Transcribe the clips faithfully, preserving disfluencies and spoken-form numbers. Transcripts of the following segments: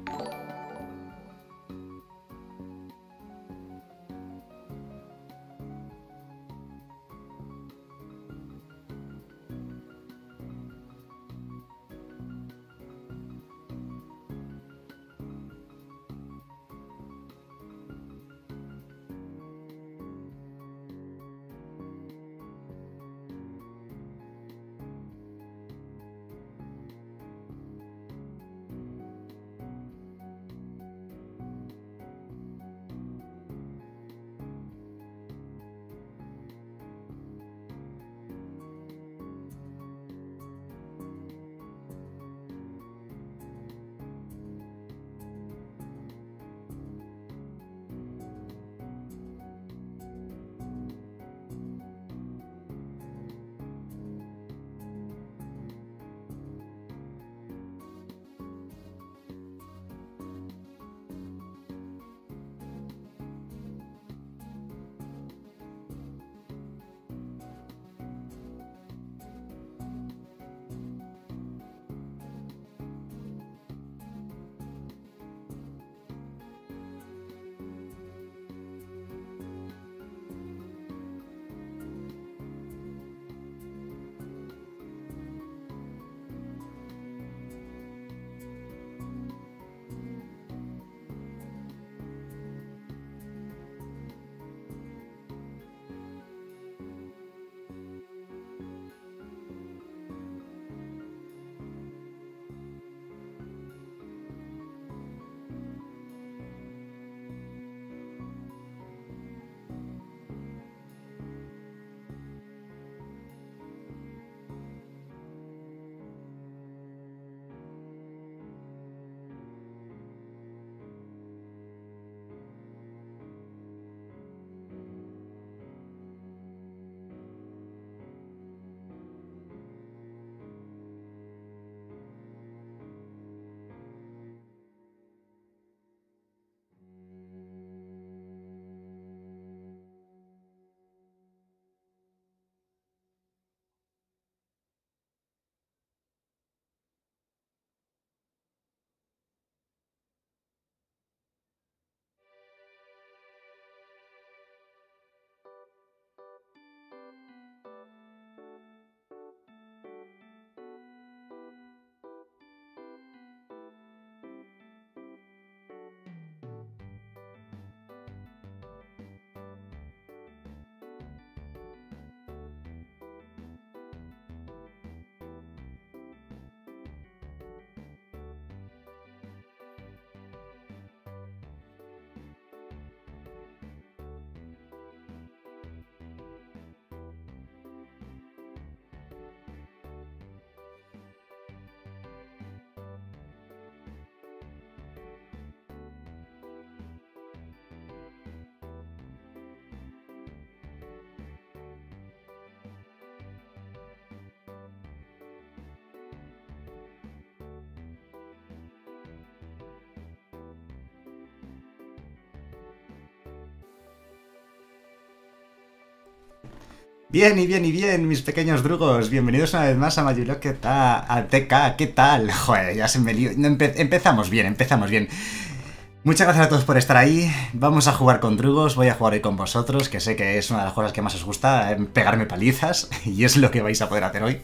Bien y bien y bien, mis pequeños drugos, bienvenidos una vez más a Mayulo, ¿qué tal? A T K, ¿qué tal? Joder, ya se me lío. Empe empezamos bien, empezamos bien. Muchas gracias a todos por estar ahí. Vamos a jugar con drugos, voy a jugar hoy con vosotros, que sé que es una de las cosas que más os gusta, eh, pegarme palizas, y es lo que vais a poder hacer hoy.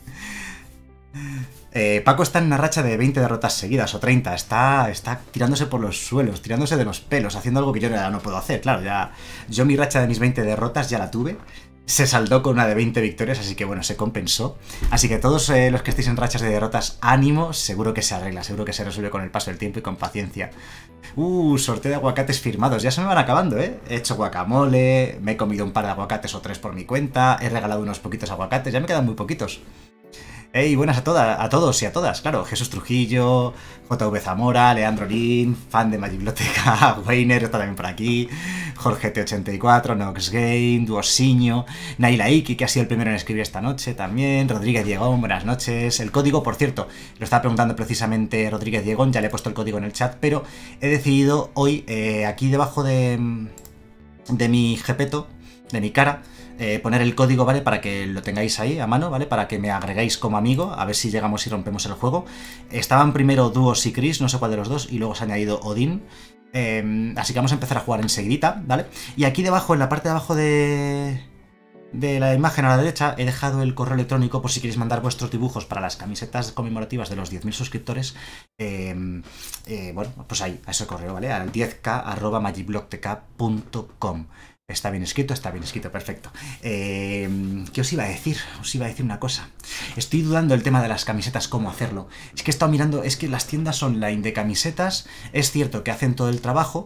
Eh, Paco está en una racha de veinte derrotas seguidas, o treinta, está, está tirándose por los suelos, tirándose de los pelos, haciendo algo que yo ya no puedo hacer, claro, ya... Yo mi racha de mis veinte derrotas ya la tuve. Se saldó con una de veinte victorias, así que bueno, se compensó. Así que todos eh, los que estéis en rachas de derrotas, ánimo, seguro que se arregla, seguro que se resuelve con el paso del tiempo y con paciencia. Uh, sorteo de aguacates firmados, ya se me van acabando, ¿eh? He hecho guacamole, me he comido un par de aguacates o tres por mi cuenta, he regalado unos poquitos aguacates, ya me quedan muy poquitos. Hey, buenas a todas, a todos y a todas, claro, Jesús Trujillo, J V Zamora, Leandro Lin, fan de Magibiblioteca, Weiner está también por aquí, Jorge T ochenta y cuatro, Nox Game, Duosiño, Naila Iki, que ha sido el primero en escribir esta noche también, Rodríguez Diegón, buenas noches, el código, por cierto, lo estaba preguntando precisamente Rodríguez Diegón, ya le he puesto el código en el chat, pero he decidido hoy, eh, aquí debajo de, de mi jepeto, de mi cara, eh, poner el código, ¿vale? Para que lo tengáis ahí a mano, ¿vale? Para que me agreguéis como amigo, a ver si llegamos y rompemos el juego. Estaban primero Duos y Chris, no sé cuál de los dos, y luego se ha añadido Odin. Eh, así que vamos a empezar a jugar enseguidita, ¿vale? Y aquí debajo, en la parte de abajo de... de la imagen a la derecha, he dejado el correo electrónico por si queréis mandar vuestros dibujos para las camisetas conmemorativas de los diez mil suscriptores. Eh, eh, bueno, pues ahí, a ese correo, ¿vale? Al diez k arroba magicblocktk punto com. Está bien escrito, está bien escrito, perfecto. Eh, ¿Qué os iba a decir? Os iba a decir una cosa. Estoy dudando del tema de las camisetas, cómo hacerlo. Es que he estado mirando, es que las tiendas online de camisetas, es cierto que hacen todo el trabajo.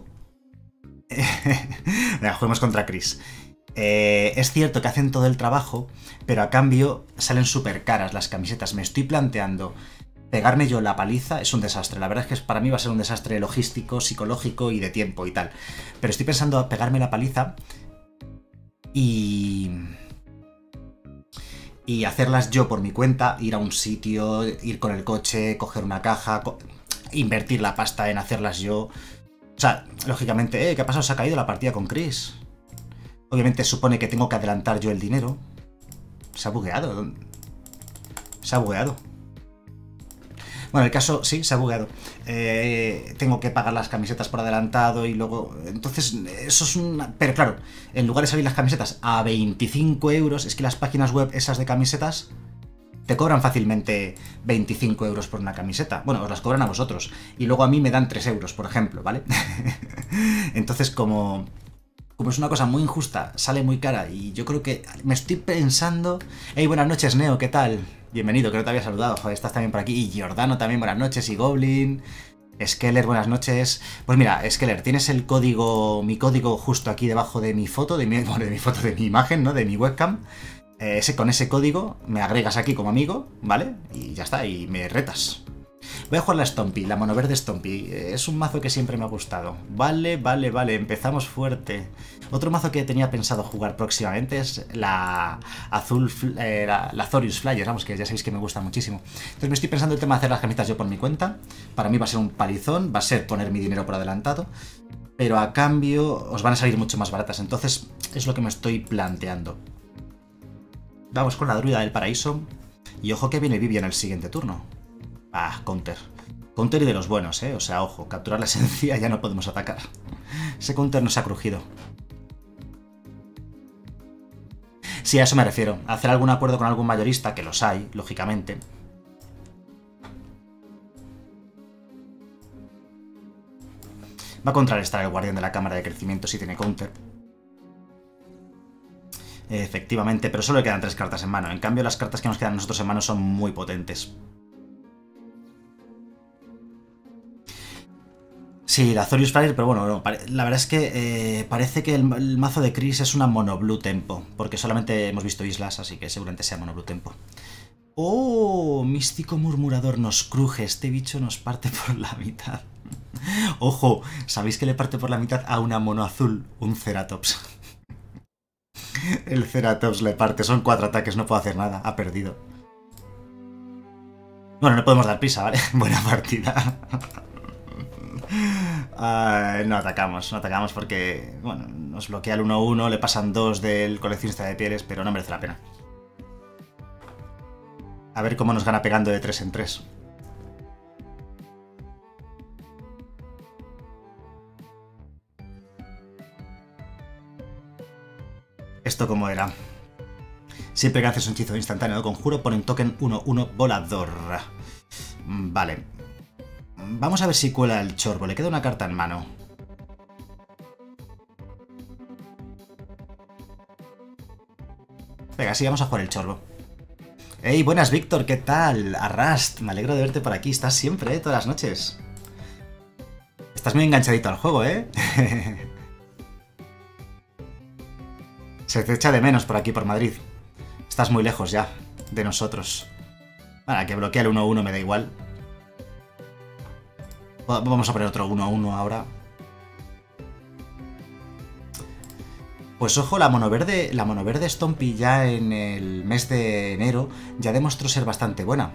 Venga, juguemos contra Chris. Eh, es cierto que hacen todo el trabajo, pero a cambio salen súper caras las camisetas. Me estoy planteando pegarme yo la paliza, es un desastre. La verdad es que para mí va a ser un desastre logístico, psicológico y de tiempo y tal. Pero estoy pensando pegarme la paliza y... y hacerlas yo por mi cuenta, ir a un sitio, ir con el coche, coger una caja, co invertir la pasta en hacerlas yo. O sea, lógicamente, ¿eh? ¿Qué ha pasado? Se ha caído la partida con Chris. Obviamente supone que tengo que adelantar yo el dinero. Se ha bugueado. Se ha bugueado. Bueno, el caso, sí, se ha bugueado. Eh, tengo que pagar las camisetas por adelantado y luego... Entonces, eso es una... Pero claro, en lugar de salir las camisetas a veinticinco euros, es que las páginas web esas de camisetas te cobran fácilmente veinticinco euros por una camiseta. Bueno, os las cobran a vosotros. Y luego a mí me dan tres euros, por ejemplo, ¿vale? Entonces, como... Como es una cosa muy injusta, sale muy cara y yo creo que me estoy pensando... Hey, buenas noches, Neo, ¿qué tal? Bienvenido, que no te había saludado, joder, estás también por aquí. Y Giordano también, buenas noches, y Goblin... Skeller, buenas noches. Pues mira, Skeller, tienes el código, mi código justo aquí debajo de mi foto, de mi, bueno, de mi foto, de mi imagen, ¿no? De mi webcam. Eh, ese, con ese código me agregas aquí como amigo, ¿vale? Y ya está, y me retas. Voy a jugar la Stompy, la monoverde Stompy. Es un mazo que siempre me ha gustado. Vale, vale, vale, empezamos fuerte. Otro mazo que tenía pensado jugar próximamente es la azul, eh, la, la Azorius Flyer, vamos, que ya sabéis que me gusta muchísimo. Entonces me estoy pensando el tema de hacer las camisetas yo por mi cuenta. Para mí va a ser un palizón, va a ser poner mi dinero por adelantado. Pero a cambio os van a salir mucho más baratas. Entonces es lo que me estoy planteando. Vamos con la druida del paraíso. Y ojo que viene Vivi en el siguiente turno. Ah, counter. Counter y de los buenos, ¿eh? O sea, ojo, capturar la esencia ya no podemos atacar. Ese counter nos ha crujido. Sí, a eso me refiero. Hacer algún acuerdo con algún mayorista, que los hay, lógicamente. Va a contrarrestar el guardián de la cámara de crecimiento si tiene counter. Efectivamente, pero solo le quedan tres cartas en mano. En cambio, las cartas que nos quedan a nosotros en mano son muy potentes. Sí, la Azorius Flyer, pero bueno, no, la verdad es que eh, parece que el, el mazo de Chris es una mono blue tempo, porque solamente hemos visto islas, así que seguramente sea mono blue tempo. ¡Oh! Místico murmurador nos cruje, este bicho nos parte por la mitad. ¡Ojo! ¿Sabéis que le parte por la mitad a una mono azul? Un Ceratops. El Ceratops le parte, son cuatro ataques, no puedo hacer nada, ha perdido. Bueno, no podemos dar prisa, ¿vale? Buena partida. Uh, no atacamos, no atacamos porque, bueno, nos bloquea el uno uno, le pasan dos del coleccionista de pieles, pero no merece la pena. A ver cómo nos gana pegando de tres en tres. ¿Esto cómo era? Siempre que haces un hechizo instantáneo de conjuro, pone un token uno uno volador. Vale. Vamos a ver si cuela el chorbo. Le queda una carta en mano. Venga, sí, vamos a jugar el chorbo. ¡Ey, buenas, Víctor! ¿Qué tal? Arrast, me alegro de verte por aquí. Estás siempre, ¿eh? Todas las noches. Estás muy enganchadito al juego, ¿eh? Se te echa de menos por aquí, por Madrid. Estás muy lejos ya de nosotros. Bueno, que bloquea el uno uno me da igual. Vamos a poner otro uno uno ahora. Pues ojo, la monoverde, la monoverde Stompy ya en el mes de enero ya demostró ser bastante buena.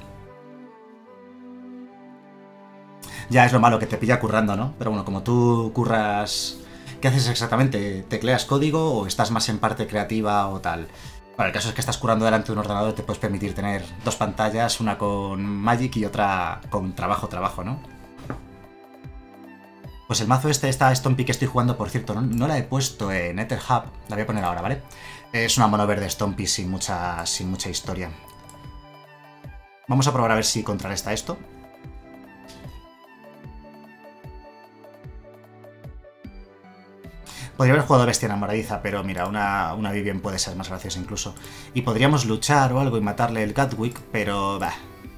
Ya es lo malo que te pilla currando, ¿no? Pero bueno, como tú curras ¿Qué haces exactamente? ¿Tecleas código o estás más en parte creativa o tal? Bueno, el caso es que estás currando delante de un ordenador, te puedes permitir tener dos pantallas, una con Magic y otra con trabajo, trabajo, ¿no? Pues el mazo este, esta Stompy que estoy jugando, por cierto, no, no la he puesto en Etherhub, la voy a poner ahora, ¿vale? Es una mono verde Stompy sin mucha, sin mucha historia. Vamos a probar a ver si contrarresta esto. Podría haber jugado Bestia Enamoradiza, pero mira, una, una Vivien puede ser más graciosa incluso. Y podríamos luchar o algo y matarle el Gatwick, pero... bah.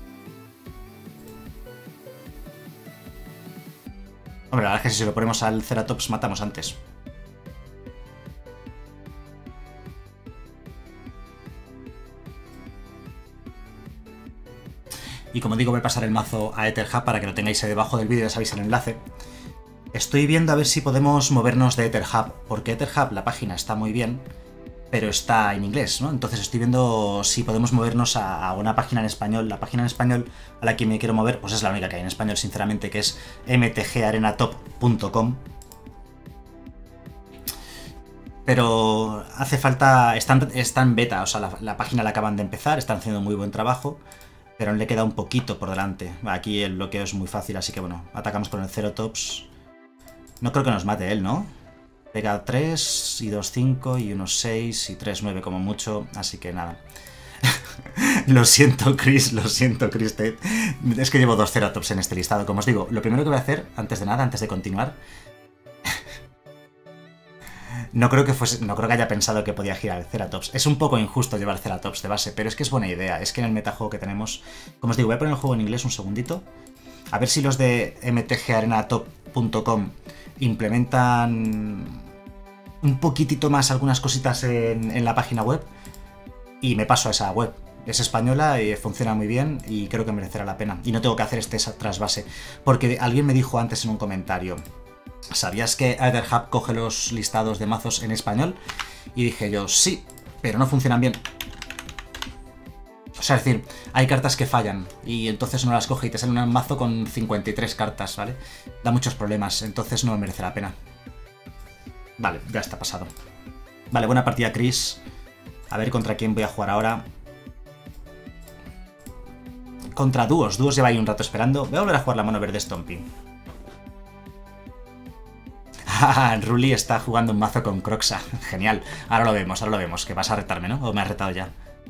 Hombre, la verdad es que si lo ponemos al Ceratops matamos antes. Y como digo, voy a pasar el mazo a Etherhub para que lo tengáis ahí debajo del vídeo, ya sabéis el enlace. Estoy viendo a ver si podemos movernos de Etherhub, porque Etherhub, la página está muy bien, pero está en inglés, ¿no? Entonces estoy viendo si podemos movernos a, a una página en español. La página en español a la que me quiero mover, pues es la única que hay en español, sinceramente, que es m t g arena top punto com. Pero hace falta... Está, está en beta, o sea, la, la página la acaban de empezar, están haciendo muy buen trabajo, pero le queda un poquito por delante. Aquí el bloqueo es muy fácil, así que bueno, atacamos con el Ceratops. No creo que nos mate él, ¿no? Pega tres, y dos, cinco, y uno, seis, y tres, nueve como mucho, así que nada. Lo siento, Chris, lo siento, Chris. Te... Es que llevo dos Ceratops en este listado. Como os digo, lo primero que voy a hacer, antes de nada, antes de continuar... No creo que fuese, no creo que haya pensado que podía girar el Ceratops. Es un poco injusto llevar Ceratops de base, pero es que es buena idea. Es que en el metajuego que tenemos... Como os digo, voy a poner el juego en inglés un segundito. A ver si los de m t g arena top punto com implementan un poquitito más algunas cositas en, en la página web. Y me paso a esa web. Es española y funciona muy bien y creo que merecerá la pena. Y no tengo que hacer este trasvase. Porque alguien me dijo antes en un comentario... ¿Sabías que Etherhub coge los listados de mazos en español? Y dije yo, sí, pero no funcionan bien. O sea, es decir, hay cartas que fallan y entonces no las coge y te sale un mazo con cincuenta y tres cartas, ¿vale? Da muchos problemas, entonces no merece la pena. Vale, ya está pasado. Vale, buena partida, Chris. A ver contra quién voy a jugar ahora. Contra dúos. Dúos lleva ahí un rato esperando. Voy a volver a jugar la mono verde Stompy. Ruli está jugando un mazo con Croxa. Genial. Ahora lo vemos, ahora lo vemos. Que vas a retarme, ¿no? ¿O me has retado ya?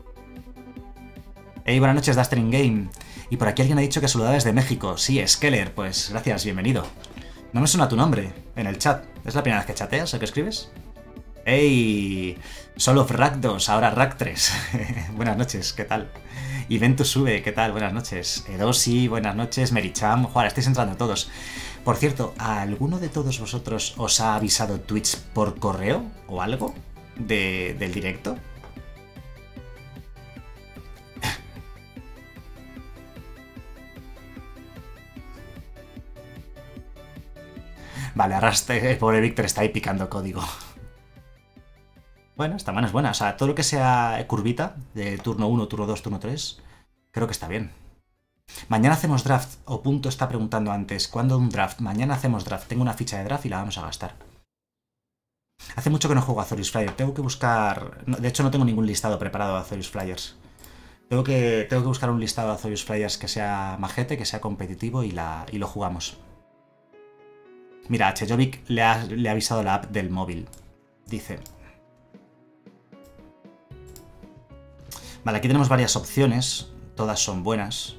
Hey, buenas noches, Duster in Game. Y por aquí alguien ha dicho que saludaba desde México. Sí, Skeller. Pues gracias, bienvenido. No me suena tu nombre en el chat. ¿Es la primera vez que chateas o que escribes? Hey, Solo Rack dos, ahora Rack tres. Buenas noches, ¿qué tal? Y Ventus sube, ¿qué tal? Buenas noches. Edosi, buenas noches. Mericham, joder, estáis entrando todos. Por cierto, ¿a alguno de todos vosotros os ha avisado Twitch por correo o algo de, del directo? Vale, ahora este, el pobre Víctor está ahí picando código. Bueno, esta mano es buena. O sea, todo lo que sea curvita, de turno uno, turno dos, turno tres, creo que está bien. Mañana hacemos draft, o Punto está preguntando antes, ¿cuándo un draft? Mañana hacemos draft. Tengo una ficha de draft y la vamos a gastar. Hace mucho que no juego a Azorius Flyer. Tengo que buscar... No, de hecho, no tengo ningún listado preparado de Azorius Flyers. Tengo que, tengo que buscar un listado de Azorius Flyers que sea majete, que sea competitivo y, la, y lo jugamos. Mira, a Chejovic le ha, le ha avisado la app del móvil. Dice... Vale, aquí tenemos varias opciones. Todas son buenas.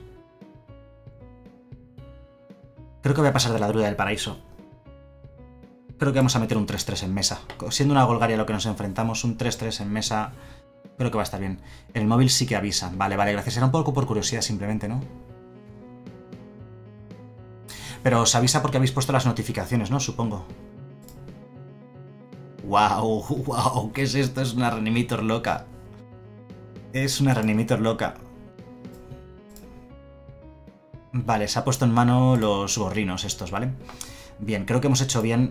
Creo que voy a pasar de la Druida del Paraíso. Creo que vamos a meter un tres tres en mesa. Siendo una Golgaria a lo que nos enfrentamos, un tres tres en mesa creo que va a estar bien. En el móvil sí que avisa. Vale, vale, gracias. Era un poco por curiosidad simplemente, ¿no? Pero os avisa porque habéis puesto las notificaciones, ¿no? Supongo. ¡Wow! ¡Wow! ¿Qué es esto? Es una Reanimator loca. Es una Reanimator loca. Vale, se ha puesto en mano los gorrinos estos, ¿vale? Bien, creo que hemos hecho bien.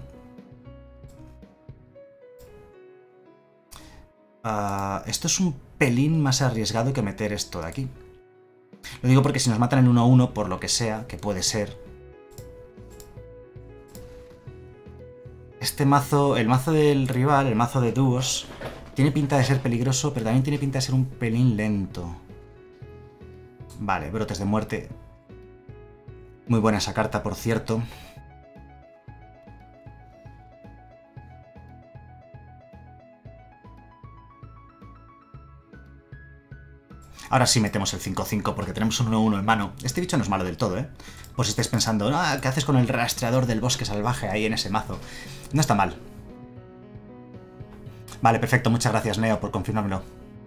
Uh, esto es un pelín más arriesgado que meter esto de aquí. Lo digo porque si nos matan en uno a uno, por lo que sea, que puede ser... Este mazo, el mazo del rival, el mazo de dúos, tiene pinta de ser peligroso, pero también tiene pinta de ser un pelín lento. Vale, brotes de muerte. Muy buena esa carta, por cierto. Ahora sí metemos el cinco cinco porque tenemos un uno uno en mano. Este bicho no es malo del todo, ¿eh? Por si estáis pensando, ah, ¿qué haces con el rastreador del bosque salvaje ahí en ese mazo? No está mal. Vale, perfecto. Muchas gracias, Neo, por confirmármelo.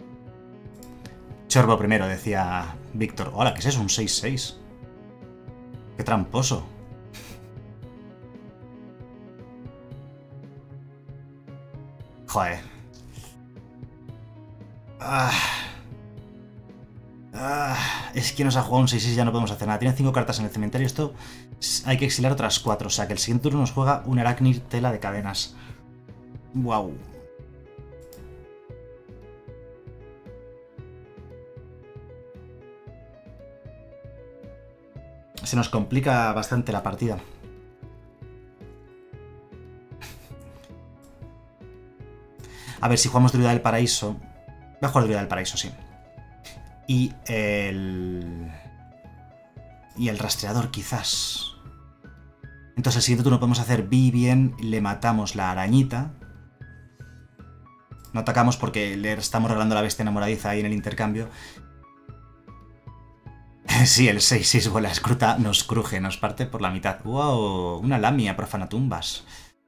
Chorbo primero, decía Víctor. Hola, ¿qué es eso? Un seis seis. Qué tramposo. Joder. Ah... Ah, es que nos ha jugado un seis seis y ya no podemos hacer nada. Tiene cinco cartas en el cementerio. Esto hay que exiliar otras cuatro. O sea que el siguiente turno nos juega un Arachnir Tela de Cadenas. Wow. Se nos complica bastante la partida. A ver, si jugamos Druida del Paraíso... Voy a jugar Druida del Paraíso, sí. Y el... Y el rastreador, quizás. Entonces el siguiente turno podemos hacer Vivien, le matamos la arañita. No atacamos porque le estamos regalando la bestia enamoradiza ahí en el intercambio. Sí, el seis seis vuela escruta, nos cruje, nos parte por la mitad. ¡Wow! Una lamia profanatumbas.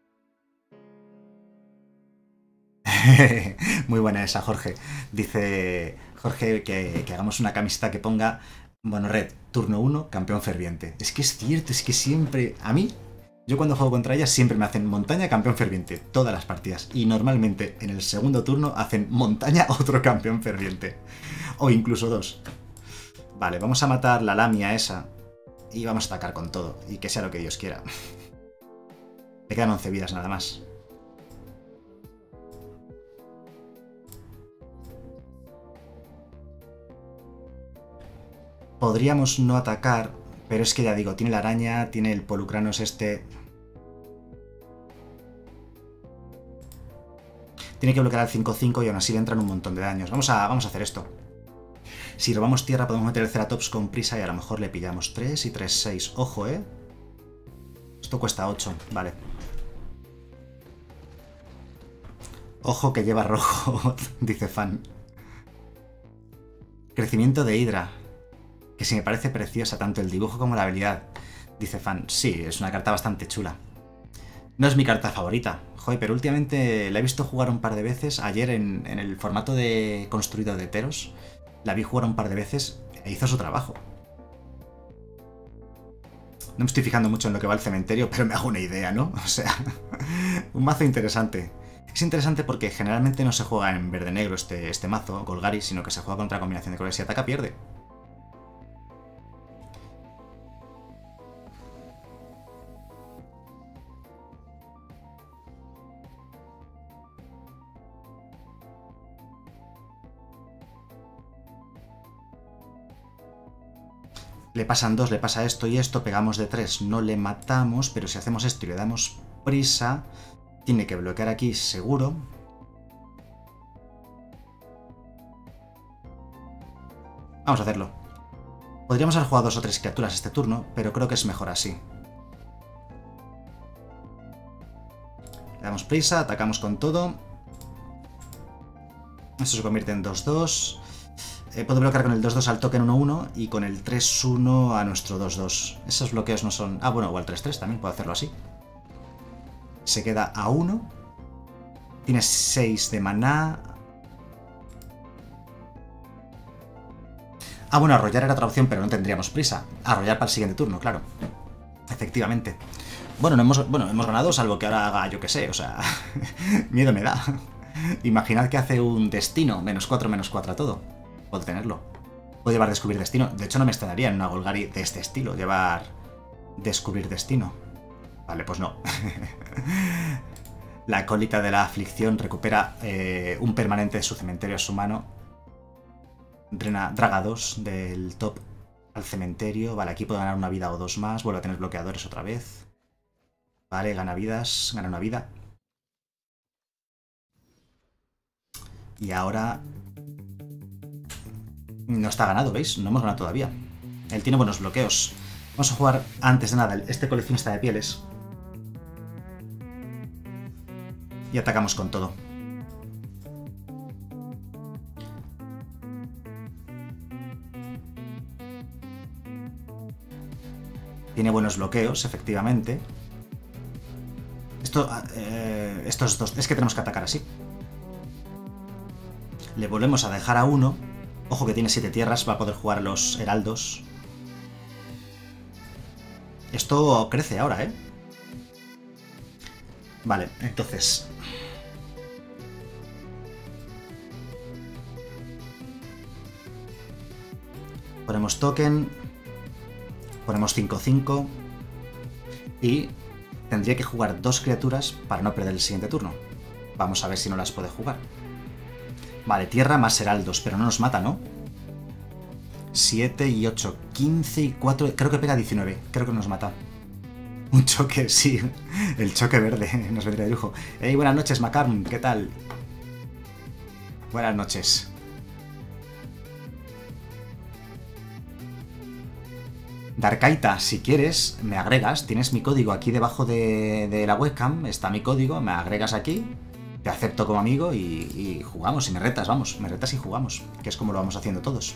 Muy buena esa, Jorge. Dice Jorge que, que hagamos una camiseta que ponga, bueno, Red, turno uno, campeón ferviente. Es que es cierto, es que siempre, a mí, yo cuando juego contra ellas siempre me hacen montaña, campeón ferviente, todas las partidas. Y normalmente en el segundo turno hacen montaña, otro campeón ferviente. O incluso dos. Vale, vamos a matar la lamia esa y vamos a atacar con todo. Y que sea lo que Dios quiera. Me quedan once vidas nada más. Podríamos no atacar, pero es que ya digo, tiene la araña, tiene el Polucranos este... Tiene que bloquear al cinco cinco y aún así le entran un montón de daños. Vamos a, vamos a hacer esto. Si robamos tierra podemos meter el Ceratops con prisa y a lo mejor le pillamos tres y tres, seis. Ojo, ¿eh? Esto cuesta ocho, vale. Ojo que lleva rojo, dice Fan. Crecimiento de Hidra. Que si me parece preciosa tanto el dibujo como la habilidad. Dice Fan, sí, es una carta bastante chula. No es mi carta favorita, joder, pero últimamente la he visto jugar un par de veces. Ayer en, en el formato de construido de Teros, la vi jugar un par de veces e hizo su trabajo. No me estoy fijando mucho en lo que va al cementerio, pero me hago una idea, ¿no? O sea, un mazo interesante. Es interesante porque generalmente no se juega en verde-negro este, este mazo, Golgari, sino que se juega contra combinación de colores. Si ataca, pierde. Le pasan dos, le pasa esto y esto, pegamos de tres, no le matamos, pero si hacemos esto y le damos prisa, tiene que bloquear aquí seguro. Vamos a hacerlo. Podríamos haber jugado dos o tres criaturas este turno, pero creo que es mejor así. Le damos prisa, atacamos con todo. Esto se convierte en dos dos. Eh, puedo bloquear con el dos dos al token uno uno y con el tres uno a nuestro dos dos. Esos bloqueos no son... Ah, bueno, o al tres tres también puedo hacerlo así. Se queda a uno. Tiene seis de maná. Ah, bueno, arrollar era otra opción, pero no tendríamos prisa. Arrollar para el siguiente turno, claro. Efectivamente. Bueno, no hemos, bueno, hemos ganado, salvo que ahora haga, yo que sé, o sea... miedo me da. Imaginad que hace un destino, menos cuatro, menos cuatro a todo. Puedo tenerlo. Puedo llevar descubrir destino. De hecho, no me extrañaría en una Golgari de este estilo llevar descubrir destino. Vale, pues no. La acólita de la aflicción recupera eh, un permanente de su cementerio a su mano. Drena Draga dos del top al cementerio. Vale, aquí puedo ganar una vida o dos más. Vuelvo a tener bloqueadores otra vez. Vale, gana vidas. Gana una vida. Y ahora... No está ganado, ¿veis? No hemos ganado todavía. Él tiene buenos bloqueos. Vamos a jugar, antes de nada, este coleccionista de pieles. Y atacamos con todo. Tiene buenos bloqueos, efectivamente. Esto, eh, estos dos... Es que tenemos que atacar así. Le volvemos a dejar a uno. Ojo que tiene siete tierras, va a poder jugar a los heraldos. Esto crece ahora, ¿eh? Vale, entonces... Ponemos token. Ponemos cinco cinco. Y tendría que jugar dos criaturas para no perder el siguiente turno. Vamos a ver si no las puede jugar. Vale, tierra más heraldos, pero no nos mata, ¿no? siete y ocho, quince y cuatro... Creo que pega diecinueve, creo que nos mata. Un choque, sí. El choque verde nos vendría de lujo. Hey, buenas noches, Macarm, ¿qué tal? Buenas noches. Darkaita, si quieres, me agregas. Tienes mi código aquí debajo de, de la webcam. Está mi código, me agregas aquí. Te acepto como amigo y, y jugamos. Y me retas, vamos. Me retas y jugamos. Que es como lo vamos haciendo todos.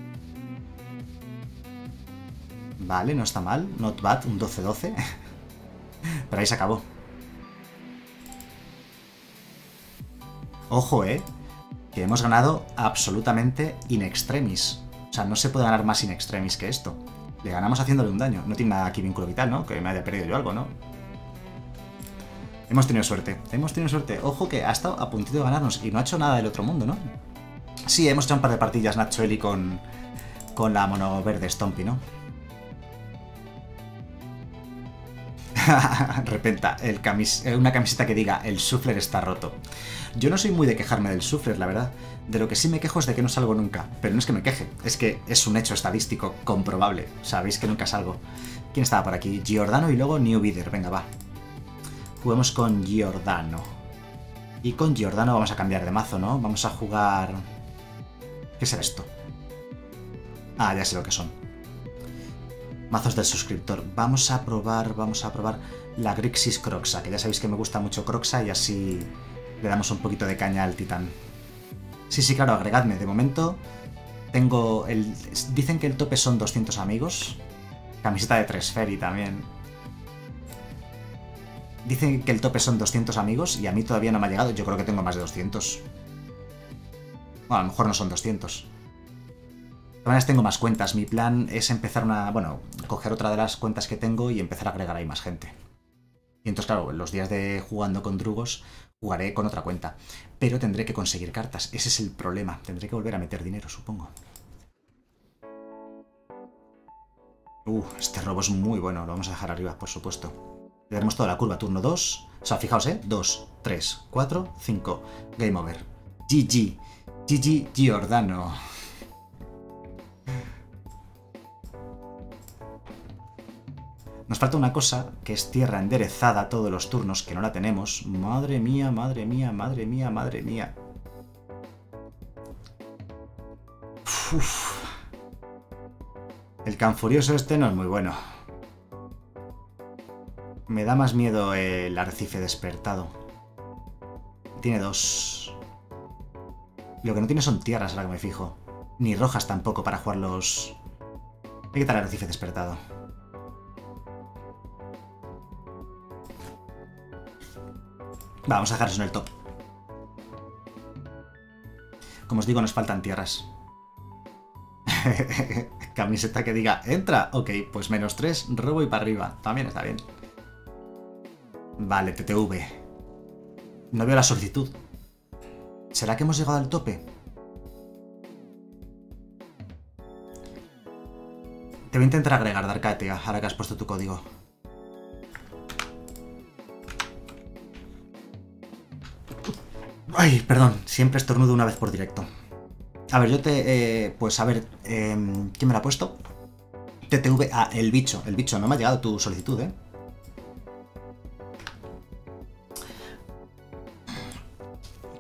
Vale, no está mal. Not bad, un doce doce. Pero ahí se acabó. Ojo, eh. Que hemos ganado absolutamente in extremis. O sea, no se puede ganar más in extremis que esto. Le ganamos haciéndole un daño. No tiene nada aquí vínculo vital, ¿no? Que me haya perdido yo algo, ¿no? Hemos tenido suerte. Hemos tenido suerte. Ojo que ha estado a puntito de ganarnos y no ha hecho nada del otro mundo, ¿no? Sí, hemos hecho un par de partillas Nacho Eli con, con la mono verde Stompy, ¿no? Repenta, el camis una camiseta que diga el Shuffler está roto. Yo no soy muy de quejarme del Shuffler, la verdad. De lo que sí me quejo es de que no salgo nunca. Pero no es que me queje, es que es un hecho estadístico comprobable. Sabéis que nunca salgo. ¿Quién estaba por aquí? Giordano y luego New Bider. Venga, va. Juguemos con Giordano. Y con Giordano vamos a cambiar de mazo, ¿no? Vamos a jugar... ¿Qué será esto? Ah, ya sé lo que son. Mazos del suscriptor. Vamos a probar, vamos a probar la Grixis Croxa, que ya sabéis que me gusta mucho Croxa y así le damos un poquito de caña al titán. Sí, sí, claro, agregadme. De momento tengo el... Dicen que el tope son doscientos amigos. Camiseta de Tresferi también. Dicen que el tope son doscientos amigos y a mí todavía no me ha llegado. Yo creo que tengo más de doscientos. Bueno, a lo mejor no son doscientos. De todas maneras tengo más cuentas. Mi plan es empezar una... Bueno, coger otra de las cuentas que tengo y empezar a agregar ahí más gente. Y entonces, claro, los días de jugando con drugos jugaré con otra cuenta. Pero tendré que conseguir cartas. Ese es el problema. Tendré que volver a meter dinero, supongo. Uh, este robo es muy bueno. Lo vamos a dejar arriba, por supuesto. Le daremos toda la curva. Turno dos. O sea, fijaos, ¿eh? dos, tres, cuatro, cinco. Game over. G G. G G Giordano. Nos falta una cosa, que es tierra enderezada todos los turnos, que no la tenemos. Madre mía, madre mía, madre mía, madre mía. Uf. El canfurioso este no es muy bueno. Me da más miedo el arrecife despertado. Tiene dos. Lo que no tiene son tierras, ahora que me fijo. Ni rojas tampoco para jugar los... Hay que quitar el arrecife despertado. Vamos a dejar eso en el top. Como os digo, nos faltan tierras. Camiseta que diga, entra. Ok, pues menos tres, robo y para arriba. También está bien. Vale, T T V. No veo la solicitud. ¿Será que hemos llegado al tope? Te voy a intentar agregar, Darkatea, ahora que has puesto tu código. Ay, perdón, siempre estornudo una vez por directo. A ver, yo te... Eh, pues a ver, eh, ¿quién me la ha puesto? T T V, ah, el bicho, el bicho, no me ha llegado tu solicitud, ¿eh?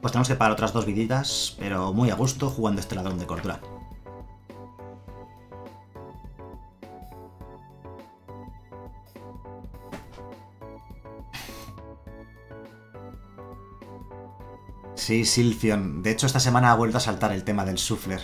Pues tenemos que pagar otras dos viditas, pero muy a gusto jugando este ladrón de cordura. Sí, Silphion. De hecho, esta semana ha vuelto a saltar el tema del Shuffler.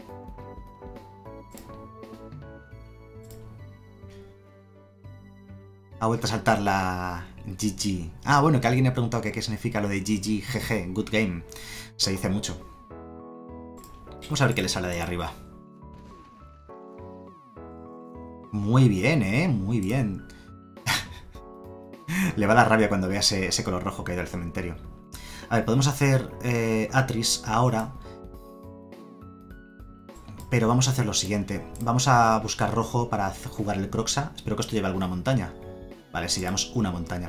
Ha vuelto a saltar la G G. Ah, bueno, que alguien me ha preguntado que qué significa lo de G G, G G, Good Game. Se dice mucho. Vamos a ver qué le sale de ahí arriba. Muy bien, ¿eh? Muy bien. Le va a dar rabia cuando vea ese, ese color rojo que hay del cementerio. A ver, podemos hacer eh, Atris ahora. Pero vamos a hacer lo siguiente. Vamos a buscar rojo para jugar el Croxa. Espero que esto lleve alguna montaña. Vale, si llevamos una montaña.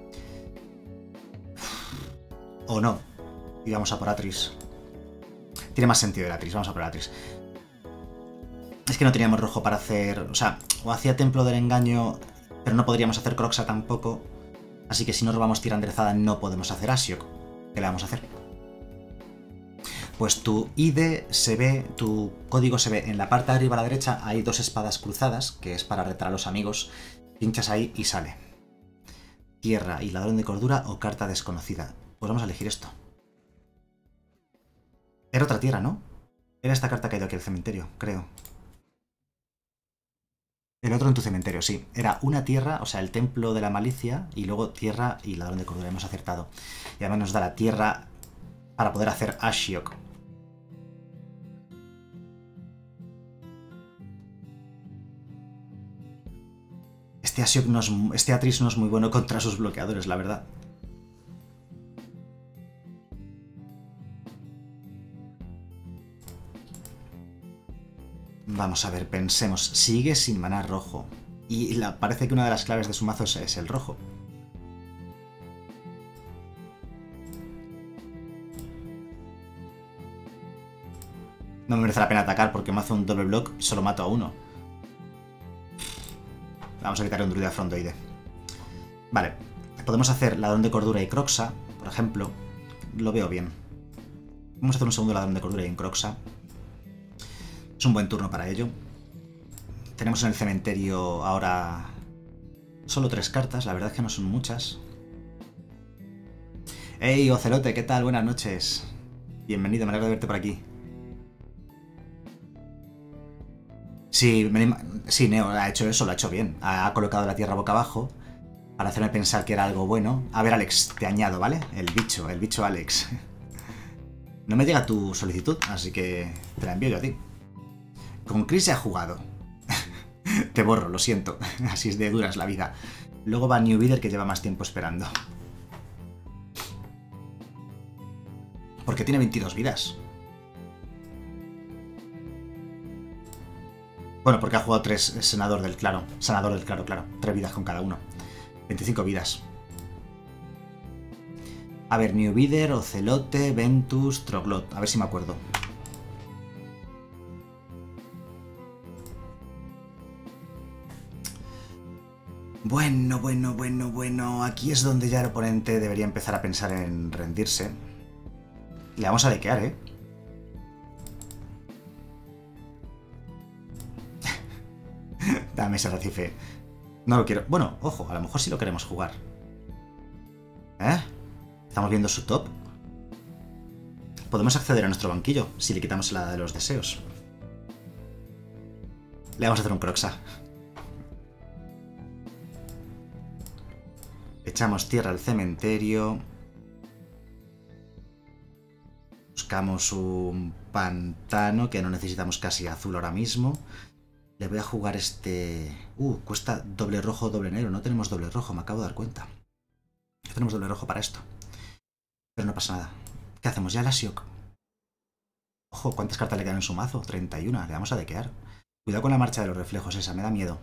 O no. Y vamos a por Atris. Tiene más sentido el Atris. Vamos a por Atris. Es que no teníamos rojo para hacer... O sea, o hacía Templo del Engaño, pero no podríamos hacer Croxa tampoco. Así que si no robamos tira enderezada no podemos hacer Asiok. ¿Qué le vamos a hacer? Pues tu I D se ve, tu código se ve en la parte de arriba a la derecha. Hay dos espadas cruzadas, que es para retar a los amigos. Pinchas ahí y sale. Tierra y ladrón de cordura o carta desconocida. Pues vamos a elegir esto. Era otra tierra, ¿no? Era esta carta que ha ido aquí al cementerio, creo. El otro en tu cementerio, sí. Era una tierra, o sea, el templo de la malicia, y luego tierra y ladrón de cordura. Hemos acertado. Y además nos da la tierra para poder hacer Ashiok. Este Ashiok no es, este Atris no es muy bueno contra sus bloqueadores, la verdad. Vamos a ver, pensemos. Sigue sin maná rojo. Y la, parece que una de las claves de su mazo es, es el rojo. No me merece la pena atacar porque me hace un doble block, solo mato a uno. Vamos a quitar un druida frondoide. Vale, podemos hacer ladrón de cordura y Croxa, por ejemplo. Lo veo bien. Vamos a hacer un segundo ladrón de cordura y en Croxa. Es un buen turno para ello. Tenemos en el cementerio ahora solo tres cartas, la verdad es que no son muchas. ¡Hey, Ocelote! ¿Qué tal? Buenas noches. Bienvenido, me alegro de verte por aquí. Sí, me, sí, Neo ha hecho eso, lo ha hecho bien. Ha colocado la tierra boca abajo para hacerme pensar que era algo bueno. A ver, Alex, te añado, ¿vale? El bicho, el bicho Alex. No me llega tu solicitud, así que te la envío yo a ti. Con Chris ya ha jugado. Te borro, lo siento. Así es de dura es la vida. Luego va New Bider, que lleva más tiempo esperando. Porque tiene veintidós vidas. Bueno, porque ha jugado tres senador del claro. Senador del claro, claro. Tres vidas con cada uno. veinticinco vidas. A ver, New Bider, Ocelote, Ventus, Troglot. A ver si me acuerdo. Bueno, bueno, bueno, bueno. Aquí es donde ya el oponente debería empezar a pensar en rendirse. Le vamos a dequear, ¿eh? Dame ese Recife. No lo quiero. Bueno, ojo, a lo mejor sí lo queremos jugar. ¿Eh? Estamos viendo su top. Podemos acceder a nuestro banquillo si le quitamos la de los deseos. Le vamos a hacer un Croxa. Echamos tierra al cementerio. Buscamos un pantano, que no necesitamos casi azul ahora mismo. Le voy a jugar este... Uh, cuesta doble rojo, doble negro. No tenemos doble rojo, me acabo de dar cuenta. No tenemos doble rojo para esto. Pero no pasa nada. ¿Qué hacemos? Ya la Asiok. Ojo, ¿cuántas cartas le quedan en su mazo? treinta y uno. Le vamos a dequear. Cuidado con la marcha de los reflejos esa, me da miedo.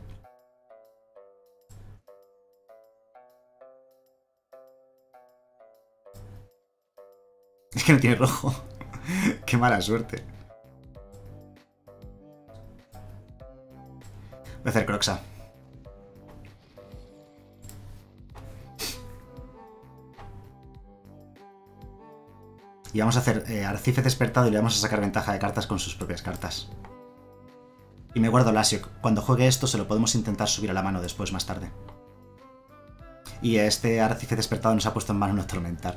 Es que no tiene rojo. Qué mala suerte. Voy a hacer Croxa. Y vamos a hacer eh, Arrecife Despertado y le vamos a sacar ventaja de cartas con sus propias cartas. Y me guardo el Asiok. Cuando juegue esto se lo podemos intentar subir a la mano después, más tarde. Y este Arrecife Despertado nos ha puesto en mano un Atormentar.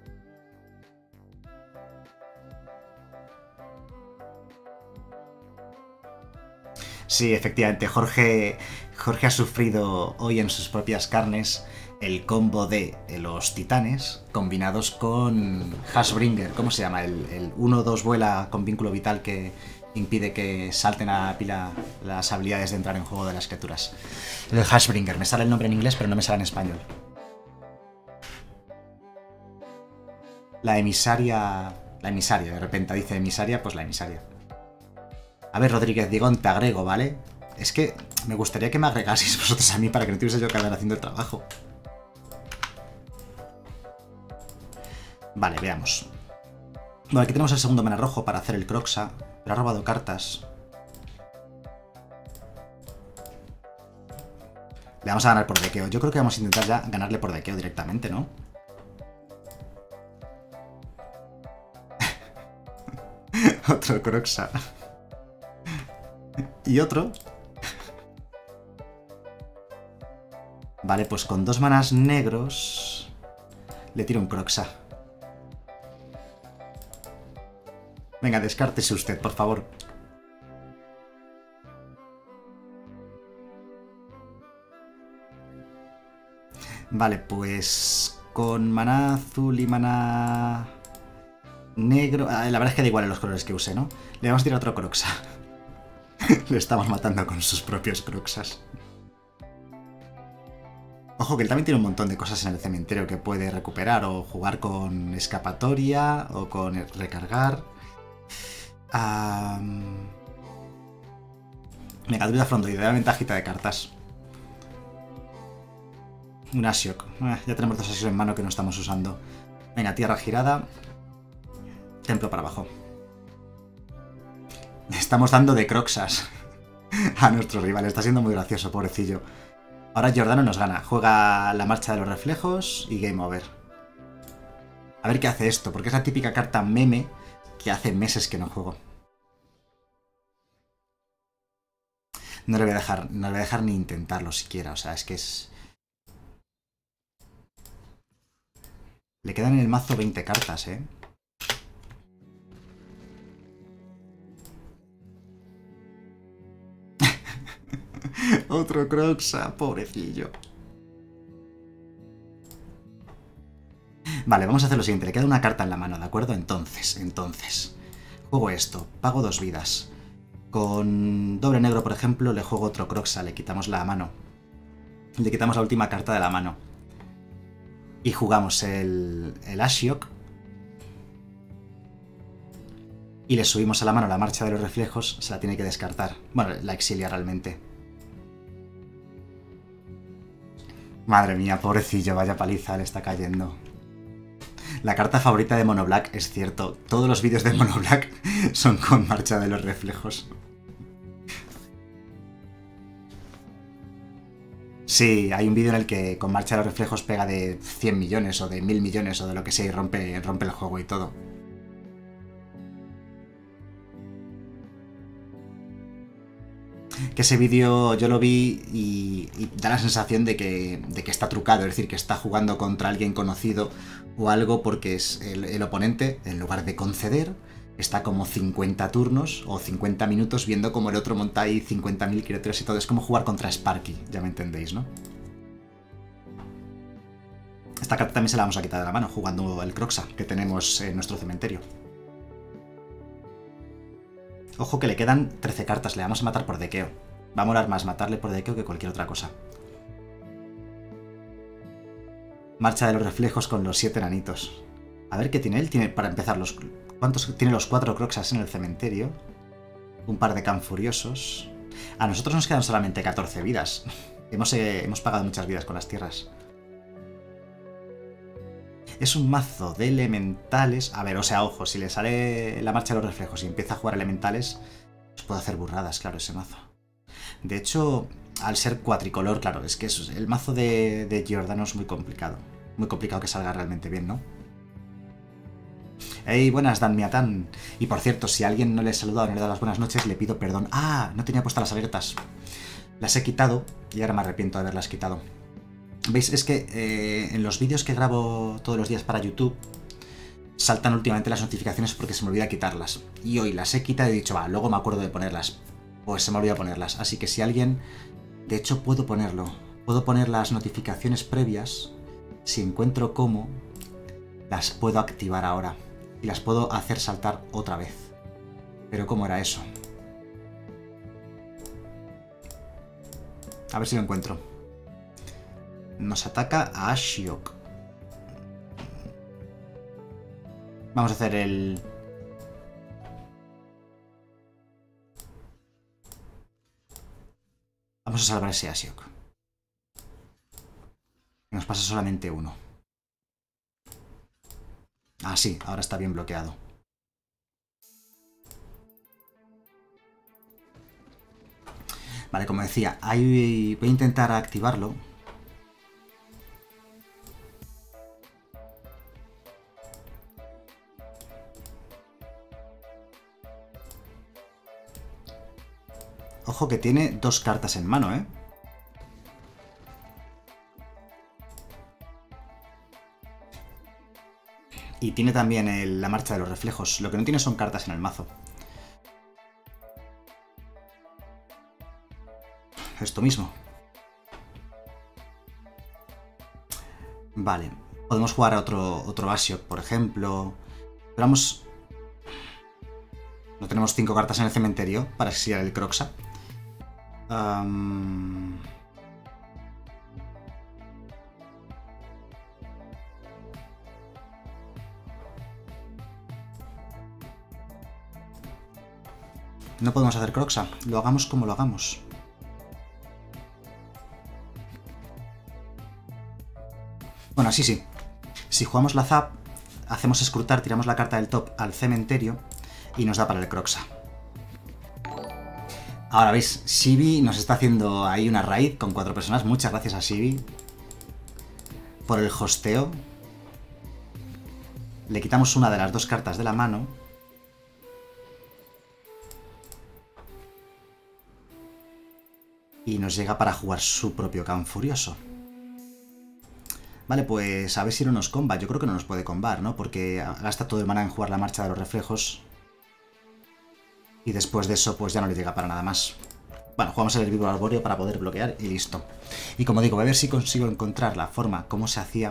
Sí, efectivamente, Jorge, Jorge ha sufrido hoy en sus propias carnes el combo de los titanes combinados con Hashbringer. ¿Cómo se llama? El uno dos vuela con vínculo vital que impide que salten a pila las habilidades de entrar en juego de las criaturas. El Hashbringer. Me sale el nombre en inglés, pero no me sale en español. La emisaria... La emisaria, de repente dice emisaria, pues la emisaria. A ver, Rodríguez Digón, te agrego, ¿vale? Es que me gustaría que me agregaseis vosotros a mí para que no tuviese yo que andar haciendo el trabajo. Vale, veamos. Bueno, aquí tenemos el segundo mana rojo para hacer el Croxa, pero ha robado cartas. Le vamos a ganar por dequeo. Yo creo que vamos a intentar ya ganarle por dequeo directamente, ¿no? Otro Croxa. Y otro. Vale, pues con dos manas negros le tiro un Croxa. Venga, descártese usted, por favor. Vale, pues con maná azul y maná negro... Ah, la verdad es que da igual en los colores que use, ¿no? Le vamos a tirar otro Croxa. Le estamos matando con sus propios Croxas. Ojo, que él también tiene un montón de cosas en el cementerio que puede recuperar, o jugar con escapatoria, o con recargar. Um... Venga, Druida Frondoide, da ventajita de cartas. Un Asiok. Eh, ya tenemos dos Asiok en mano que no estamos usando. Venga, tierra girada. Templo para abajo. Estamos dando de Croxas a nuestro rival. Está siendo muy gracioso, pobrecillo. Ahora Giordano nos gana. Juega la marcha de los reflejos y game over. A ver qué hace esto, porque es la típica carta meme que hace meses que no juego. No le voy a dejar, no le voy a dejar ni intentarlo siquiera. O sea, es que es... Le quedan en el mazo veinte cartas, ¿eh? Otro Croxa, pobrecillo. Vale, vamos a hacer lo siguiente. Le queda una carta en la mano, ¿de acuerdo? Entonces, entonces. Juego esto. Pago dos vidas. Con doble negro, por ejemplo, le juego otro Croxa. Le quitamos la mano. Le quitamos la última carta de la mano. Y jugamos el, el Ashiok. Y le subimos a la mano la marcha de los reflejos. Se la tiene que descartar. Bueno, la exilia realmente. Madre mía, pobrecillo, vaya paliza le está cayendo. La carta favorita de Mono Black, es cierto. Todos los vídeos de Mono Black son con marcha de los reflejos. Sí, hay un vídeo en el que con marcha de los reflejos pega de cien millones o de mil millones o de lo que sea y rompe, rompe el juego y todo. Que ese vídeo yo lo vi y, y da la sensación de que, de que está trucado, es decir, que está jugando contra alguien conocido o algo, porque es el, el oponente, en lugar de conceder, está como cincuenta turnos o cincuenta minutos viendo como el otro monta ahí cincuenta mil criaturas y todo. Es como jugar contra Sparky, ya me entendéis, ¿no? Esta carta también se la vamos a quitar de la mano jugando el Croxa que tenemos en nuestro cementerio. Ojo que le quedan trece cartas, le vamos a matar por dequeo. Va a molar más matarle por dequeo que cualquier otra cosa. Marcha de los reflejos con los siete enanitos. A ver qué tiene él. Tiene, para empezar, los ¿cuántos? Tiene los cuatro Croxas en el cementerio. Un par de Can Furiosos. A nosotros nos quedan solamente catorce vidas. hemos, eh, hemos pagado muchas vidas con las tierras. Es un mazo de elementales. A ver, o sea, ojo, si le sale la marcha de los reflejos y empieza a jugar elementales, pues puede hacer burradas, claro, ese mazo. De hecho, al ser cuatricolor, claro, es que eso, el mazo de, de Giordano es muy complicado. Muy complicado que salga realmente bien, ¿no? Hey, buenas, Dan Miatán. Y por cierto, si a alguien no le he saludado, no le he dado las buenas noches, le pido perdón. Ah, no tenía puestas las alertas. Las he quitado y ahora me arrepiento de haberlas quitado. ¿Veis? Es que eh, en los vídeos que grabo todos los días para YouTube saltan últimamente las notificaciones porque se me olvida quitarlas. Y hoy las he quitado y he dicho, va, luego me acuerdo de ponerlas. Pues se me olvida ponerlas. Así que si alguien... De hecho, puedo ponerlo. Puedo poner las notificaciones previas. Si encuentro cómo, las puedo activar ahora. Y las puedo hacer saltar otra vez. Pero ¿cómo era eso? A ver si lo encuentro. Nos ataca a Ashiok. Vamos a hacer el... Vamos a salvar ese Ashiok. Nos pasa solamente uno. Ah, sí, ahora está bien bloqueado. Vale, como decía, ahí voy a intentar activarlo. Ojo que tiene dos cartas en mano, ¿eh? Y tiene también el, la marcha de los reflejos. Lo que no tiene son cartas en el mazo. Esto mismo. Vale. Podemos jugar a otro, otro Ashiok, por ejemplo. Pero vamos... No tenemos cinco cartas en el cementerio para exiliar el Kroxa. Um... No podemos hacer Kroxa. Lo hagamos como lo hagamos. Bueno, así sí. Si jugamos la Zap, hacemos escrutar, tiramos la carta del top al cementerio y nos da para el Kroxa. Ahora veis, Shibi nos está haciendo ahí una raid con cuatro personas. Muchas gracias a Shibi por el hosteo. Le quitamos una de las dos cartas de la mano. Y nos llega para jugar su propio Can Furioso. Vale, pues a ver si no nos comba. Yo creo que no nos puede combar, ¿no? Porque gasta todo el mana en jugar la marcha de los reflejos. Y después de eso, pues ya no le llega para nada más. Bueno, jugamos el herbívoro arbóreo para poder bloquear y listo. Y como digo, voy a ver si consigo encontrar la forma, cómo se hacía.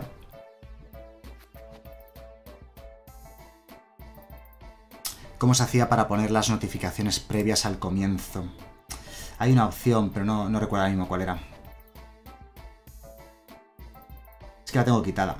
Cómo se hacía para poner las notificaciones previas al comienzo. Hay una opción, pero no, no recuerdo ahora mismo cuál era. Es que la tengo quitada.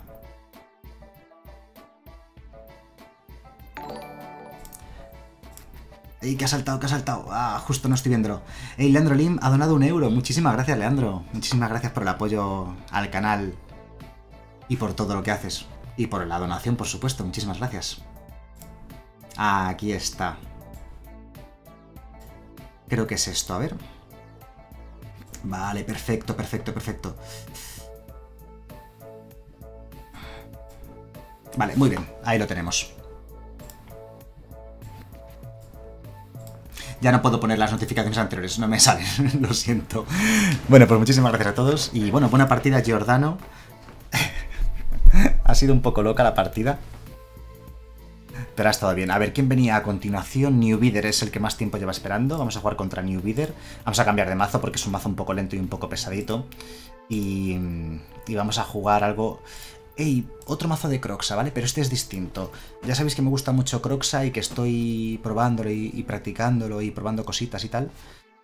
¡Ey, que ha saltado, que ha saltado! ¡Ah, justo no estoy viéndolo! ¡Ey, Leandro Lim ha donado un euro! Muchísimas gracias, Leandro. Muchísimas gracias por el apoyo al canal. Y por todo lo que haces. Y por la donación, por supuesto. Muchísimas gracias. Ah, aquí está. Creo que es esto, a ver. Vale, perfecto, perfecto, perfecto. Vale, muy bien, ahí lo tenemos. Ya no puedo poner las notificaciones anteriores, no me salen, lo siento. Bueno, pues muchísimas gracias a todos. Y bueno, buena partida, Giordano. Ha sido un poco loca la partida. Pero ha estado bien. A ver, ¿quién venía a continuación? New Bider es el que más tiempo lleva esperando. Vamos a jugar contra New Bider. Vamos a cambiar de mazo porque es un mazo un poco lento y un poco pesadito. Y, y vamos a jugar algo... ¡Ey! Otro mazo de Kroxa, ¿vale? Pero este es distinto. Ya sabéis que me gusta mucho Kroxa y que estoy probándolo y, y practicándolo y probando cositas y tal.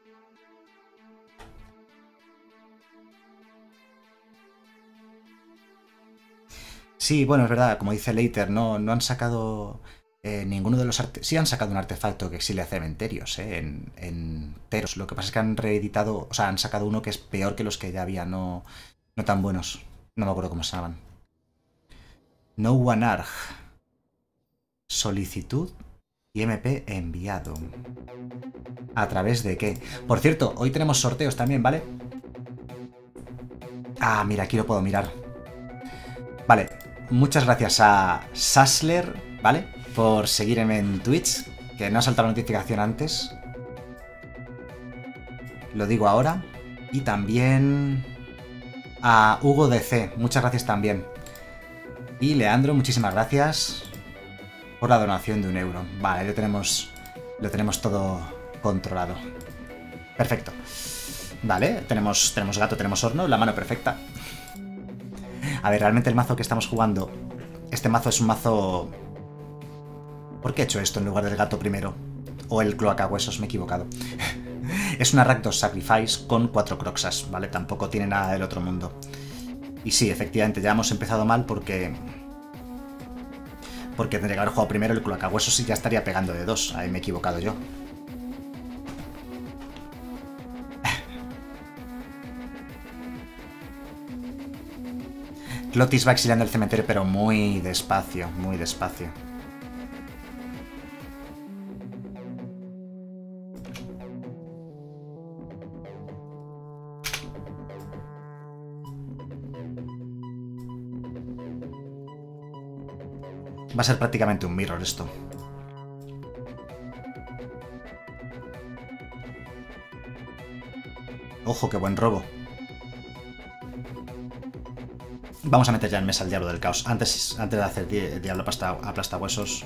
Sí, bueno, es verdad, como dice Leiter, no, no han sacado eh, ninguno de los artefactos. Sí han sacado un artefacto que exilia cementerios, ¿eh? En, en Teros. Lo que pasa es que han reeditado, o sea, han sacado uno que es peor que los que ya había, no, no tan buenos. No me acuerdo cómo se llamaban. No One Arg. Solicitud y M P enviado. ¿A través de qué? Por cierto, hoy tenemos sorteos también, ¿vale? Ah, mira, aquí lo puedo mirar. Vale, muchas gracias a Sassler, ¿vale? por seguirme en Twitch, que no ha saltado la notificación antes. Lo digo ahora. Y también a Hugo D C, muchas gracias también. Y Leandro, muchísimas gracias por la donación de un euro. Vale, lo tenemos, lo tenemos todo controlado. Perfecto. Vale, tenemos, tenemos gato, tenemos horno, la mano perfecta. A ver, realmente el mazo que estamos jugando, este mazo es un mazo... ¿Por qué he hecho esto en lugar del gato primero? O el cloacahuesos, me he equivocado. Es una Rakdos Sacrifice con cuatro Croxas, ¿vale? Tampoco tiene nada del otro mundo. Y sí, efectivamente, ya hemos empezado mal porque... Porque tendría que haber jugado primero el cloacahuesos y ya estaría pegando de dos. Ahí me he equivocado yo. Clotis va exiliando el cementerio, pero muy despacio, muy despacio. Va a ser prácticamente un mirror esto. Ojo, qué buen robo. Vamos a meter ya en mesa el Diablo del Caos. Antes, antes de hacer di Diablo aplasta huesos.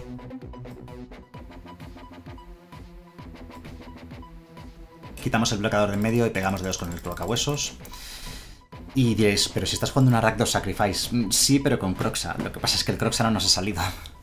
Quitamos el bloqueador de en medio y pegamos dedos con el cloacahuesos. Y diréis, pero si estás jugando una Rakdos Sacrifice. Sí, pero con Croxa. Lo que pasa es que el Croxa no nos ha salido.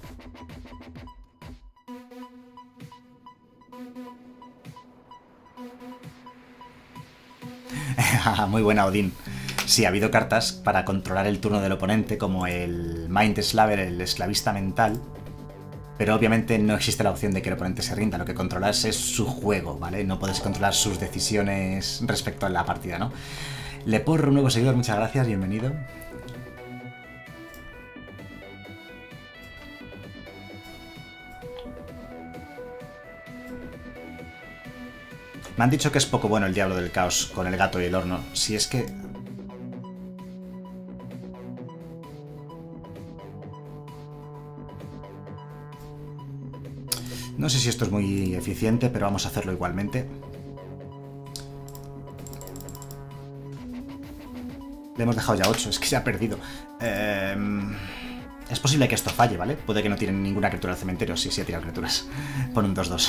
Muy buena, Odín. Sí, ha habido cartas para controlar el turno del oponente, como el Mind Slaver, el esclavista mental. Pero obviamente no existe la opción de que el oponente se rinda. Lo que controlas es su juego, ¿vale? No puedes controlar sus decisiones respecto a la partida, ¿no? Leporro, un nuevo seguidor, muchas gracias, bienvenido. Me han dicho que es poco bueno el Diablo del Caos con el gato y el horno. Si es que... No sé si esto es muy eficiente, pero vamos a hacerlo igualmente. Le hemos dejado ya ocho, es que se ha perdido. Eh, es posible que esto falle, ¿vale? Puede que no tienen ninguna criatura al cementerio. Sí, sí ha tirado criaturas. Pon un dos dos.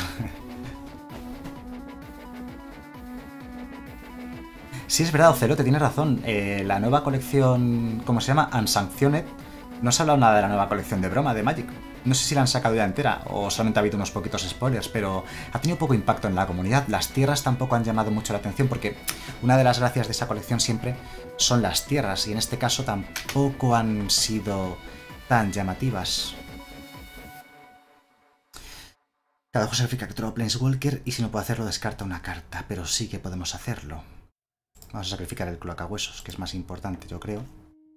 Sí, es verdad, Ocelote, tienes razón. Eh, la nueva colección, ¿cómo se llama? Unsanctioned. No se ha hablado nada de la nueva colección de broma de Magic. No sé si la han sacado ya entera o solamente ha habido unos poquitos spoilers, pero ha tenido poco impacto en la comunidad. Las tierras tampoco han llamado mucho la atención porque una de las gracias de esa colección siempre son las tierras y en este caso tampoco han sido tan llamativas. Cada juego sacrifica criatura o Planeswalker y si no puede hacerlo descarta una carta, pero sí que podemos hacerlo. Vamos a sacrificar el cloacahuesos, que es más importante, yo creo.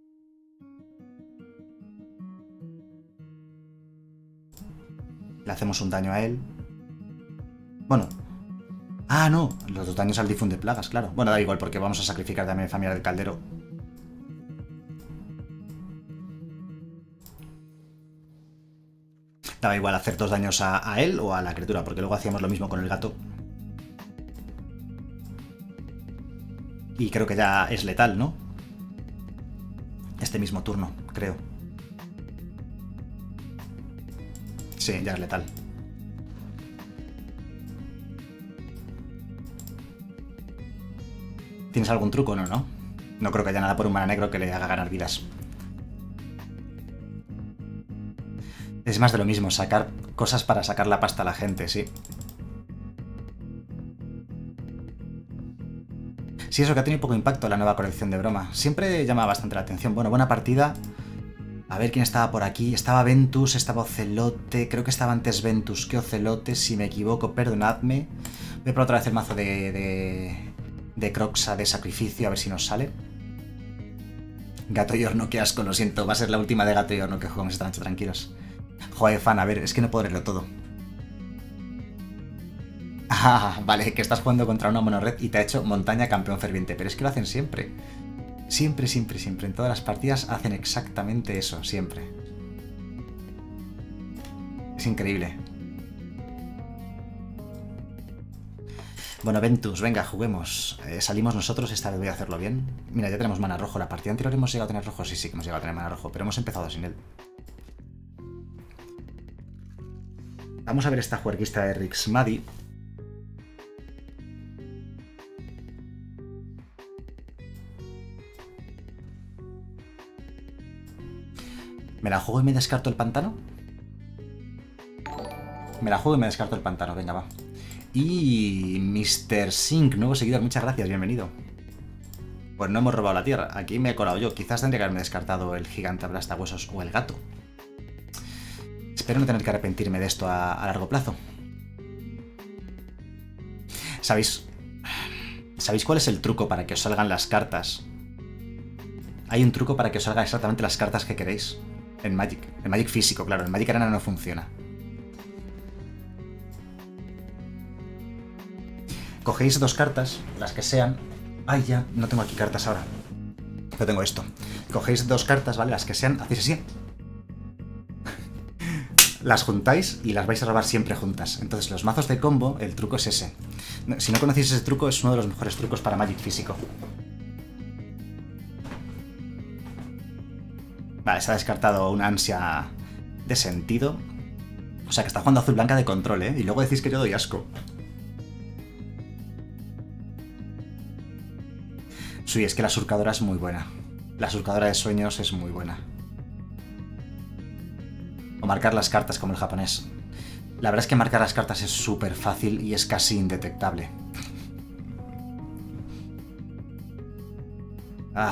Le hacemos un daño a él. Bueno. Ah, no. Los dos daños al difunde plagas, claro. Bueno, da igual porque vamos a sacrificar también el familiar del caldero. Daba igual hacer dos daños a, a él o a la criatura, porque luego hacíamos lo mismo con el gato. Y creo que ya es letal, ¿no? Este mismo turno, creo. Sí, ya es letal. ¿Tienes algún truco? No, no. No creo que haya nada por un mana negro que le haga ganar vidas. Es más de lo mismo, sacar cosas para sacar la pasta a la gente, sí. Sí, eso que ha tenido poco impacto la nueva colección de broma. Siempre llama bastante la atención. Bueno, buena partida. A ver quién estaba por aquí. Estaba Ventus, estaba Ocelote. Creo que estaba antes Ventus que Ocelote. Si me equivoco, perdonadme. Voy a probar otra vez el mazo de, de, de Croxa de sacrificio, a ver si nos sale. Gato y horno, qué asco, lo siento. Va a ser la última de Gato y horno que jugamos esta noche, tranquilos. Joder, fan, a ver, es que no puedo leerlo todo. Ah, vale, que estás jugando contra una monored y te ha hecho montaña campeón ferviente. Pero es que lo hacen siempre. Siempre, siempre, siempre. En todas las partidas hacen exactamente eso, siempre. Es increíble. Bueno, Ventus, venga, juguemos. Eh, salimos nosotros, esta vez voy a hacerlo bien. Mira, ya tenemos mana rojo. La partida anterior hemos llegado a tener rojo. Sí, sí, que hemos llegado a tener mana rojo, pero hemos empezado sin él. Vamos a ver esta juerguista de Rixmadi. ¿Me la juego y me descarto el pantano? Me la juego y me descarto el pantano, venga, va. Y mister Sink, nuevo seguidor, muchas gracias, bienvenido. Pues no hemos robado la tierra, aquí me he colado yo. Quizás tendría que haberme descartado el gigante aplastahuesos o el gato. Espero no tener que arrepentirme de esto a, a largo plazo. ¿Sabéis? ¿Sabéis cuál es el truco para que os salgan las cartas? Hay un truco para que os salgan exactamente las cartas que queréis. En Magic. En Magic físico, claro. En Magic Arena no funciona. Cogéis dos cartas, las que sean. Ay, ya, no tengo aquí cartas ahora. Yo tengo esto. Cogéis dos cartas, ¿vale? Las que sean, hacéis así. Las juntáis y las vais a robar siempre juntas. Entonces, los mazos de combo, el truco es ese. Si no conocéis ese truco, es uno de los mejores trucos para Magic físico. Vale, se ha descartado una ansia de sentido. O sea, que está jugando azul-blanca de control, ¿eh? Y luego decís que yo doy asco. Sí, es que la surcadora es muy buena. La surcadora de sueños es muy buena. O marcar las cartas como el japonés. La verdad es que marcar las cartas es súper fácil y es casi indetectable. Ah...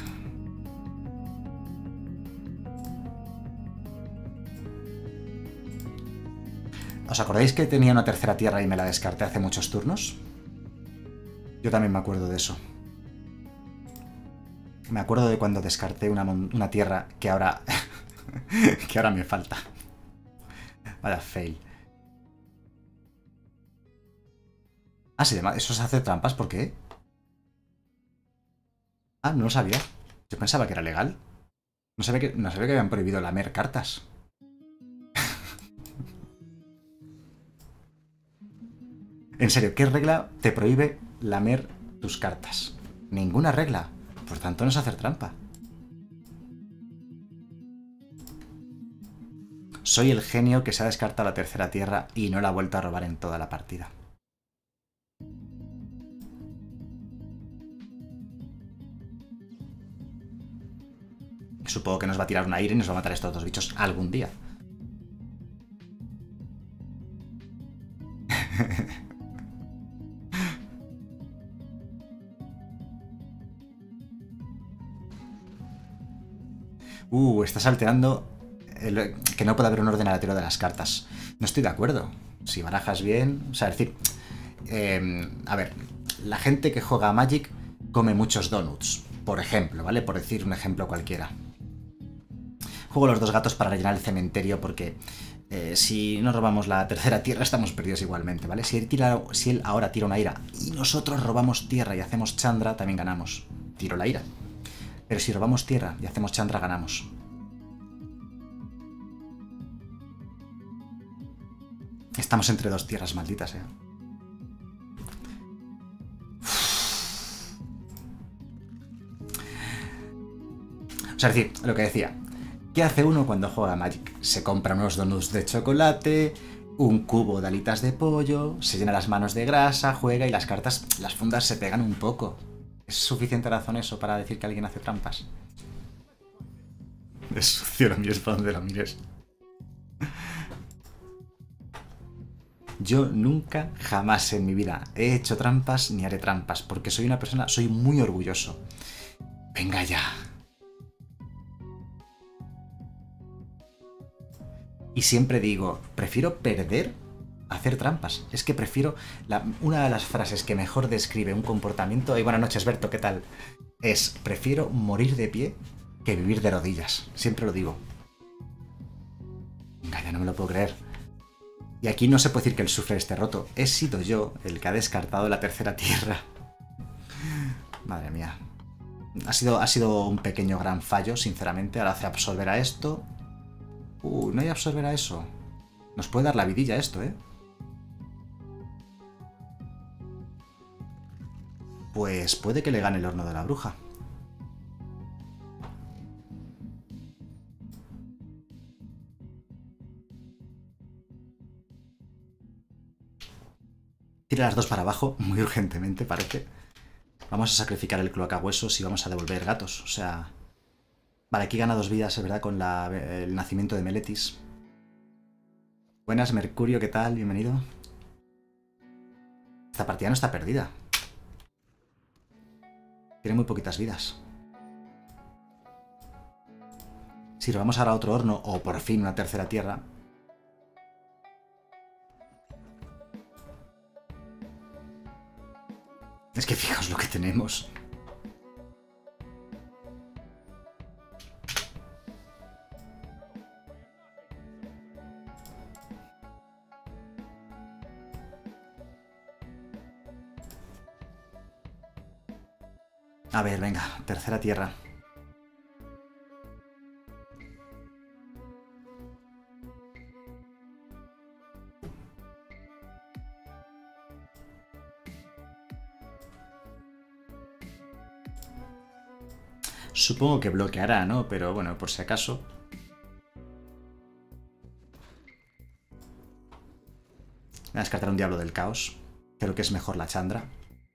¿Os acordáis que tenía una tercera tierra y me la descarté hace muchos turnos? Yo también me acuerdo de eso. Me acuerdo de cuando descarté una, una tierra que ahora... que ahora me falta. Vaya fail. Ah, sí, eso se hace trampas, ¿por qué? Ah, no lo sabía. Yo pensaba que era legal. No sabía que, no sabía que habían prohibido lamer cartas. En serio, ¿qué regla te prohíbe lamer tus cartas? Ninguna regla. Por tanto, no es hacer trampa. Soy el genio que se ha descartado la tercera tierra y no la ha vuelto a robar en toda la partida. Supongo que nos va a tirar un aire y nos va a matar a estos dos bichos algún día. Uh, estás alterando el, que no puede haber un orden aleatorio de las cartas. No estoy de acuerdo. Si barajas bien... O sea, es decir... Eh, a ver, la gente que juega a Magic come muchos donuts, por ejemplo, ¿vale? Por decir un ejemplo cualquiera. Juego los dos gatos para rellenar el cementerio porque eh, si no robamos la tercera tierra estamos perdidos igualmente, ¿vale? Si él, tira, si él ahora tira una ira y nosotros robamos tierra y hacemos Chandra, también ganamos. Tiro la ira. Pero si robamos tierra y hacemos Chandra, ganamos. Estamos entre dos tierras malditas, eh. O sea, es decir, lo que decía. ¿Qué hace uno cuando juega Magic? Se compra unos donuts de chocolate, un cubo de alitas de pollo, se llena las manos de grasa, juega y las cartas, las fundas se pegan un poco. ¿Es suficiente razón eso para decir que alguien hace trampas? Es sucio, no mires para donde lo mires. Yo nunca, jamás en mi vida he hecho trampas ni haré trampas, porque soy una persona, soy muy orgulloso. Venga ya. Y siempre digo, prefiero perder a hacer trampas. Es que prefiero... La, una de las frases que mejor describe un comportamiento... Y buenas noches, Berto, ¿qué tal? Es, prefiero morir de pie que vivir de rodillas. Siempre lo digo. Venga, ya no me lo puedo creer. Y aquí no se puede decir que el sufre esté roto. He sido yo el que ha descartado la tercera tierra. Madre mía. Ha sido, ha sido un pequeño gran fallo, sinceramente. Ahora hace absorber a esto... Uh, no hay absorber a eso. Nos puede dar la vidilla esto, ¿eh? Pues puede que le gane el horno de la bruja. Tira las dos para abajo, muy urgentemente parece. Vamos a sacrificar el cloacahuesos y vamos a devolver gatos, o sea... Vale, aquí gana dos vidas, es verdad, con la, el nacimiento de Meletis. Buenas, Mercurio, ¿qué tal? Bienvenido. Esta partida no está perdida. Tiene muy poquitas vidas. Si robamos ahora otro horno, o por fin una tercera tierra... Es que fijaos lo que tenemos. A ver, venga, tercera tierra. Supongo que bloqueará, ¿no? Pero bueno, por si acaso. Voy a descartar un Diablo del Caos. Creo que es mejor la Chandra.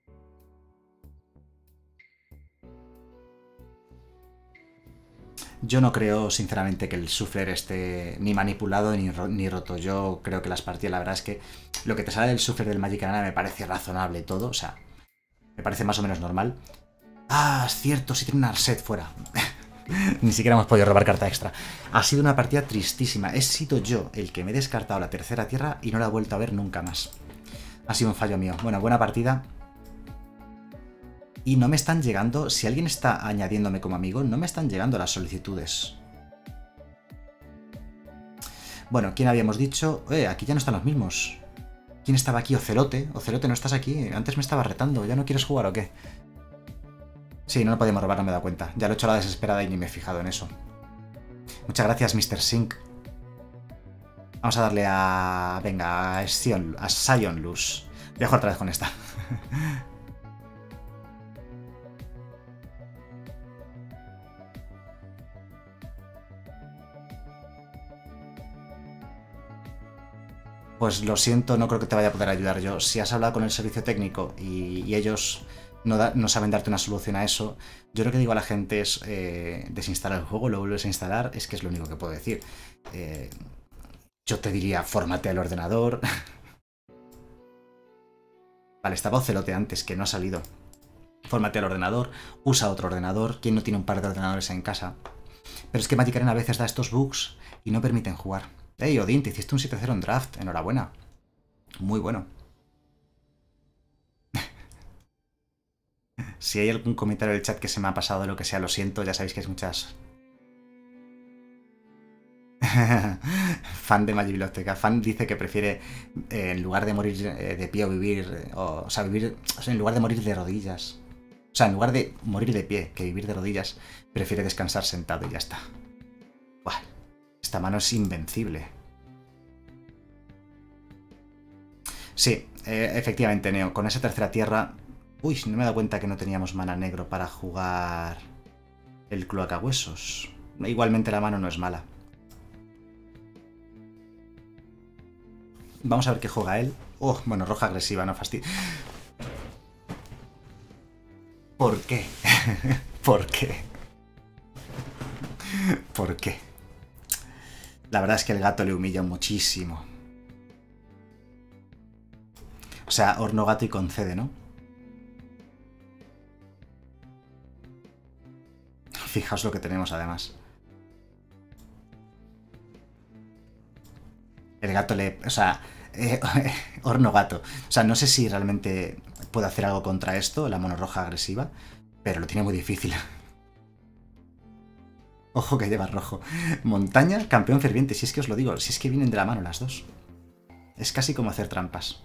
Yo no creo, sinceramente, que el Sufler esté ni manipulado ni, ro ni roto. Yo creo que las partidas, la verdad es que lo que te sale del Sufler del Magic Arena me parece razonable todo. O sea, me parece más o menos normal. Ah, es cierto, sí tiene un Arset fuera. Ni siquiera hemos podido robar carta extra. Ha sido una partida tristísima. He sido yo el que me he descartado la tercera tierra y no la he vuelto a ver nunca más. Ha sido un fallo mío. Bueno, buena partida. Y no me están llegando... Si alguien está añadiéndome como amigo, no me están llegando las solicitudes. Bueno, ¿quién habíamos dicho? Eh, aquí ya no están los mismos. ¿Quién estaba aquí? Ocelote. Ocelote, ¿no estás aquí? Antes me estaba retando. ¿Ya no quieres jugar o qué? Sí, no lo podíamos robar, no me he dado cuenta. Ya lo he hecho a la desesperada y ni me he fijado en eso. Muchas gracias, mister Sink. Vamos a darle a... Venga, a Sion, a Sion Luz. Voy a jugar otra vez con esta. Pues lo siento, no creo que te vaya a poder ayudar yo. Si has hablado con el servicio técnico y, y ellos no, da, no saben darte una solución a eso, yo lo que digo a la gente es eh, desinstalar el juego, lo vuelves a instalar, es que es lo único que puedo decir. Eh, yo te diría, formatea el ordenador. Vale, estaba Ocelote antes, que no ha salido. Formatea el ordenador, usa otro ordenador. ¿Quién no tiene un par de ordenadores en casa? Pero es que Magic Arena a veces da estos bugs y no permiten jugar. Hey, Odín, te hiciste un siete cero en draft. Enhorabuena. Muy bueno. Si hay algún comentario del chat que se me ha pasado de lo que sea, lo siento. Ya sabéis que es muchas... Fan de Magibiblioteca. Fan dice que prefiere, eh, en lugar de morir eh, de pie o vivir... Eh, o, o sea, vivir... O sea, en lugar de morir de rodillas. O sea, en lugar de morir de pie que vivir de rodillas, prefiere descansar sentado y ya está. Buah. Esta mano es invencible. Sí, eh, efectivamente, Neo. Con esa tercera tierra... Uy, no me he dado cuenta que no teníamos mana negro para jugar el cloacahuesos. Igualmente la mano no es mala. Vamos a ver qué juega él. Oh, bueno, roja agresiva, no fastidio. ¿Por qué? ¿Por qué? ¿Por qué? La verdad es que el gato le humilla muchísimo. O sea, horno gato y concede, ¿no? Fijaos lo que tenemos además. El gato le... O sea, eh, horno gato. O sea, no sé si realmente puede hacer algo contra esto, la mono roja agresiva, pero lo tiene muy difícil. Ojo que lleva rojo. Montaña, campeón ferviente. Si es que os lo digo, si es que vienen de la mano las dos. Es casi como hacer trampas.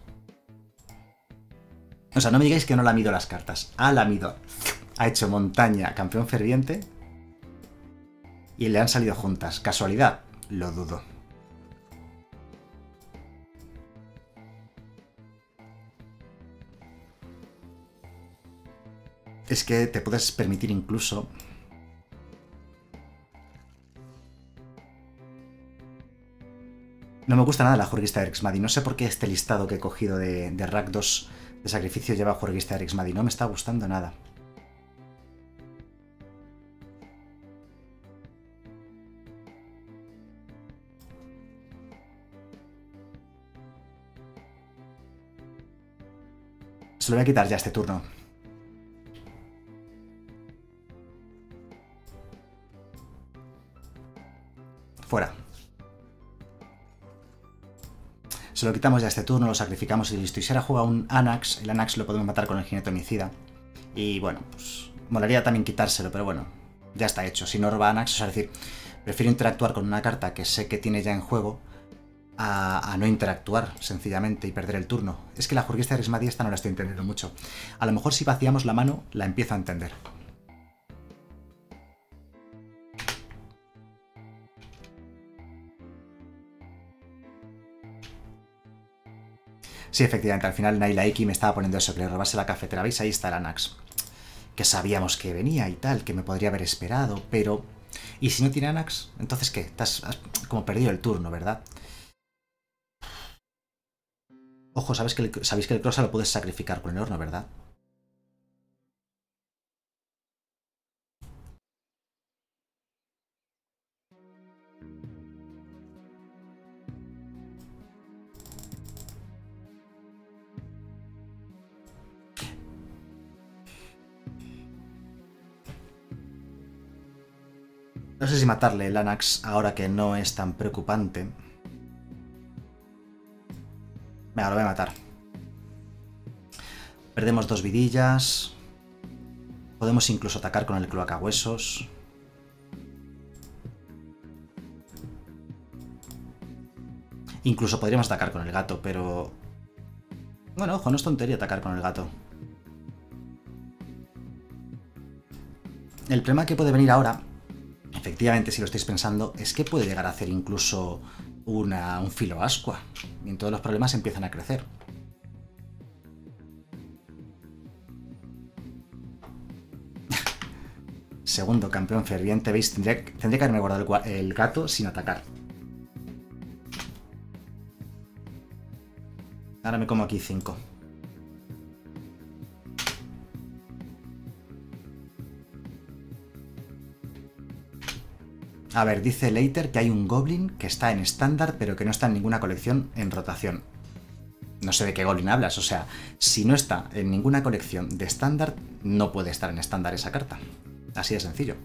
O sea, no me digáis que no la mido las cartas. Ha lamido. Ha hecho montaña, campeón ferviente. Y le han salido juntas. ¿Casualidad? Lo dudo. es que te puedes permitir incluso... No me gusta nada la Jurguista de Erixmadi. No sé por qué este listado que he cogido de, de Rakdos de sacrificio lleva Jurguista de Erixmadi. No me está gustando nada. Se lo voy a quitar ya este turno. Fuera. Se lo quitamos ya este turno, lo sacrificamos y listo. Y si ahora juega un Anax, el Anax lo podemos matar con el jinete homicida. Y bueno, pues molaría también quitárselo, pero bueno, ya está hecho. Si no roba Anax, o sea, es decir, prefiero interactuar con una carta que sé que tiene ya en juego a, a no interactuar, sencillamente, y perder el turno. Es que la Jurguista de Erixmadi esta no la estoy entendiendo mucho. A lo mejor si vaciamos la mano, la empiezo a entender. Sí, efectivamente, al final Naila Iki me estaba poniendo eso, que le robase la cafetera. ¿Veis? Ahí está el Anax. Que sabíamos que venía y tal, que me podría haber esperado, pero... ¿Y si no tiene Anax? Entonces, ¿qué? Estás has como perdido el turno, ¿verdad? Ojo, ¿sabes que el, sabéis que el Croxa lo puedes sacrificar con el horno, ¿verdad? No sé si matarle el Anax ahora que no es tan preocupante. Venga, lo voy a matar. Perdemos dos vidillas. Podemos incluso atacar con el cloacahuesos. Incluso podríamos atacar con el gato, pero... Bueno, ojo, no es tontería atacar con el gato. El problema que puede venir ahora, efectivamente, si lo estáis pensando, es que puede llegar a hacer incluso una, un filo ascua. Y todos los problemas empiezan a crecer. Segundo campeón ferviente, ¿veis? Tendría, tendría que haberme guardado el, el gato sin atacar. Ahora me como aquí cinco. A ver, dice Leiter que hay un Goblin que está en estándar, pero que no está en ninguna colección en rotación. No sé de qué Goblin hablas, o sea, si no está en ninguna colección de estándar, no puede estar en estándar esa carta. Así de sencillo.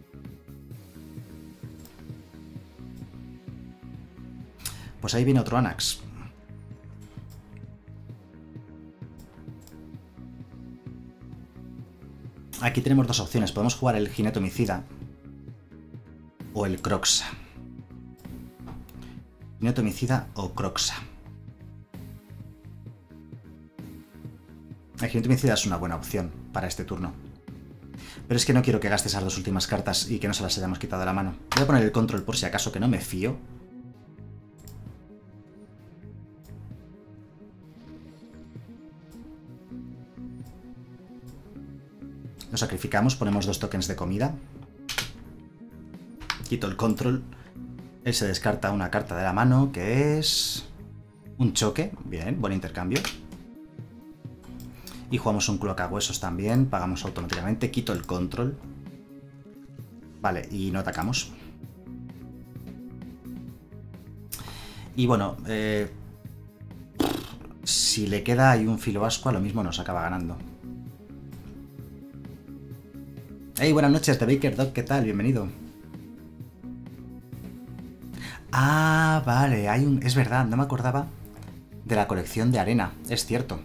Pues ahí viene otro Anax. Aquí tenemos dos opciones. Podemos jugar el jinete homicida o el Croxa. Jinete homicida o Croxa. El jinete homicida es una buena opción para este turno. Pero es que no quiero que gaste esas dos últimas cartas y que no se las hayamos quitado de la mano. Voy a poner el control por si acaso, que no me fío. Lo sacrificamos, ponemos dos tokens de comida. Quito el control. Él se descarta una carta de la mano, que es... un choque. Bien, buen intercambio. Y jugamos un cloacahuesos también. Pagamos automáticamente. Quito el control. Vale, y no atacamos. Y bueno, eh, si le queda ahí un filo ascua, lo mismo nos acaba ganando. Hey, buenas noches, The Baker Dog, ¿qué tal? Bienvenido. Ah, vale, hay un... es verdad, no me acordaba de la colección de arena, es cierto.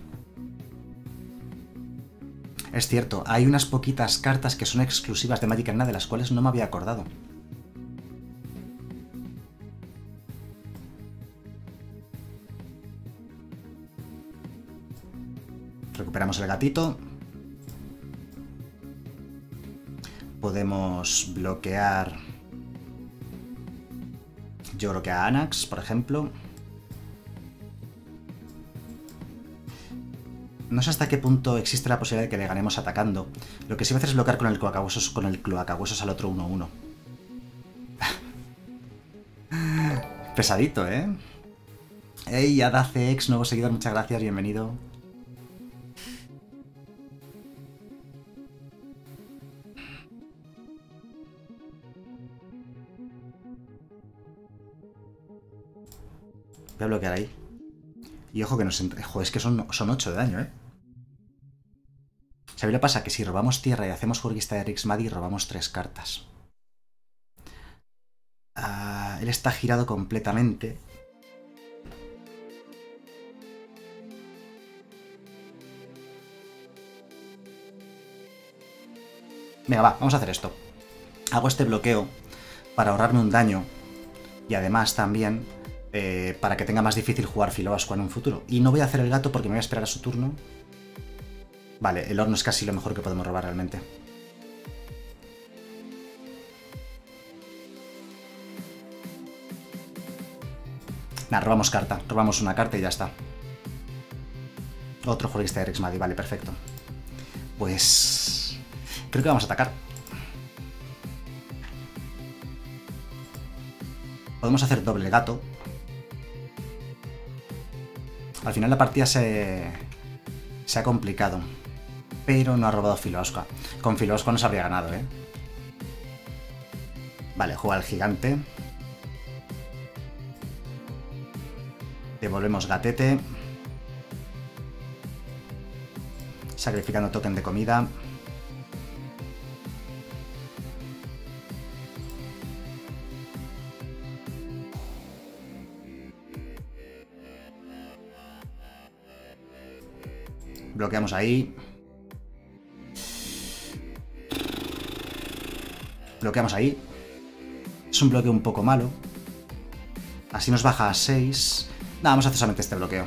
Es cierto, hay unas poquitas cartas que son exclusivas de Magic Arena de las cuales no me había acordado. Recuperamos el gatito. Podemos bloquear... yo creo que a Anax, por ejemplo. No sé hasta qué punto existe la posibilidad de que le ganemos atacando. Lo que sí voy a hacer es bloquear con el cloacahuesos, con el cloacahuesos al otro uno uno. Pesadito, ¿eh? Hey, AdaCX, nuevo seguidor, muchas gracias, bienvenido. Voy a bloquear ahí. Y ojo que nos... Joder, es que son, son ocho de daño, ¿eh? ¿Sabéis lo que pasa? Que si robamos tierra y hacemos Jurguista de Rixmadi, robamos tres cartas. Uh, él está girado completamente. Venga, va, vamos a hacer esto. Hago este bloqueo para ahorrarme un daño y además también eh, para que tenga más difícil jugar Filoascua en un futuro. Y no voy a hacer el gato porque me voy a esperar a su turno. Vale, el horno es casi lo mejor que podemos robar realmente. Nah, robamos carta. Robamos una carta y ya está. Otro Jurguista de Rixmadi, vale, perfecto. Pues... creo que vamos a atacar. Podemos hacer doble gato. Al final la partida se... se ha complicado. Pero no ha robado Filoascua. Con Filoascua nos habría ganado, ¿eh? Vale, juega el gigante. Devolvemos gatete. Sacrificando token de comida. Bloqueamos ahí. Bloqueamos ahí. Es un bloqueo un poco malo. Así nos baja a seis. Nada, vamos a hacer solamente este bloqueo.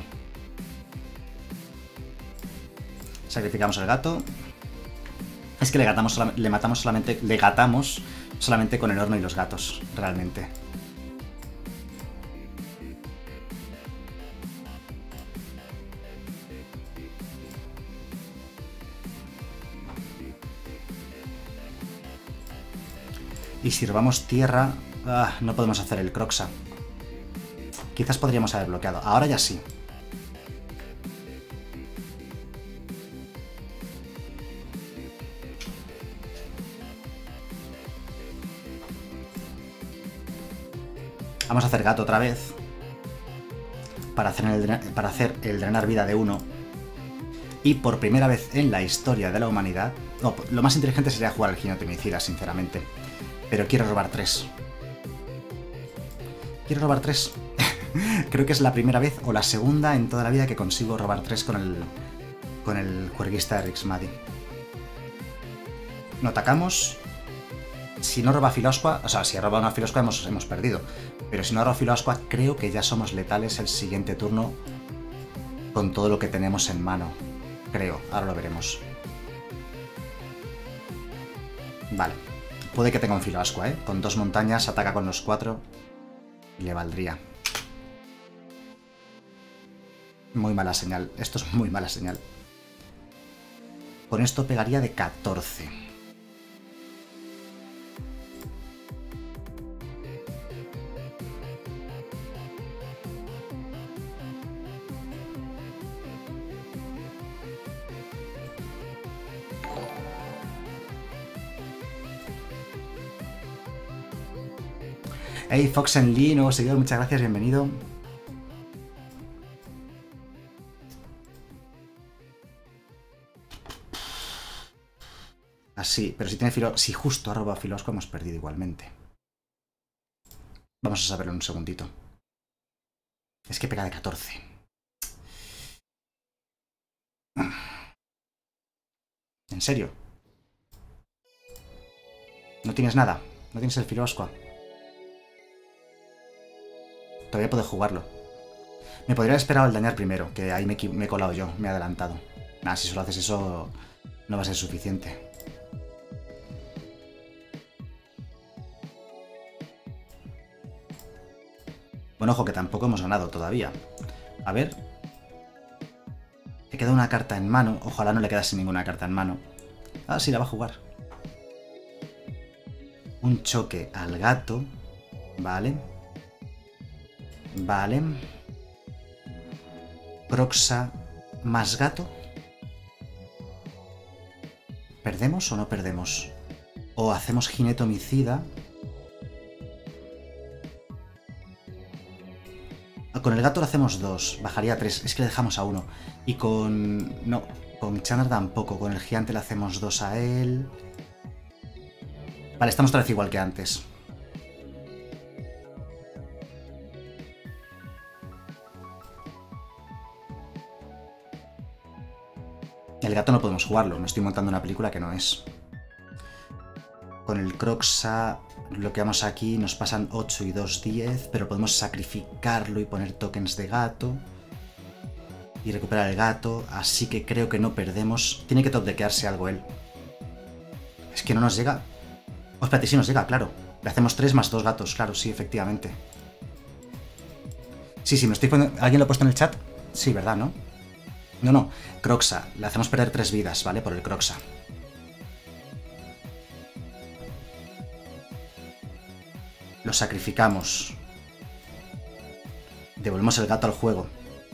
Sacrificamos el gato. Es que le, gatamos, le matamos solamente... Le gatamos solamente con el horno y los gatos, realmente. Y si robamos tierra... Ah, no podemos hacer el Croxa. Quizás podríamos haber bloqueado. Ahora ya sí. Vamos a hacer gato otra vez. Para hacer el, para hacer el drenar vida de uno. Y por primera vez en la historia de la humanidad... No, lo más inteligente sería jugar al Ginotemicida, sinceramente. Pero quiero robar tres. Quiero robar tres. Creo que es la primera vez o la segunda en toda la vida que consigo robar tres con el... Con el Jurguista de Rixmadi. No atacamos. Si no roba Filoascua... O sea, si ha robado una Filoascua hemos, hemos perdido. Pero si no roba Filoascua, creo que ya somos letales el siguiente turno. Con todo lo que tenemos en mano. Creo, ahora lo veremos. Vale. Puede que tenga un Filoascua, ¿eh? Con dos montañas, ataca con los cuatro. Y le valdría. Muy mala señal. Esto es muy mala señal. Con esto pegaría de catorce. Hey, Fox and Lee, nuevo seguidor, muchas gracias, bienvenido. Así, pero si tiene filo... Si justo ha robado Filoascua hemos perdido igualmente. Vamos a saberlo en un segundito. Es que pega de catorce. ¿En serio? No tienes nada. No tienes el Filoascua. Todavía puedo jugarlo. Me podría haber esperado al dañar primero, que ahí me, me he colado yo, me he adelantado. Nada, si solo haces eso no va a ser suficiente. Bueno, ojo, que tampoco hemos ganado todavía. A ver. ¿Qué queda una carta en mano. Ojalá no le quedase ninguna carta en mano. Ah, sí, la va a jugar. Un choque al gato. Vale. Vale. Kroxa más gato. ¿Perdemos o no perdemos? O hacemos jinete homicida. Con el gato lo hacemos dos, bajaría a tres, es que le dejamos a uno. Y con... no, con Chandra tampoco, con el gigante le hacemos dos a él. Vale, estamos otra vez igual que antes. El gato no podemos jugarlo, me estoy montando una película que no es. Con el Kroxa lo que vamos aquí nos pasan ocho y dos, diez, pero podemos sacrificarlo y poner tokens de gato. Y recuperar el gato, así que creo que no perdemos. Tiene que top-deckearse algo él. Es que no nos llega. Oh, espérate, sí nos llega, claro. Le hacemos tres más dos gatos, claro, sí, efectivamente. Sí, sí, me estoy poniendo... ¿Alguien lo ha puesto en el chat? Sí, ¿verdad, no? No, no, Kroxa. Le hacemos perder tres vidas, ¿vale? Por el Kroxa. Lo sacrificamos. Devolvemos el gato al juego.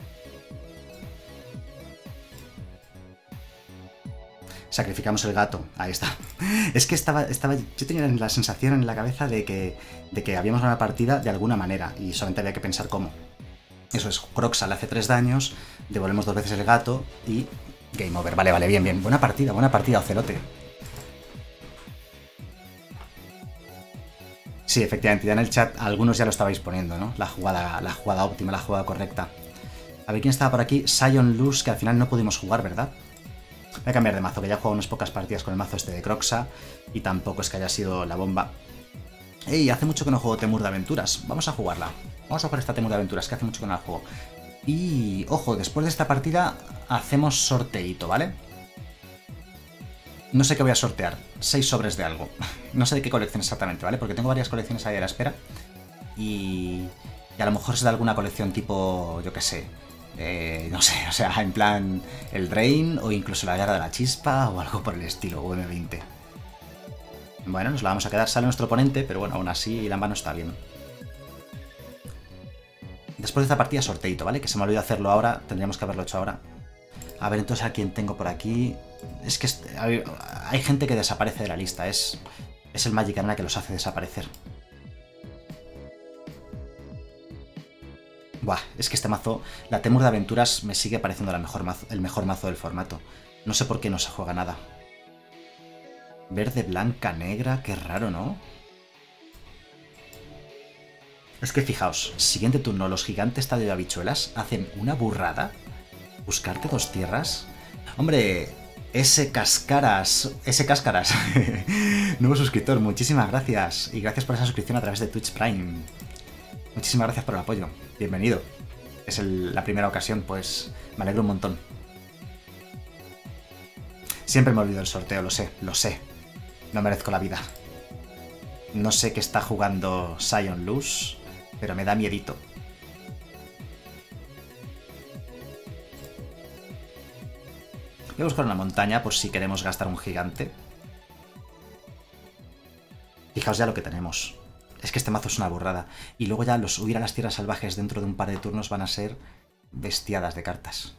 Sacrificamos el gato. Ahí está. Es que estaba, estaba... Yo tenía la sensación en la cabeza de que, de que habíamos ganado la partida de alguna manera y solamente había que pensar cómo. Eso es, Kroxa le hace tres daños, devolvemos dos veces el gato y game over. Vale, vale, bien, bien. Buena partida, buena partida, Ocelote. Sí, efectivamente, ya en el chat algunos ya lo estabais poniendo, ¿no? La jugada, la jugada óptima, la jugada correcta. A ver quién estaba por aquí. Sion Luz, que al final no pudimos jugar, ¿verdad? Voy a cambiar de mazo, que ya he jugado unas pocas partidas con el mazo este de Kroxa y tampoco es que haya sido la bomba. ¡Ey! Hace mucho que no juego Temur de Aventuras. Vamos a jugarla. Vamos a jugar esta Temur de Aventuras, que hace mucho que no la juego. Y, ojo, después de esta partida hacemos sorteito, ¿vale? No sé qué voy a sortear. Seis sobres de algo. No sé de qué colección exactamente, ¿vale? Porque tengo varias colecciones ahí a la espera. Y, y a lo mejor es de alguna colección tipo, yo qué sé, eh, no sé, o sea, en plan el Drain o incluso la Guerra de la Chispa o algo por el estilo, o M veinte. Bueno, nos la vamos a quedar, sale nuestro oponente, pero bueno, aún así la mano está bien. Después de esta partida sorteito, ¿vale? Que se me olvidó hacerlo ahora, tendríamos que haberlo hecho ahora. A ver, entonces a quién tengo por aquí. Es que hay, hay gente que desaparece de la lista, es, es el Magic Arena que los hace desaparecer. Buah, es que este mazo, la Temur de Aventuras me sigue pareciendo la mejor mazo, el mejor mazo del formato. No sé por qué no se juega nada. Verde, blanca, negra, qué raro, ¿no? Es que fijaos, siguiente turno, los gigantes estadio de habichuelas hacen una burrada. Buscarte dos tierras. Hombre, ese Cascaras, ese Cáscaras, nuevo suscriptor, muchísimas gracias. Y gracias por esa suscripción a través de Twitch Prime. Muchísimas gracias por el apoyo. Bienvenido. Es el, la primera ocasión, pues me alegro un montón. Siempre me olvido el sorteo, lo sé, lo sé. No merezco la vida. No sé qué está jugando Sion Luz, pero me da miedito. Voy a buscar una montaña por si queremos gastar un gigante. Fijaos ya lo que tenemos. Es que este mazo es una burrada. Y luego ya los huir a las tierras salvajes dentro de un par de turnos van a ser bestiadas de cartas.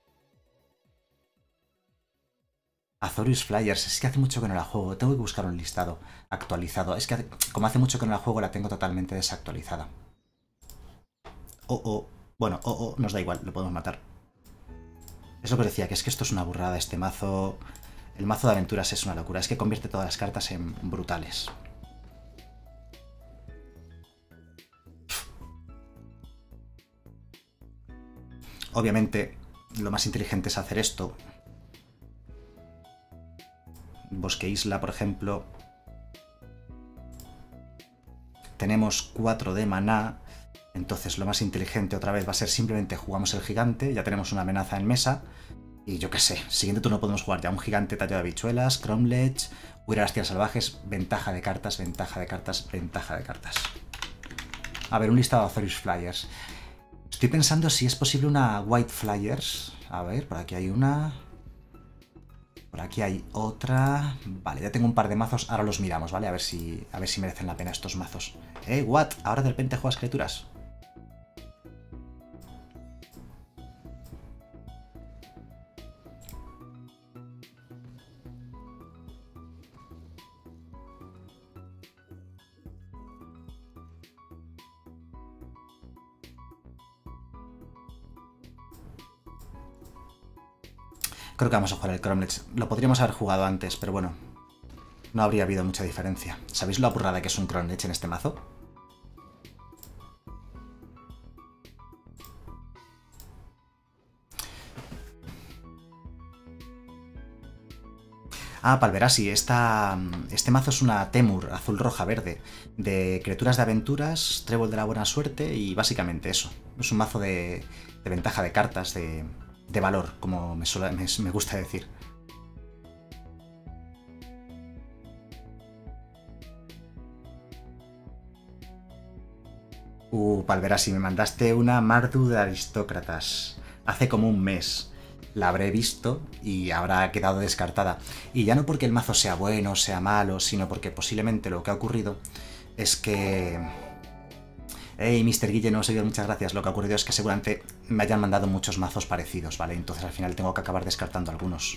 Azorius Flyers, es que hace mucho que no la juego. Tengo que buscar un listado actualizado. Es que hace, como hace mucho que no la juego, la tengo totalmente desactualizada. Oh, oh. Bueno, oh, oh, nos da igual, lo podemos matar. Es lo que os decía, que es que esto es una burrada, este mazo. El mazo de aventuras es una locura. Es que convierte todas las cartas en brutales. Obviamente, lo más inteligente es hacer esto. Bosque Isla, por ejemplo. Tenemos cuatro de maná. Entonces lo más inteligente otra vez va a ser simplemente jugamos el gigante. Ya tenemos una amenaza en mesa. Y yo qué sé, siguiente turno podemos jugar ya un gigante tallado de habichuelas, Cromlech, huir a las tierras salvajes, ventaja de cartas, ventaja de cartas, ventaja de cartas. A ver, un listado de Azorius Flyers. Estoy pensando si es posible una White Flyers. A ver, por aquí hay una. Por aquí hay otra. Vale, ya tengo un par de mazos. Ahora los miramos, ¿vale? A ver si, a ver si merecen la pena estos mazos. Eh, what? Ahora de repente juegas criaturas. Creo que vamos a jugar el Cromlech. Lo podríamos haber jugado antes, pero bueno. No habría habido mucha diferencia. ¿Sabéis lo aburrada que es un Cromlech en este mazo? Ah, Palverasi, esta, este mazo es una Temur azul roja verde de criaturas de aventuras, trébol de la buena suerte y básicamente eso. Es un mazo de, de ventaja de cartas, de, de valor, como me, suele, me, me gusta decir. Uh, Palverasi, me mandaste una Mardu de Aristócratas hace como un mes. La habré visto y habrá quedado descartada. Y ya no porque el mazo sea bueno o sea malo, sino porque posiblemente lo que ha ocurrido es que... Hey, mister Guille, no os he oído, muchas gracias. Lo que ha ocurrido es que seguramente me hayan mandado muchos mazos parecidos, ¿vale? Entonces al final tengo que acabar descartando algunos.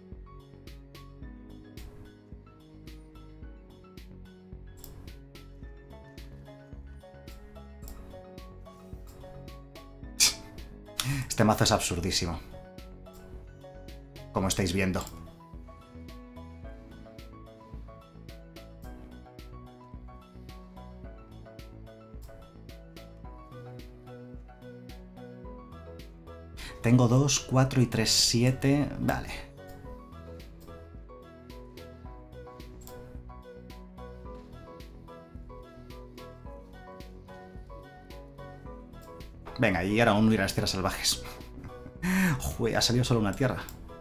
Este mazo es absurdísimo. Como estáis viendo. Tengo dos, cuatro y tres, siete... Vale. Venga, y ahora aún no irán a las tierras salvajes. Jue, ha salido solo una tierra.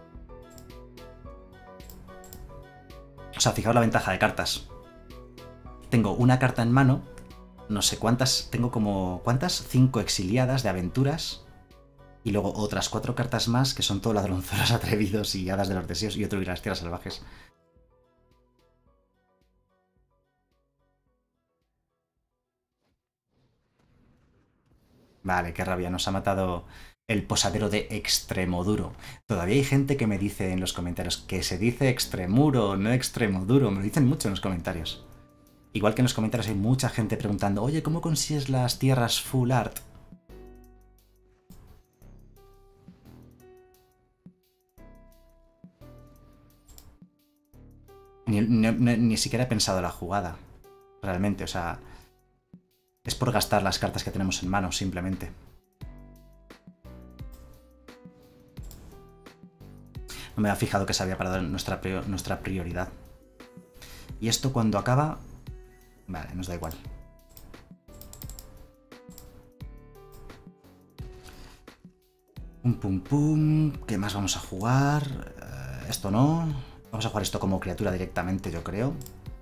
O sea, fijaos la ventaja de cartas. Tengo una carta en mano, no sé cuántas, tengo como... ¿Cuántas? Cinco exiliadas de aventuras. Y luego otras cuatro cartas más que son todos ladronzuelos atrevidos y hadas de los deseos y otro ir a las tierras salvajes. Vale, qué rabia, nos ha matado el posadero de Extremoduro. Todavía hay gente que me dice en los comentarios que se dice Extremuro, no Extremoduro. Me lo dicen mucho en los comentarios. Igual que en los comentarios hay mucha gente preguntando, oye, ¿cómo consigues las tierras full art? Ni, ni, ni siquiera he pensado la jugada, realmente, o sea... Es por gastar las cartas que tenemos en mano, simplemente. No me había fijado que se había parado nuestra, nuestra prioridad. Y esto cuando acaba... Vale, nos da igual. Pum, pum, pum. ¿Qué más vamos a jugar? Uh, esto no. Vamos a jugar esto como criatura directamente, yo creo.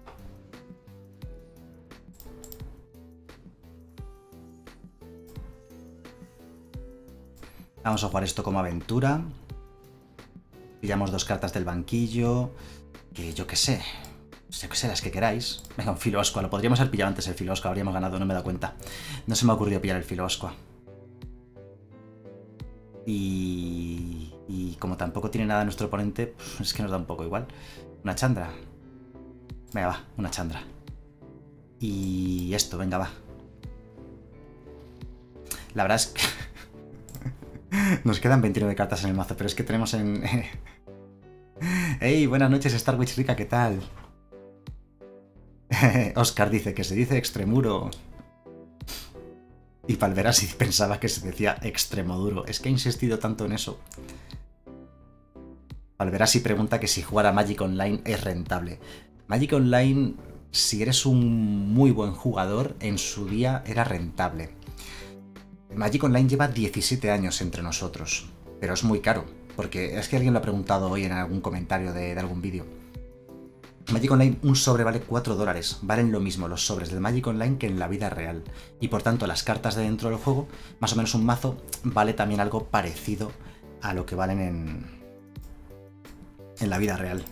Vamos a jugar esto como aventura. Pillamos dos cartas del banquillo. Que yo qué sé. Yo qué sé, las que queráis. Venga, un Filo Ascua. Lo podríamos haber pillado antes el Filo Ascua. Habríamos ganado, no me he dado cuenta. No se me ha ocurrido pillar el Filo Ascua. Y... Y como tampoco tiene nada nuestro oponente, pues es que nos da un poco igual. Una Chandra. Venga, va, una Chandra. Y esto, venga, va. La verdad es que... Nos quedan veintinueve cartas en el mazo, pero es que tenemos en... ¡Hey! Buenas noches, Starwitch Rica, ¿qué tal? Oscar dice que se dice Extremuro. Y Palverasi pensaba que se decía Extremoduro. Es que ha insistido tanto en eso. Palverasi pregunta que si jugar a Magic Online es rentable. Magic Online, si eres un muy buen jugador, en su día era rentable. Magic Online lleva diecisiete años entre nosotros, pero es muy caro, porque es que alguien lo ha preguntado hoy en algún comentario de, de algún vídeo. Magic Online, un sobre vale cuatro dólares. Valen lo mismo los sobres del Magic Online que en la vida real. Y por tanto, las cartas de dentro del juego, más o menos un mazo, vale también algo parecido a lo que valen en, en la vida real.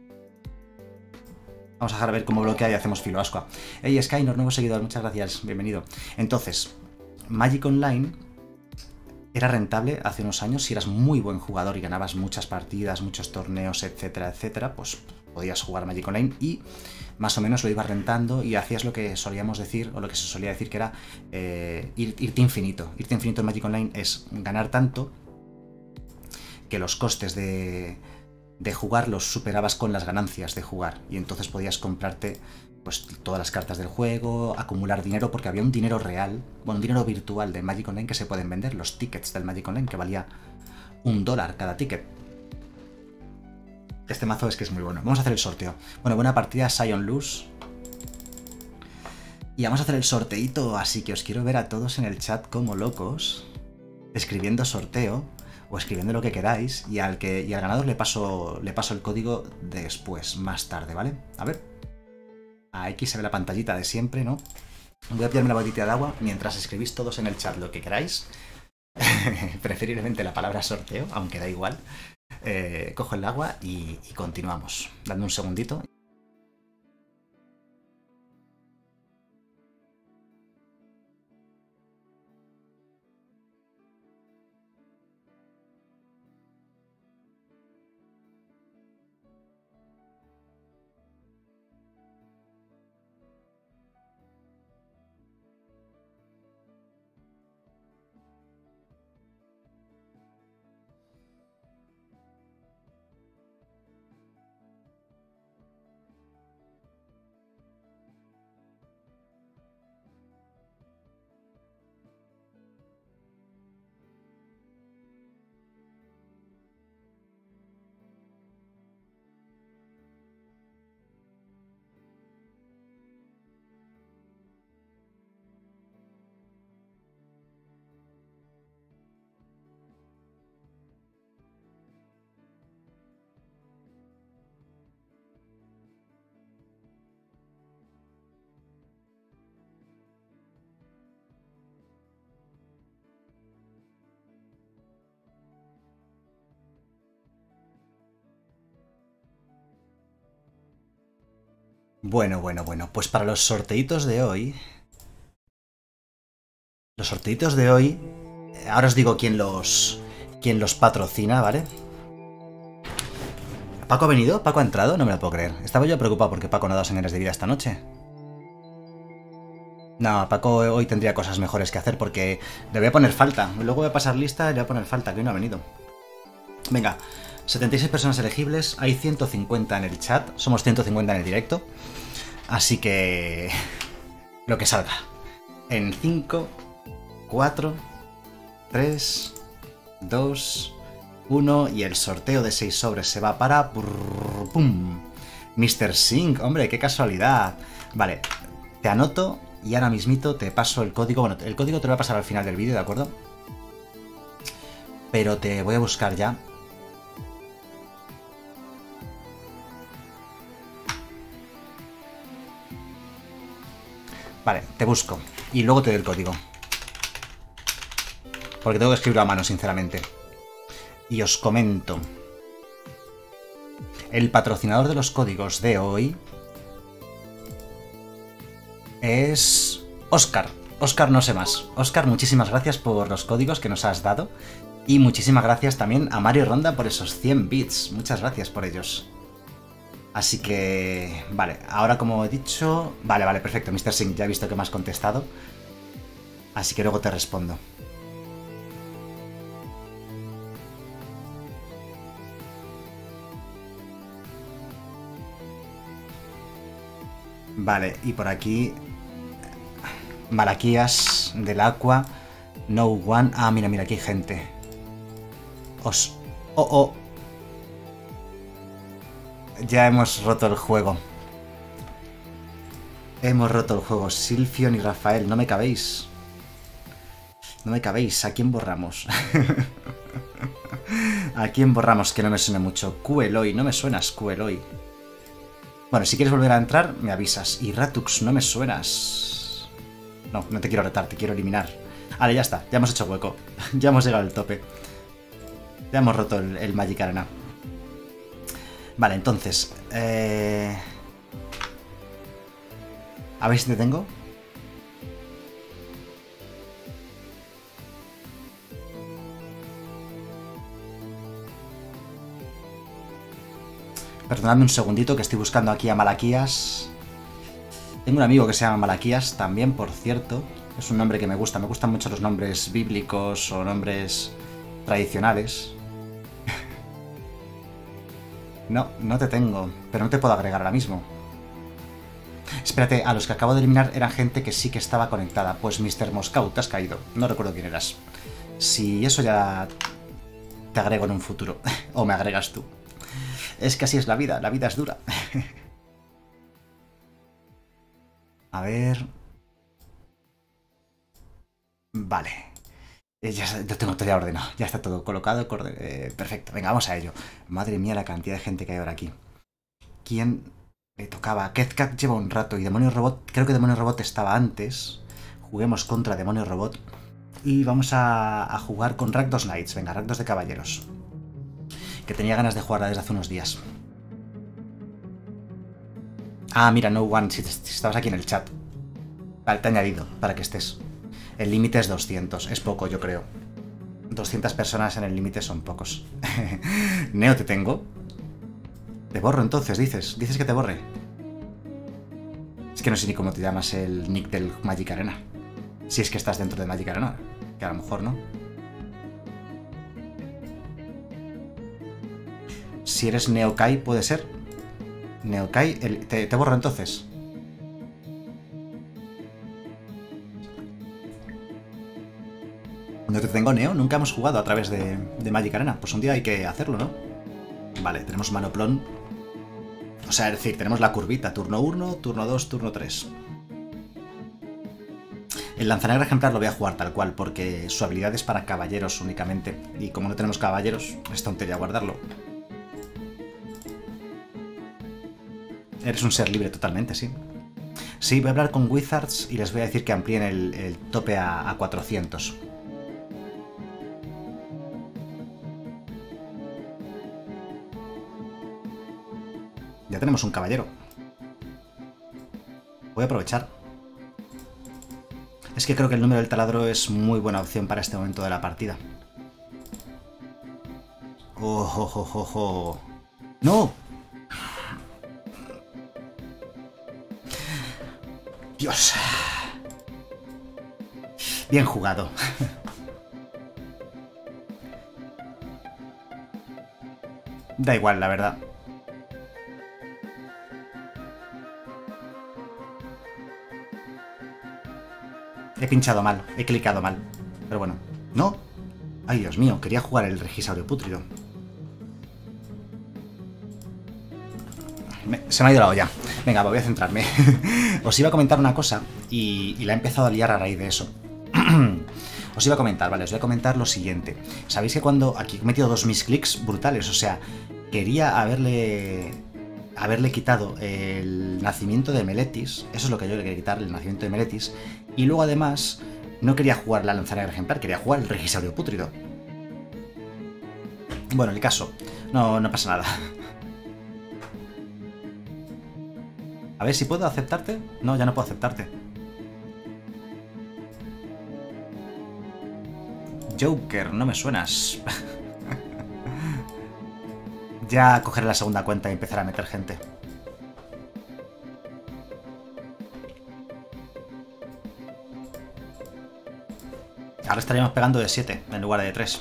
Vamos a dejar a ver cómo bloquea y hacemos filo ascua. Hey, Skynor, nuevo seguidor, muchas gracias, bienvenido. Entonces, Magic Online era rentable hace unos años. Si eras muy buen jugador y ganabas muchas partidas, muchos torneos, etcétera, etcétera, pues podías jugar Magic Online y más o menos lo ibas rentando y hacías lo que solíamos decir, o lo que se solía decir que era eh, ir, irte infinito. Irte infinito en Magic Online es ganar tanto que los costes de, de jugar los superabas con las ganancias de jugar, y entonces podías comprarte pues todas las cartas del juego, acumular dinero, porque había un dinero real, bueno, un dinero virtual de Magic Online que se pueden vender, los tickets del Magic Online, que valía un dólar cada ticket. Este mazo es que es muy bueno. Vamos a hacer el sorteo. Bueno, buena partida, Sion Luz. Y vamos a hacer el sorteito, así que os quiero ver a todos en el chat como locos, escribiendo sorteo, o escribiendo lo que queráis, y al, que, y al ganador le paso, le paso el código después, más tarde, ¿vale? A ver. Aquí se ve la pantallita de siempre, ¿no? Voy a pillarme la botella de agua mientras escribís todos en el chat lo que queráis. Preferiblemente la palabra sorteo, aunque da igual. Eh, cojo el agua y, y continuamos. Dando un segundito. Bueno, bueno, bueno, pues para los sorteitos de hoy... Los sorteitos de hoy... Ahora os digo quién los... quién los patrocina, ¿vale? ¿Paco ha venido? ¿Paco ha entrado? No me lo puedo creer. Estaba yo preocupado porque Paco no ha dado señales de vida esta noche. No, Paco hoy tendría cosas mejores que hacer porque le voy a poner falta. Luego voy a pasar lista y le voy a poner falta, que hoy no ha venido. Venga, setenta y seis personas elegibles, hay ciento cincuenta en el chat, somos ciento cincuenta en el directo, así que... lo que salga. En cinco, cuatro, tres, dos, uno y el sorteo de seis sobres se va para... ¡Pum! mister Singh, hombre, qué casualidad. Vale, te anoto y ahora mismito te paso el código. Bueno, el código te lo voy a pasar al final del vídeo, ¿de acuerdo? Pero te voy a buscar ya. Vale, te busco. Y luego te doy el código. Porque tengo que escribirlo a mano, sinceramente. Y os comento. El patrocinador de los códigos de hoy es Óscar. Óscar no sé más. Óscar, muchísimas gracias por los códigos que nos has dado. Y muchísimas gracias también a Mario Ronda por esos cien bits. Muchas gracias por ellos. Así que... Vale, ahora como he dicho... Vale, vale, perfecto. mister Singh, ya he visto que me has contestado. Así que luego te respondo. Vale, y por aquí... Malaquías del Aqua. No one... Ah, mira, mira, aquí hay gente. Os... Oh, oh. Ya hemos roto el juego. Hemos roto el juego. Silfion y Rafael, no me cabéis. No me cabéis. ¿A quién borramos? ¿A quién borramos que no me suene mucho? Q Eloy, no me suenas Q Eloy. Bueno, si quieres volver a entrar, me avisas. Y Ratux, no me suenas. No, no te quiero retar, te quiero eliminar. Vale, ya está, ya hemos hecho hueco. Ya hemos llegado al tope. Ya hemos roto el, el Magic Arena. Vale, entonces... Eh... A ver si te tengo. Perdonadme un segundito que estoy buscando aquí a Malaquías. Tengo un amigo que se llama Malaquías también, por cierto. Es un nombre que me gusta. Me gustan mucho los nombres bíblicos o nombres tradicionales. No, no te tengo. Pero no te puedo agregar ahora mismo. Espérate, a los que acabo de eliminar eran gente que sí que estaba conectada. Pues mister Moscow, te has caído. No recuerdo quién eras. Si eso ya te agrego en un futuro. O me agregas tú. Es que así es la vida, la vida es dura. A ver... Vale. Eh, ya lo tengo todo ya ordenado, ya está todo colocado. Eh, perfecto, venga, vamos a ello. Madre mía la cantidad de gente que hay ahora aquí. ¿Quién le tocaba? Kezkat lleva un rato y Demonio Robot... Creo que Demonio Robot estaba antes. Juguemos contra Demonio Robot. Y vamos a, a jugar con Rakdos Knights. Venga, Rakdos de Caballeros. Que tenía ganas de jugarla desde hace unos días. Ah, mira, no one, si, si estabas aquí en el chat. Vale, te he añadido para que estés. El límite es doscientos, es poco, yo creo. doscientas personas en el límite son pocos. Neo, ¿te tengo? Te borro entonces, dices. Dices que te borre. Es que no sé ni cómo te llamas el nick del Magic Arena. Si es que estás dentro de Magic Arena. Que a lo mejor no. Si eres Neokai, puede ser. Neokai, el, te, te borro entonces. No te tengo, Neo. Nunca hemos jugado a través de, de Magic Arena. Pues un día hay que hacerlo, ¿no? Vale, tenemos Manoplón. O sea, es decir, tenemos la curvita. Turno uno, turno dos, turno tres. El Lanzanegra Ejemplar lo voy a jugar tal cual, porque su habilidad es para caballeros únicamente. Y como no tenemos caballeros, es tontería guardarlo. Eres un ser libre totalmente, sí. Sí, voy a hablar con Wizards y les voy a decir que amplíen el, el tope a, a cuatrocientos. Ya tenemos un caballero. Voy a aprovechar. Es que creo que el número del taladro es muy buena opción para este momento de la partida. ¡Oh, oh, oh, oh, oh! ¡No! Dios. Bien jugado. Da igual, la verdad. He pinchado mal, he clicado mal. Pero bueno. ¡No! ¡Ay, Dios mío! Quería jugar el Regisaurio Pútrido. Me, se me ha ido la olla. Venga, voy a centrarme. Os iba a comentar una cosa y, y la he empezado a liar a raíz de eso. Os iba a comentar, vale, os voy a comentar lo siguiente. Sabéis que cuando... Aquí he metido dos misclicks brutales, o sea, quería haberle... haberle quitado el nacimiento de Meletis. Eso es lo que yo le quería quitar, el nacimiento de Meletis. Y luego además no quería jugar la Lanzanegra Ejemplar, quería jugar el Regisaurio Pútrido. Bueno, el caso, no, no pasa nada. A ver si puedo aceptarte. No, ya no puedo aceptarte. Joker, no me suenas. Ya cogeré la segunda cuenta y empezaré a meter gente. Ahora estaríamos pegando de siete en lugar de tres.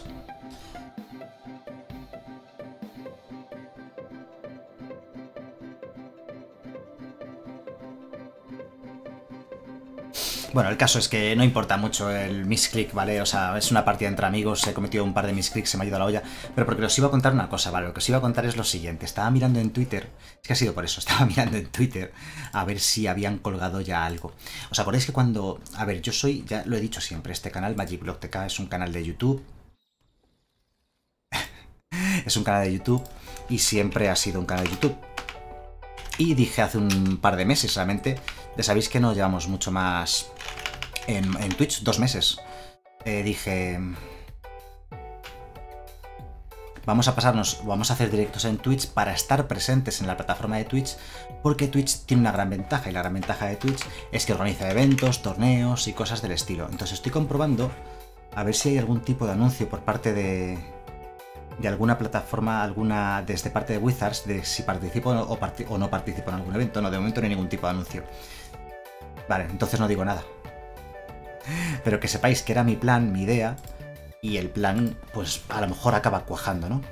Bueno, el caso es que no importa mucho el misclick, ¿vale? O sea, es una partida entre amigos, he cometido un par de misclicks, se me ha ido la olla. Pero porque os iba a contar una cosa, ¿vale? Lo que os iba a contar es lo siguiente. Estaba mirando en Twitter, es que ha sido por eso, estaba mirando en Twitter a ver si habían colgado ya algo. ¿Os acordáis que cuando... A ver, yo soy, ya lo he dicho siempre, este canal, MagicBlockTK, es un canal de YouTube. Es un canal de YouTube y siempre ha sido un canal de YouTube. Y dije hace un par de meses, realmente, ya sabéis que no llevamos mucho más en, en Twitch, dos meses. Eh, dije... Vamos a pasarnos, vamos a hacer directos en Twitch para estar presentes en la plataforma de Twitch, porque Twitch tiene una gran ventaja, y la gran ventaja de Twitch es que organiza eventos, torneos y cosas del estilo. Entonces estoy comprobando a ver si hay algún tipo de anuncio por parte de, de alguna plataforma, alguna desde parte de Wizards, de si participo o, parti o no participo en algún evento. No, de momento no hay ningún tipo de anuncio. Vale, entonces no digo nada. Pero que sepáis que era mi plan, mi idea, y el plan, pues a lo mejor acaba cuajando, ¿no?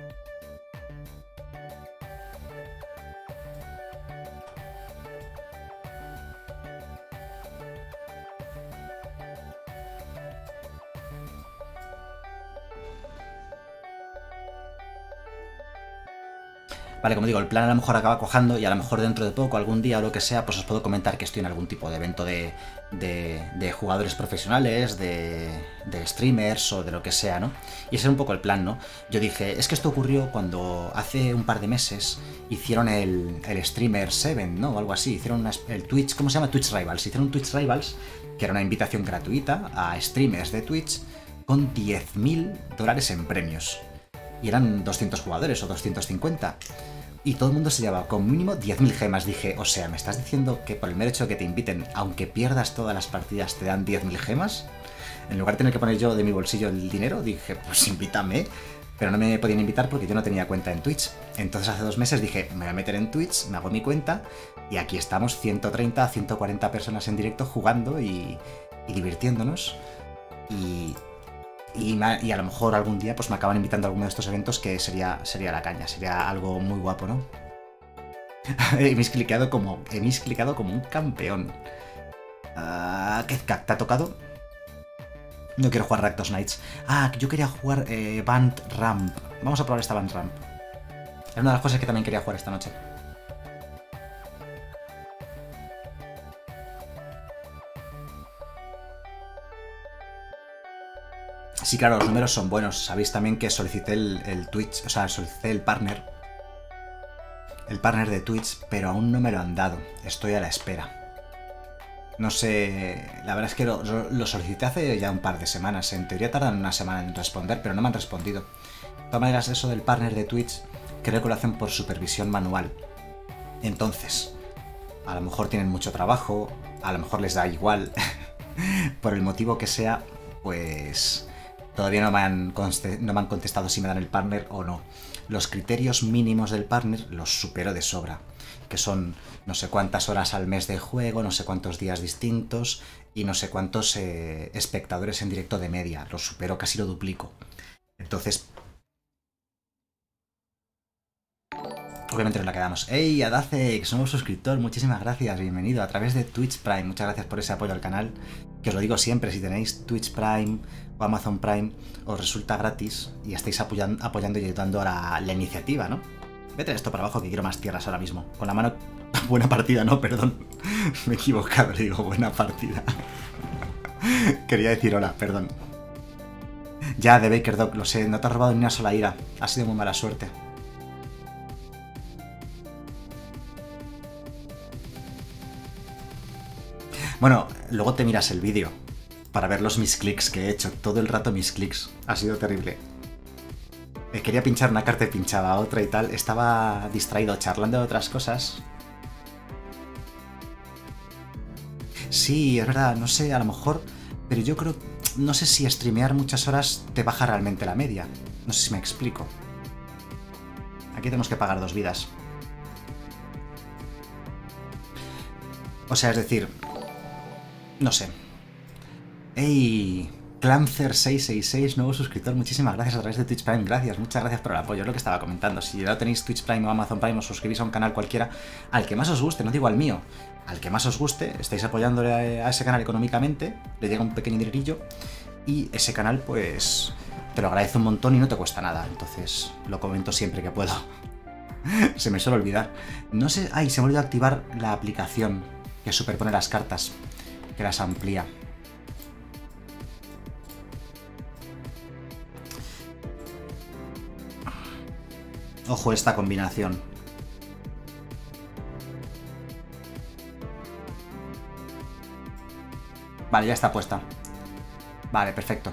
Vale, como digo, el plan a lo mejor acaba cuajando y a lo mejor dentro de poco, algún día o lo que sea, pues os puedo comentar que estoy en algún tipo de evento de, de, de jugadores profesionales, de, de streamers o de lo que sea, ¿no? Y ese es un poco el plan, ¿no? Yo dije, es que esto ocurrió cuando hace un par de meses hicieron el, el Streamer siete, ¿no? O algo así, hicieron una, el Twitch, ¿cómo se llama? Twitch Rivals. Hicieron un Twitch Rivals, que era una invitación gratuita a streamers de Twitch con diez mil dólares en premios. Y eran doscientos jugadores o doscientos cincuenta. Y todo el mundo se llevaba con mínimo diez mil gemas. Dije, o sea, ¿me estás diciendo que por el mero hecho de que te inviten, aunque pierdas todas las partidas, te dan diez mil gemas? En lugar de tener que poner yo de mi bolsillo el dinero, dije, pues invítame. Pero no me podían invitar porque yo no tenía cuenta en Twitch. Entonces hace dos meses dije, me voy a meter en Twitch, me hago mi cuenta, y aquí estamos ciento treinta a ciento cuarenta personas en directo jugando y, y divirtiéndonos. Y... Y, y a lo mejor algún día pues me acaban invitando a alguno de estos eventos, que sería, sería la caña, sería algo muy guapo, ¿no? he misclicado como, he misclicado como un campeón. Uh, ¿Qué te ha tocado? No quiero jugar Rakdos Knights. Ah, yo quería jugar eh, Band Ramp. Vamos a probar esta Band Ramp. Era una de las cosas que también quería jugar esta noche. Sí, claro, los números son buenos. Sabéis también que solicité el, el Twitch, o sea, solicité el partner. El partner de Twitch, pero aún no me lo han dado. Estoy a la espera. No sé, la verdad es que lo, lo solicité hace ya un par de semanas. En teoría tardan una semana en responder, pero no me han respondido. De todas maneras, eso del partner de Twitch creo que lo hacen por supervisión manual. Entonces, a lo mejor tienen mucho trabajo, a lo mejor les da igual. Por el motivo que sea, pues... Todavía no me, han no me han contestado si me dan el partner o no. Los criterios mínimos del partner los supero de sobra, que son no sé cuántas horas al mes de juego, no sé cuántos días distintos y no sé cuántos eh, espectadores en directo de media. Los supero, casi lo duplico. Entonces... Obviamente nos la quedamos. ¡Ey, Adacex! Nuevo suscriptor, muchísimas gracias, bienvenido a través de Twitch Prime. Muchas gracias por ese apoyo al canal. Que os lo digo siempre, si tenéis Twitch Prime o Amazon Prime, os resulta gratis y estáis apoyando, apoyando y ayudando a la, la iniciativa, ¿no? Voy a traer esto para abajo, que quiero más tierras ahora mismo. Con la mano... Buena partida, no, perdón. Me he equivocado, le digo buena partida. Quería decir hola, perdón. Ya, de Baker Dog, lo sé, no te has robado ni una sola ira. Ha sido muy mala suerte. Bueno, luego te miras el vídeo para ver los misclicks que he hecho. Todo el rato misclicks. Ha sido terrible. Eh, quería pinchar una carta y pinchaba otra y tal. Estaba distraído charlando de otras cosas. Sí, es verdad, no sé, a lo mejor... Pero yo creo... No sé si streamear muchas horas te baja realmente la media. No sé si me explico. Aquí tenemos que pagar dos vidas. O sea, es decir... No sé. ¡Ey! Clancer seis seis seis, nuevo suscriptor, muchísimas gracias a través de Twitch Prime, gracias, muchas gracias por el apoyo, es lo que estaba comentando. Si ya tenéis Twitch Prime o Amazon Prime, os suscribís a un canal cualquiera, al que más os guste, no digo al mío, al que más os guste, estáis apoyándole a ese canal económicamente, le llega un pequeño dinerillo, y ese canal, pues, te lo agradece un montón y no te cuesta nada, entonces lo comento siempre que puedo. Se me suele olvidar. No sé, ay, se me olvidó activar la aplicación que superpone las cartas, que las amplía. Ojo esta combinación. Vale, ya está puesta. Vale, perfecto.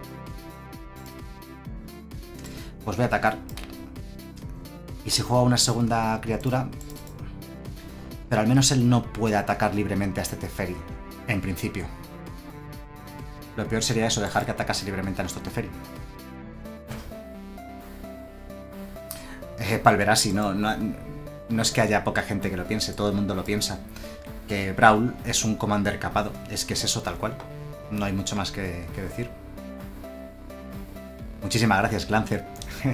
Pues voy a atacar. Y si juega una segunda criatura... Pero al menos él no puede atacar libremente a este Teferi. En principio. Lo peor sería eso, dejar que atacase libremente a nuestro Teferi. Eh, Palverasi, no, no, no es que haya poca gente que lo piense, todo el mundo lo piensa. Que Brawl es un commander capado, es que es eso tal cual. No hay mucho más que, que decir. Muchísimas gracias, Glancer.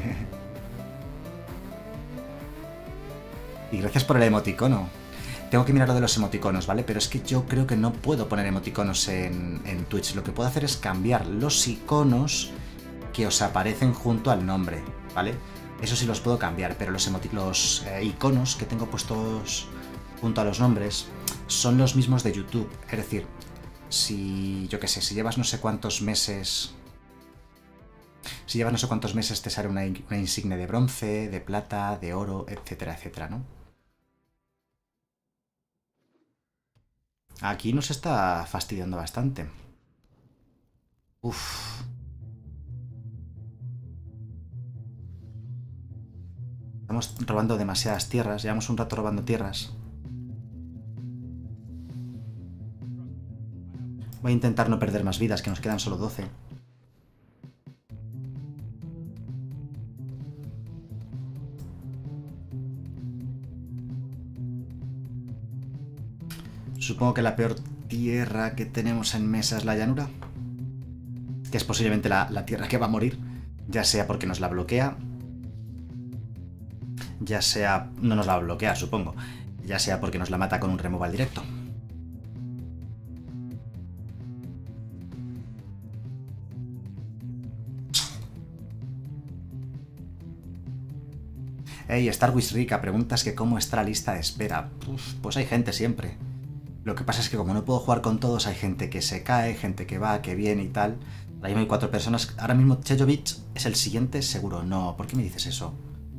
Y gracias por el emoticono. Tengo que mirar lo de los emoticonos, ¿vale? Pero es que yo creo que no puedo poner emoticonos en, en Twitch. Lo que puedo hacer es cambiar los iconos que os aparecen junto al nombre, ¿vale? Eso sí los puedo cambiar, pero los, los eh, iconos que tengo puestos junto a los nombres son los mismos de YouTube. Es decir, si, yo qué sé, si llevas no sé cuántos meses... Si llevas no sé cuántos meses te sale una, una insignia de bronce, de plata, de oro, etcétera, etcétera, ¿no? Aquí nos está fastidiando bastante. Uf. Estamos robando demasiadas tierras. Llevamos un rato robando tierras. Voy a intentar no perder más vidas, que nos quedan solo doce. Supongo que la peor tierra que tenemos en mesa es la llanura. Que es posiblemente la, la tierra que va a morir. Ya sea porque nos la bloquea. Ya sea... No nos la va a bloquear, supongo. Ya sea porque nos la mata con un removal directo. Hey, Starwish Rica, preguntas que cómo está la lista de espera. Uf, pues hay gente siempre. Lo que pasa es que como no puedo jugar con todos, hay gente que se cae, gente que va, que viene y tal. Ahora mismo hay cuatro personas. Ahora mismo Chejovic es el siguiente, seguro. No, ¿por qué me dices eso?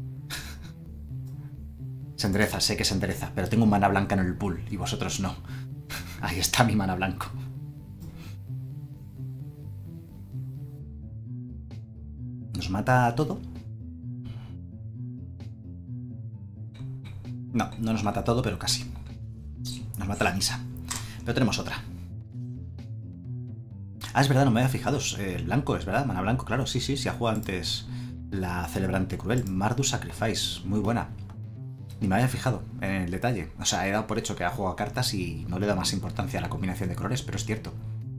Se endereza, sé que se endereza, pero tengo un mana blanca en el pool y vosotros no. Ahí está mi mana blanco. ¿Nos mata todo? No, no nos mata todo, pero casi. Nos mata la misa. Pero tenemos otra. Ah, es verdad, no me había fijado. El blanco, es verdad, mana blanco, claro. Sí, sí, sí ha jugado antes la celebrante cruel. Mardu Sacrifice, muy buena. Ni me había fijado en el detalle. O sea, he dado por hecho que ha jugado cartas y no le da más importancia a la combinación de colores, pero es cierto.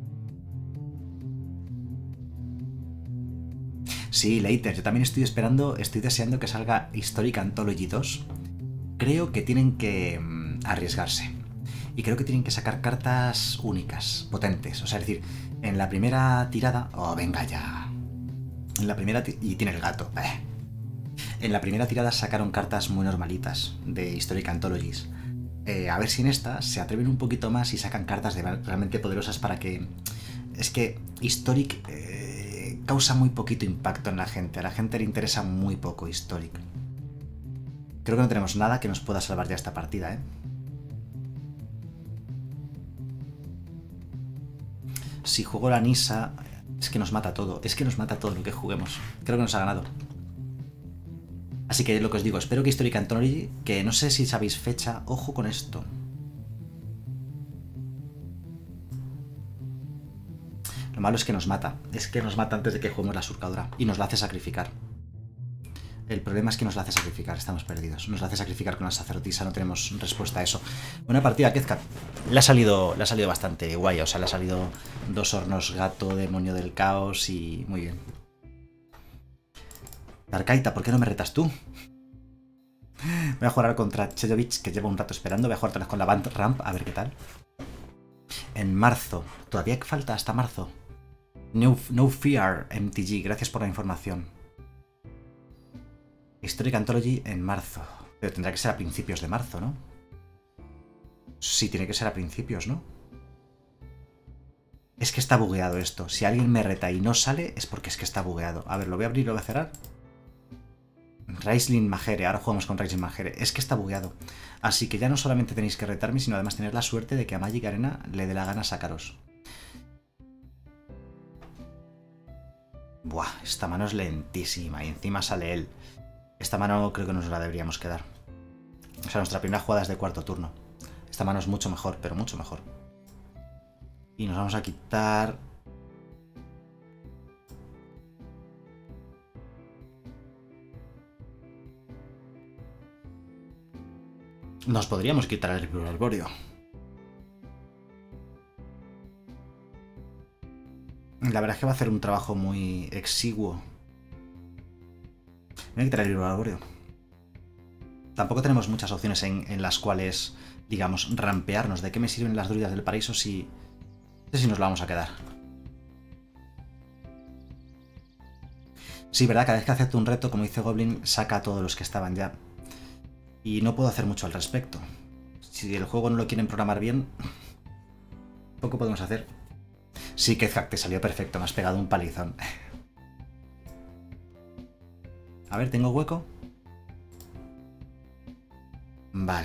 Sí, Leiter, yo también estoy esperando, estoy deseando que salga Historic Anthology dos. Creo que tienen que mmm, arriesgarse. Y creo que tienen que sacar cartas únicas, potentes. O sea, es decir, en la primera tirada... ¡Oh, venga ya! En la primera... Y tiene el gato. Eh. En la primera tirada sacaron cartas muy normalitas de Historic Anthologies. Eh, a ver si en esta se atreven un poquito más y sacan cartas de realmente poderosas para que... Es que Historic eh, causa muy poquito impacto en la gente. A la gente le interesa muy poco Historic. Creo que no tenemos nada que nos pueda salvar ya esta partida, ¿eh? Si juego la Nisa... Es que nos mata todo. Es que nos mata todo lo que juguemos. Creo que nos ha ganado. Así que lo que os digo, espero que Historic Anthology, que no sé si sabéis fecha, ojo con esto. Lo malo es que nos mata. Es que nos mata antes de que juguemos la surcadora. Y nos la hace sacrificar. El problema es que nos la hace sacrificar, estamos perdidos. Nos la hace sacrificar con la sacerdotisa, no tenemos respuesta a eso. Buena partida, Kezka. Le ha salido, le ha salido bastante guay, o sea, le ha salido dos hornos gato, demonio del caos y... muy bien. Darkaita, ¿por qué no me retas tú? Voy a jugar contra Chejovic, que llevo un rato esperando. Voy a jugar con la Band Ramp, a ver qué tal. En marzo. Todavía falta hasta marzo. No, no Fear, M T G, gracias por la información. Historic Anthology en marzo. Pero tendrá que ser a principios de marzo, ¿no? Sí, tiene que ser a principios, ¿no? Es que está bugueado esto. Si alguien me reta y no sale, es porque es que está bugueado. A ver, lo voy a abrir y lo voy a cerrar. Raistlin Majere, ahora jugamos con Raistlin Majere. Es que está bugueado. Así que ya no solamente tenéis que retarme, sino además tener la suerte de que a Magic Arena le dé la gana sacaros. Buah, esta mano es lentísima y encima sale él. Esta mano creo que nos la deberíamos quedar. O sea, nuestra primera jugada es de cuarto turno. Esta mano es mucho mejor, pero mucho mejor. Y nos vamos a quitar... Nos podríamos quitar el Ripio Arbóreo. La verdad es que va a hacer un trabajo muy exiguo. Me voy a quitar el Ripio Arbóreo. Tampoco tenemos muchas opciones en, en las cuales, digamos, rampearnos. ¿De qué me sirven las druidas del paraíso si... No sé si nos la vamos a quedar. Sí, ¿verdad? Cada vez que acepto un reto, como dice Goblin, saca a todos los que estaban ya. Y no puedo hacer mucho al respecto. Si el juego no lo quieren programar bien, poco podemos hacer. Sí, que te salió perfecto, me has pegado un palizón. A ver, ¿tengo hueco? Vale.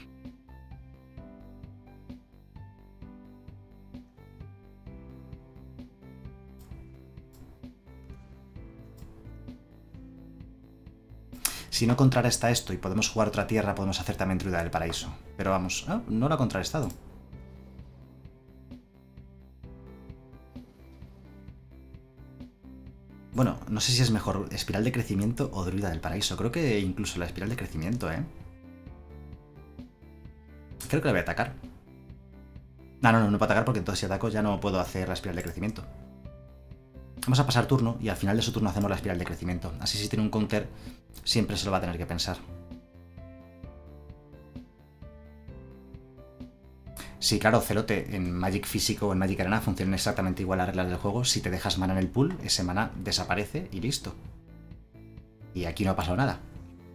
Si no contrarresta esto y podemos jugar otra tierra, podemos hacer también Druida del Paraíso. Pero vamos, ¿eh? No lo ha contrarrestado. Bueno, no sé si es mejor Espiral de Crecimiento o Druida del Paraíso. Creo que incluso la Espiral de Crecimiento, ¿eh? Creo que la voy a atacar. No, no, no, no puedo atacar porque entonces si ataco ya no puedo hacer la Espiral de Crecimiento. Vamos a pasar turno y al final de su turno hacemos la Espiral de Crecimiento. Así si tiene un counter, siempre se lo va a tener que pensar. Sí, claro, Celote, en Magic Físico o en Magic Arena funcionan exactamente igual las reglas del juego. Si te dejas mana en el pool, ese mana desaparece y listo. Y aquí no ha pasado nada.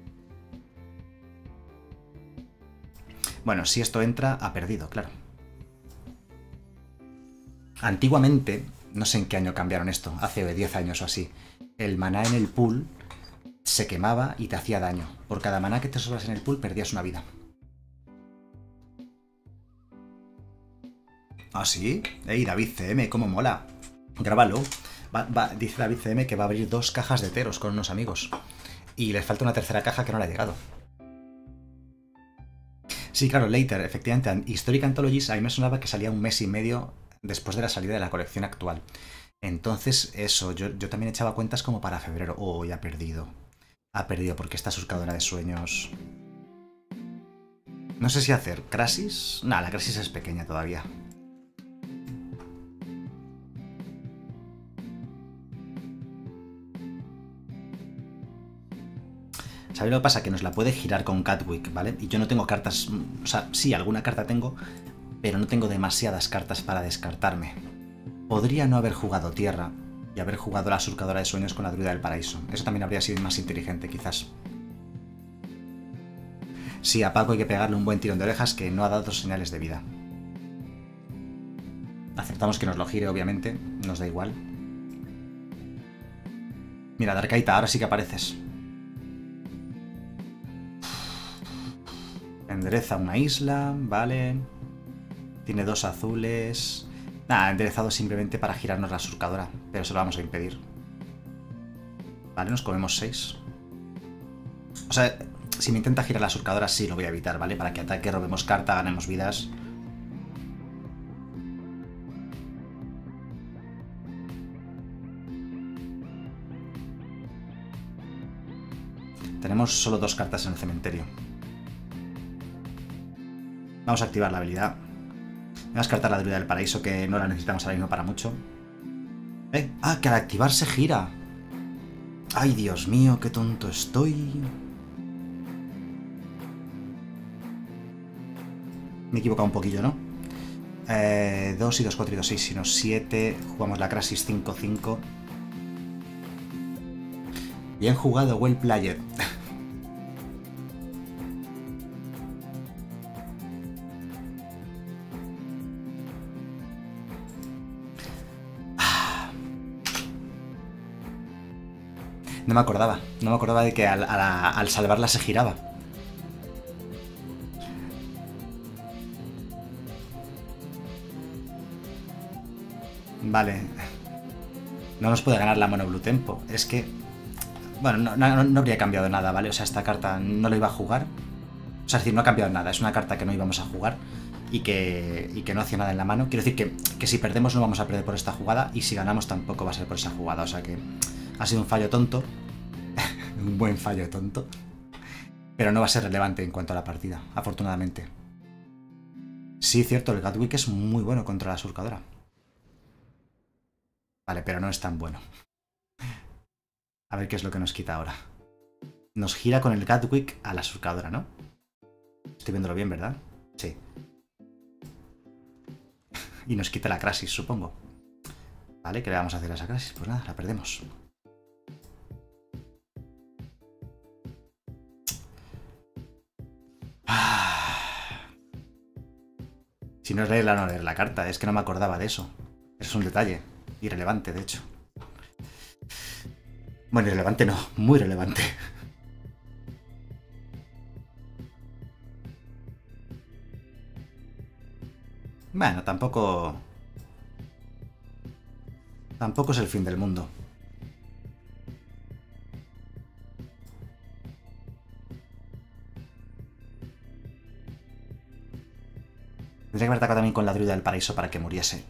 Bueno, si esto entra, ha perdido, claro. Antiguamente, no sé en qué año cambiaron esto, hace diez años o así, el maná en el pool se quemaba y te hacía daño. Por cada maná que te sobras en el pool perdías una vida. ¿Ah, sí? ¡Ey, David C M! ¡Cómo mola! Grábalo. Va, va, dice David C M que va a abrir dos cajas de teros con unos amigos. Y les falta una tercera caja que no le ha llegado. Sí, claro, Later, efectivamente. Historic Anthologies a mí me sonaba que salía un mes y medio después de la salida de la colección actual. Entonces, eso, yo, yo también echaba cuentas como para febrero. Oh, ya ha perdido. Ha perdido porque está surcadora de sueños. No sé si hacer Crasis. Nah, la Crasis es pequeña todavía. ¿Sabéis lo que pasa? Que nos la puede girar con Catwick, ¿vale? Y yo no tengo cartas... O sea, sí, alguna carta tengo, pero no tengo demasiadas cartas para descartarme. Podría no haber jugado Tierra y haber jugado la Surcadora de Sueños con la Druida del Paraíso. Eso también habría sido más inteligente, quizás. Sí, a Paco hay que pegarle un buen tirón de orejas que no ha dado señales de vida. Aceptamos que nos lo gire, obviamente. Nos da igual. Mira, Darkaita, ahora sí que apareces. Endereza una isla, vale. Tiene dos azules. Nada, enderezado simplemente para girarnos la surcadora, pero se lo vamos a impedir. Vale, nos comemos seis. O sea, si me intenta girar la surcadora sí lo voy a evitar, ¿vale? Para que ataque, robemos carta, ganemos vidas. Tenemos solo dos cartas en el cementerio. Vamos a activar la habilidad. Vamos a descartar la Druida del Paraíso, que no la necesitamos ahora mismo para mucho. ¿Eh? Ah, que al activar se gira. Ay, Dios mío, qué tonto estoy. Me he equivocado un poquillo, ¿no? Eh, dos y dos, cuatro y dos, seis, sino siete. Jugamos la Crasis cinco cinco. Bien jugado, well played. No me acordaba, no me acordaba de que al, al, al salvarla se giraba. Vale. No nos puede ganar la mono Blue Tempo. Es que... Bueno, no, no, no habría cambiado nada, ¿vale? O sea, esta carta no la iba a jugar. O sea, es decir, no ha cambiado nada. Es una carta que no íbamos a jugar y que, y que no hacía nada en la mano. Quiero decir que, que si perdemos no vamos a perder por esta jugada y si ganamos tampoco va a ser por esa jugada. O sea que ha sido un fallo tonto. Un buen fallo tonto. Pero no va a ser relevante en cuanto a la partida, afortunadamente. Sí, cierto, el Gatwick es muy bueno contra la surcadora. Vale, pero no es tan bueno. A ver qué es lo que nos quita ahora. Nos gira con el Gatwick a la surcadora, ¿no? Estoy viéndolo bien, ¿verdad? Sí. Y nos quita la Crasis, supongo. Vale, ¿qué le vamos a hacer a esa Crasis? Pues nada, la perdemos. Si no es leerla o no leer la carta, es que no me acordaba de eso. Eso es un detalle. Irrelevante, de hecho. Bueno, irrelevante no, muy relevante. Bueno, tampoco... Tampoco es el fin del mundo. Tendría que haber atacado también con la druida del paraíso para que muriese.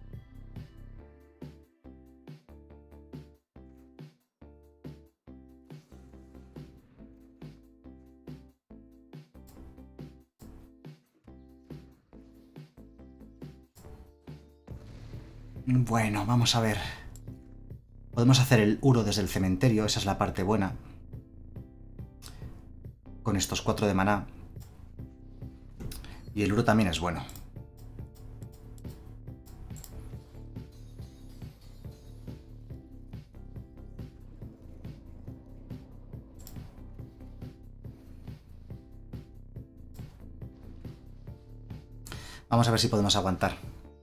Bueno, vamos a ver. Podemos hacer el Uro desde el cementerio, esa es la parte buena. Con estos cuatro de maná. Y el Uro también es bueno. Vamos a ver si podemos aguantar.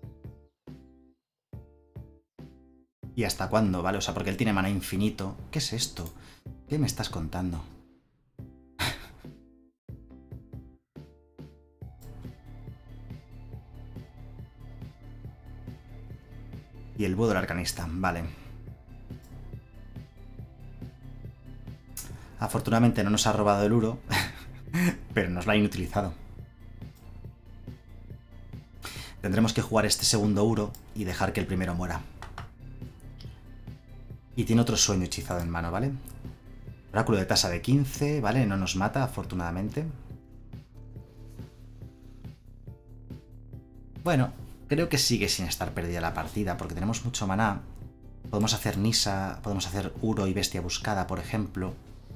¿Y hasta cuándo, vale? O sea, porque él tiene maná infinito. ¿Qué es esto? ¿Qué me estás contando? Y el búho del arcanista, vale. Afortunadamente no nos ha robado el Uro, pero nos lo ha inutilizado. Tendremos que jugar este segundo Uro y dejar que el primero muera. Y tiene otro sueño hechizado en mano, ¿vale? Oráculo de tasa de quince, ¿vale? No nos mata, afortunadamente. Bueno, creo que sigue sin estar perdida la partida, porque tenemos mucho maná. Podemos hacer Nisa, podemos hacer Uro y Bestia Buscada, por ejemplo.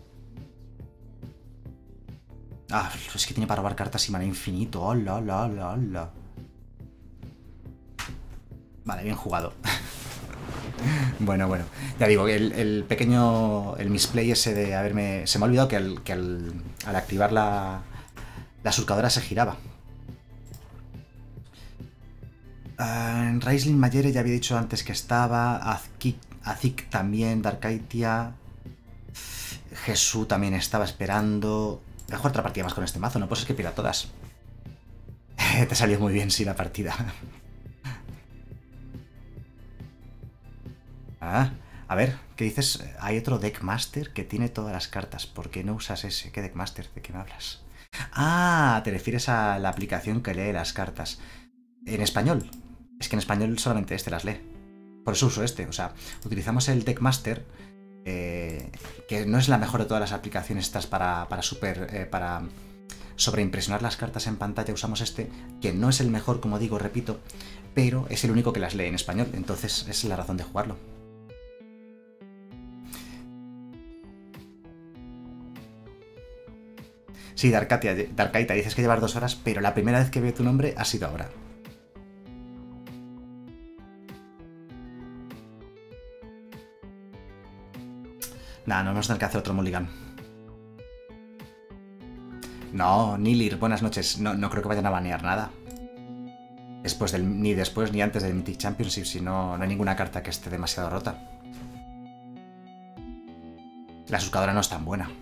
Ah, es que tiene para robar cartas y maná infinito. ¡Hola, hola, hola, hola! Vale, bien jugado. Bueno, bueno. Ya digo, el, el pequeño... El misplay ese de haberme... Se me ha olvidado que, al, que al, al activar la, la surcadora se giraba. Uh, Raistlin Mayere ya había dicho antes que estaba. Azkik, Azik también. Darkaitia. Jesús también estaba esperando. Voy a jugar otra partida más con este mazo. No puede ser que pierda todas. Te salió muy bien, sí, la partida. Ah, a ver, ¿qué dices? Hay otro Deckmaster que tiene todas las cartas. ¿Por qué no usas ese? ¿Qué Deckmaster? ¿De qué me hablas? Ah, te refieres a la aplicación que lee las cartas. En español. Es que en español solamente este las lee. Por eso uso este. O sea, utilizamos el Deckmaster, eh, que no es la mejor de todas las aplicaciones estas para, para super... Eh, para sobreimpresionar las cartas en pantalla. Usamos este, que no es el mejor, como digo, repito, pero es el único que las lee en español. Entonces, esa es la razón de jugarlo. Sí, Darkatia, Darkaita, dices que llevas dos horas, pero la primera vez que veo tu nombre ha sido ahora. Nah, no vamos a tener que hacer otro mulligan. No, Nilir, buenas noches. No, no creo que vayan a banear nada. Después del, ni después ni antes del Mythic Championship, si no, no hay ninguna carta que esté demasiado rota. La surcadora no es tan buena.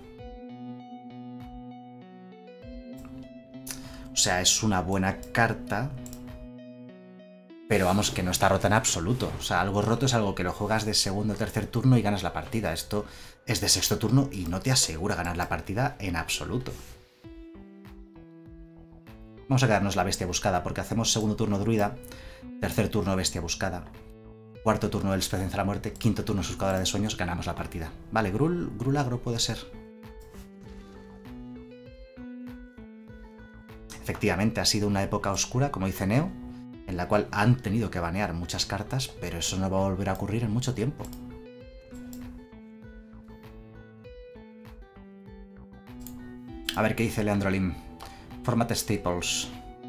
O sea, es una buena carta, Pero vamos, que no está rota en absoluto. O sea, algo roto es algo que lo juegas de segundo o tercer turno y ganas la partida. Esto es de sexto turno y no te asegura ganar la partida en absoluto. Vamos a quedarnos la bestia buscada, porque hacemos segundo turno druida, tercer turno bestia buscada, cuarto turno el pez de la muerte, quinto turno surcadora de sueños, ganamos la partida. Vale, Grul, Grul agro puede ser. Efectivamente, ha sido una época oscura, como dice Neo, en la cual han tenido que banear muchas cartas, pero eso no va a volver a ocurrir en mucho tiempo. A ver qué dice Leandro Lim. Format Staples.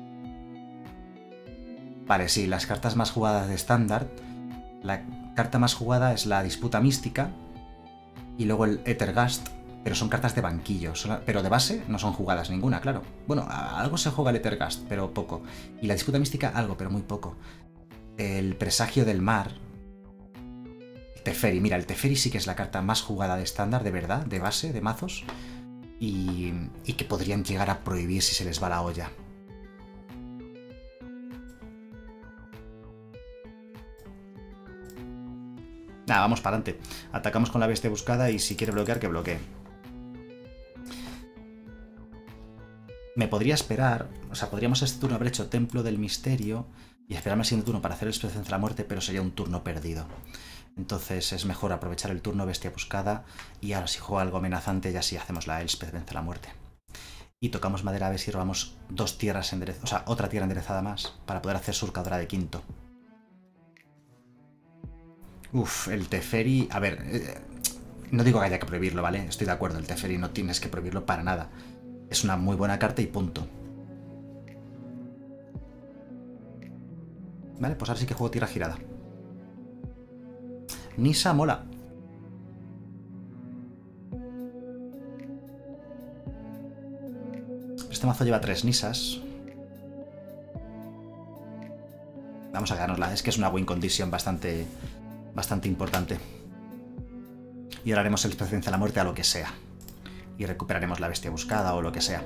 Vale, sí, las cartas más jugadas de estándar. La carta más jugada es la Disputa Mística y luego el Ethergast, pero son cartas de banquillo, son, pero de base no son jugadas ninguna, claro. Bueno, algo se juega el Ethergast, pero poco. Y la Disputa Mística, algo, pero muy poco. El Presagio del Mar. El Teferi, mira, el Teferi sí que es la carta más jugada de estándar, de verdad, de base, de mazos. Y, y que podrían llegar a prohibir si se les va la olla. Nada, vamos para adelante. Atacamos con la bestia buscada y si quiere bloquear, que bloquee. Me podría esperar, o sea, podríamos este turno haber hecho Templo del Misterio y esperarme al siguiente turno para hacer el Expresión de la Muerte, pero sería un turno perdido. Entonces es mejor aprovechar el turno bestia buscada y ahora si juega algo amenazante ya sí hacemos la Elspeth vence la muerte. Y tocamos madera a ver si robamos dos tierras enderezadas, o sea, otra tierra enderezada más para poder hacer surcadora de quinto. Uf, el Teferi... A ver, eh, no digo que haya que prohibirlo, ¿vale? Estoy de acuerdo, el Teferi no tienes que prohibirlo para nada. Es una muy buena carta y punto. Vale, pues ahora sí que juego tierra girada. Nisa mola. Este mazo lleva tres Nisas. Vamos a quedárnosla. Es que es una win condition bastante, bastante importante. Y ahora haremos el Expresión de la Muerte a lo que sea. Y recuperaremos la bestia buscada o lo que sea.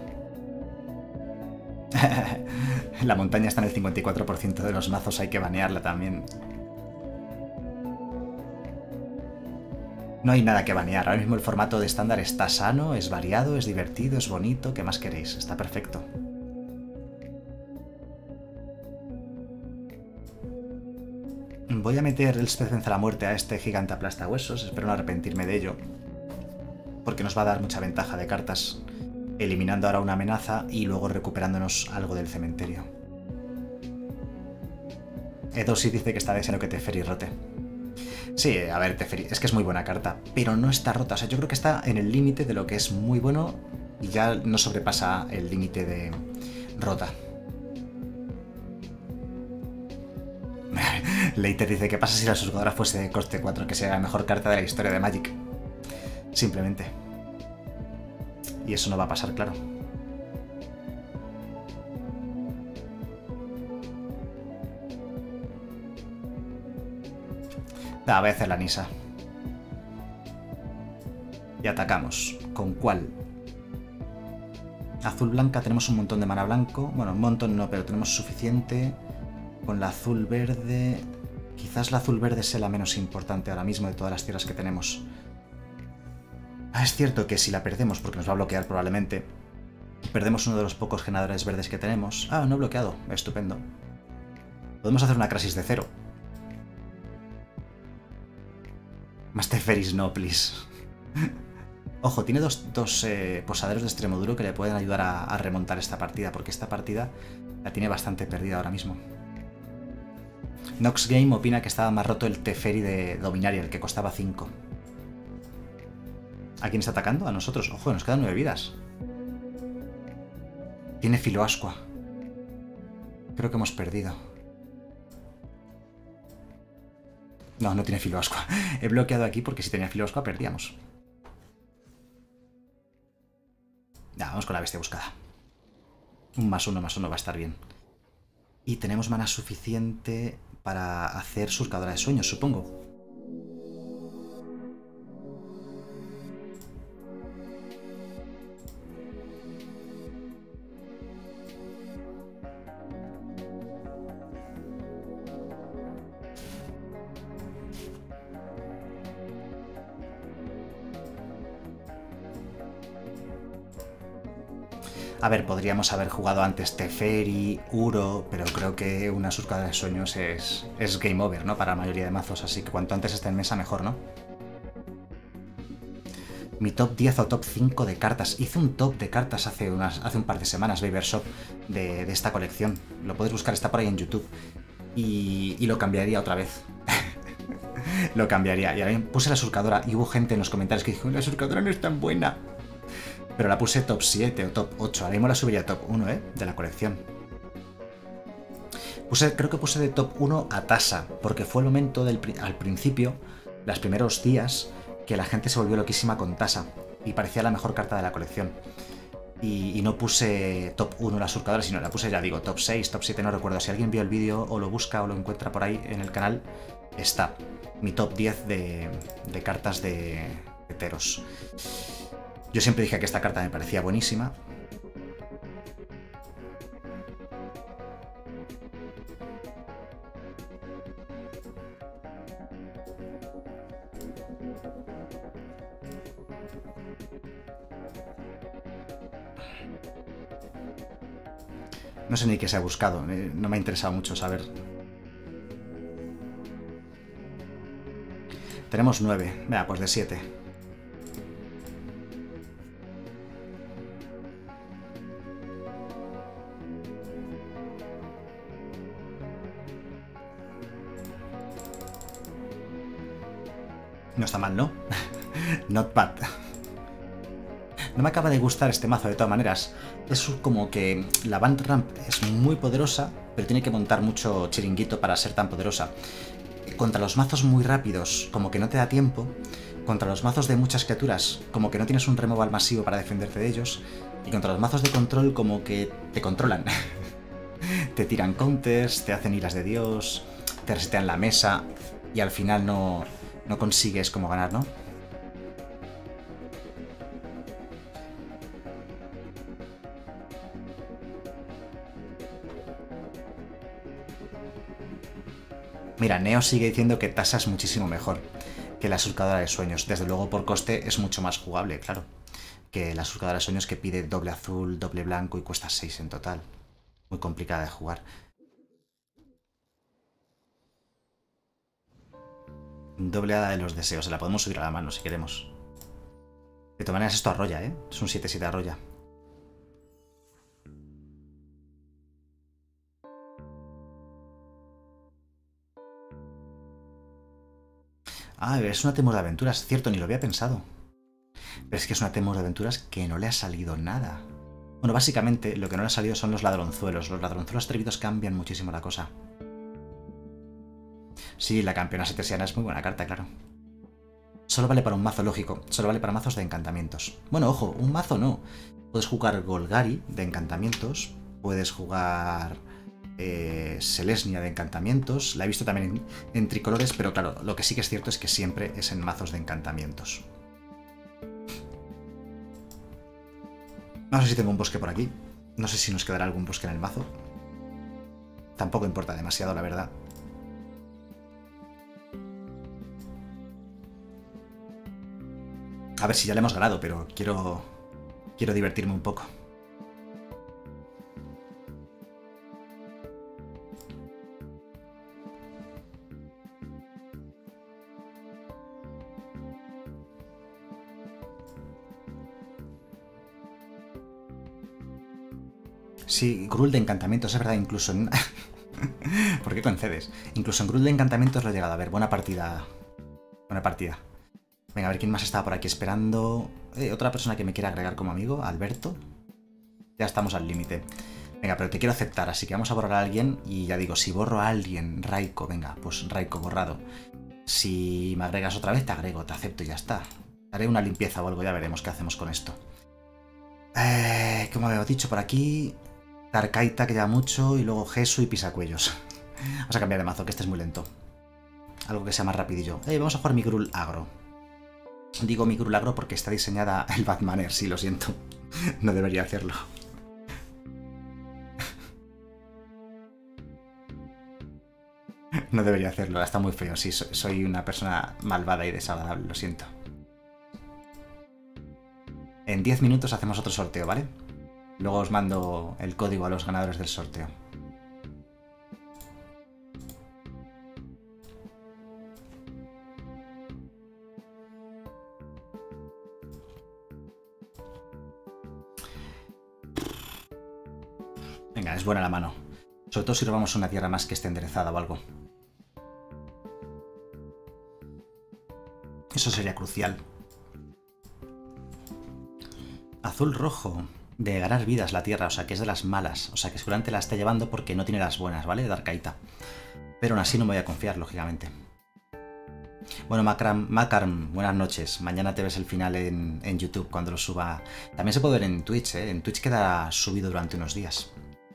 La montaña está en el cincuenta y cuatro por ciento de los mazos, hay que banearla también. No hay nada que banear, ahora mismo el formato de estándar está sano, es variado, es divertido, es bonito, ¿qué más queréis? Está perfecto. Voy a meter el Spez vence la muerte a este gigante aplasta huesos, espero no arrepentirme de ello, porque nos va a dar mucha ventaja de cartas, eliminando ahora una amenaza y luego recuperándonos algo del cementerio. Edosi dice que está deseando que Teferi rote. Sí, a ver, Teferi, es que es muy buena carta, pero no está rota. O sea, yo creo que está en el límite de lo que es muy bueno y ya no sobrepasa el límite de rota. Leiter dice, ¿qué pasa si la surcadora fuese de coste cuatro? Que sea la mejor carta de la historia de Magic. Simplemente. Y eso no va a pasar, claro. Ah, voy a hacer la Nisa. Y atacamos. ¿Con cuál? Azul blanca, tenemos un montón de mana blanco. Bueno, un montón no, pero tenemos suficiente. Con la azul verde... Quizás la azul verde sea la menos importante ahora mismo de todas las tierras que tenemos. Ah, es cierto que si la perdemos, porque nos va a bloquear probablemente, perdemos uno de los pocos generadores verdes que tenemos. Ah, no he bloqueado. Estupendo. Podemos hacer una Crasis de cero. Más Teferis no, please. Ojo, tiene dos, dos eh, posaderos de extremo duro que le pueden ayudar a, a remontar esta partida, porque esta partida la tiene bastante perdida ahora mismo. Nox Game opina que estaba más roto el Teferi de Dominaria, el que costaba cinco. ¿A quién está atacando? A nosotros. Ojo, nos quedan nueve vidas. Tiene Filoascua. Creo que hemos perdido. No, no tiene Filoascua. He bloqueado aquí porque si tenía Filoascua perdíamos. Ya, vamos con la bestia buscada. Un más uno, más uno va a estar bien. Y tenemos mana suficiente para hacer surcadora de sueños, supongo. A ver, podríamos haber jugado antes Teferi, Uro, pero creo que una surcadora de sueños es, es game over, ¿no? Para la mayoría de mazos, así que cuanto antes esté en mesa, mejor, ¿no? Mi top diez o top cinco de cartas. Hice un top de cartas hace, unas, hace un par de semanas, Baber Shop, de, de esta colección. Lo podéis buscar, está por ahí en YouTube. Y, y lo cambiaría otra vez. Lo cambiaría. Y ahora puse la surcadora y hubo gente en los comentarios que dijo, la surcadora no es tan buena. Pero la puse top siete o top ocho. Ahora mismo la subiría a top uno, ¿eh? De la colección. Puse, creo que puse de top uno a Tasa, porque fue el momento del, al principio, los primeros días, que la gente se volvió loquísima con Tasa y parecía la mejor carta de la colección. Y, y no puse top uno la surcadora, sino la puse, ya digo, top seis, top siete, no recuerdo. Si alguien vio el vídeo o lo busca o lo encuentra por ahí en el canal, está mi top diez de, de cartas de, de Teros. Yo siempre dije que esta carta me parecía buenísima. No sé ni qué se ha buscado, no me ha interesado mucho saber. Tenemos nueve, venga, pues de siete. No está mal, ¿no? Not bad. No me acaba de gustar este mazo de todas maneras. Es como que la Band Ramp es muy poderosa, pero tiene que montar mucho chiringuito para ser tan poderosa. Contra los mazos muy rápidos, como que no te da tiempo. Contra los mazos de muchas criaturas, como que no tienes un removal masivo para defenderte de ellos. Y contra los mazos de control, como que te controlan. Te tiran counters, te hacen iras de Dios, te resetean la mesa y al final no, no consigues como ganar, ¿no? Mira, Neo sigue diciendo que Tasa es muchísimo mejor que la surcadora de sueños. Desde luego por coste es mucho más jugable, claro, que la surcadora de sueños que pide doble azul, doble blanco y cuesta seis en total. Muy complicada de jugar. Doble hada de los deseos, se la podemos subir a la mano si queremos. De todas maneras esto arrolla, ¿eh? Es un siete siete arrolla. Ah, es una Temur de aventuras, cierto, ni lo había pensado. Pero es que es una Temur de aventuras que no le ha salido nada. Bueno, básicamente lo que no le ha salido son los ladronzuelos. Los ladronzuelos atrevidos cambian muchísimo la cosa. Sí, la campeona setesiana es muy buena carta, claro. Solo vale para un mazo lógico, solo vale para mazos de encantamientos. Bueno, ojo, un mazo no. Puedes jugar Golgari de encantamientos, puedes jugar eh, Selesnya de encantamientos. La he visto también en, en tricolores, pero claro, lo que sí que es cierto es que siempre es en mazos de encantamientos. No sé si tengo un bosque por aquí. No sé si nos quedará algún bosque en el mazo. Tampoco importa demasiado, la verdad. A ver si ya le hemos ganado, pero quiero, quiero divertirme un poco. Sí, Gruul de encantamientos, es verdad, incluso en... ¿Por qué concedes? Incluso en Gruul de encantamientos lo he llegado a ver. Buena partida. Buena partida. Venga, a ver quién más estaba por aquí esperando. Eh, otra persona que me quiera agregar como amigo, Alberto. Ya estamos al límite. Venga, pero te quiero aceptar, así que vamos a borrar a alguien. Y ya digo, si borro a alguien, Raiko, venga, pues Raiko borrado. Si me agregas otra vez, te agrego, te acepto y ya está. Haré una limpieza o algo, ya veremos qué hacemos con esto. Eh, como había dicho por aquí, Tarkaita, que lleva mucho, y luego Jesu y Pisacuellos. Vamos a cambiar de mazo, que este es muy lento. Algo que sea más rapidillo. Eh, vamos a jugar mi Gruul agro. Digo mi Gruul agro porque está diseñada el Batmaner, sí, lo siento. No debería hacerlo. No debería hacerlo, está muy feo, sí, soy una persona malvada y desagradable, lo siento. En diez minutos hacemos otro sorteo, ¿vale? Luego os mando el código a los ganadores del sorteo. Venga, es buena la mano. Sobre todo si robamos una tierra más que esté enderezada o algo. Eso sería crucial. Azul-rojo. De ganar vidas la tierra, o sea que es de las malas. O sea que seguramente la está llevando porque no tiene las buenas, ¿vale? De Arcaita. Pero aún así no me voy a confiar, lógicamente. Bueno, Macram, Macarm, buenas noches. Mañana te ves el final en, en YouTube cuando lo suba. También se puede ver en Twitch, ¿eh? En Twitch queda subido durante unos días.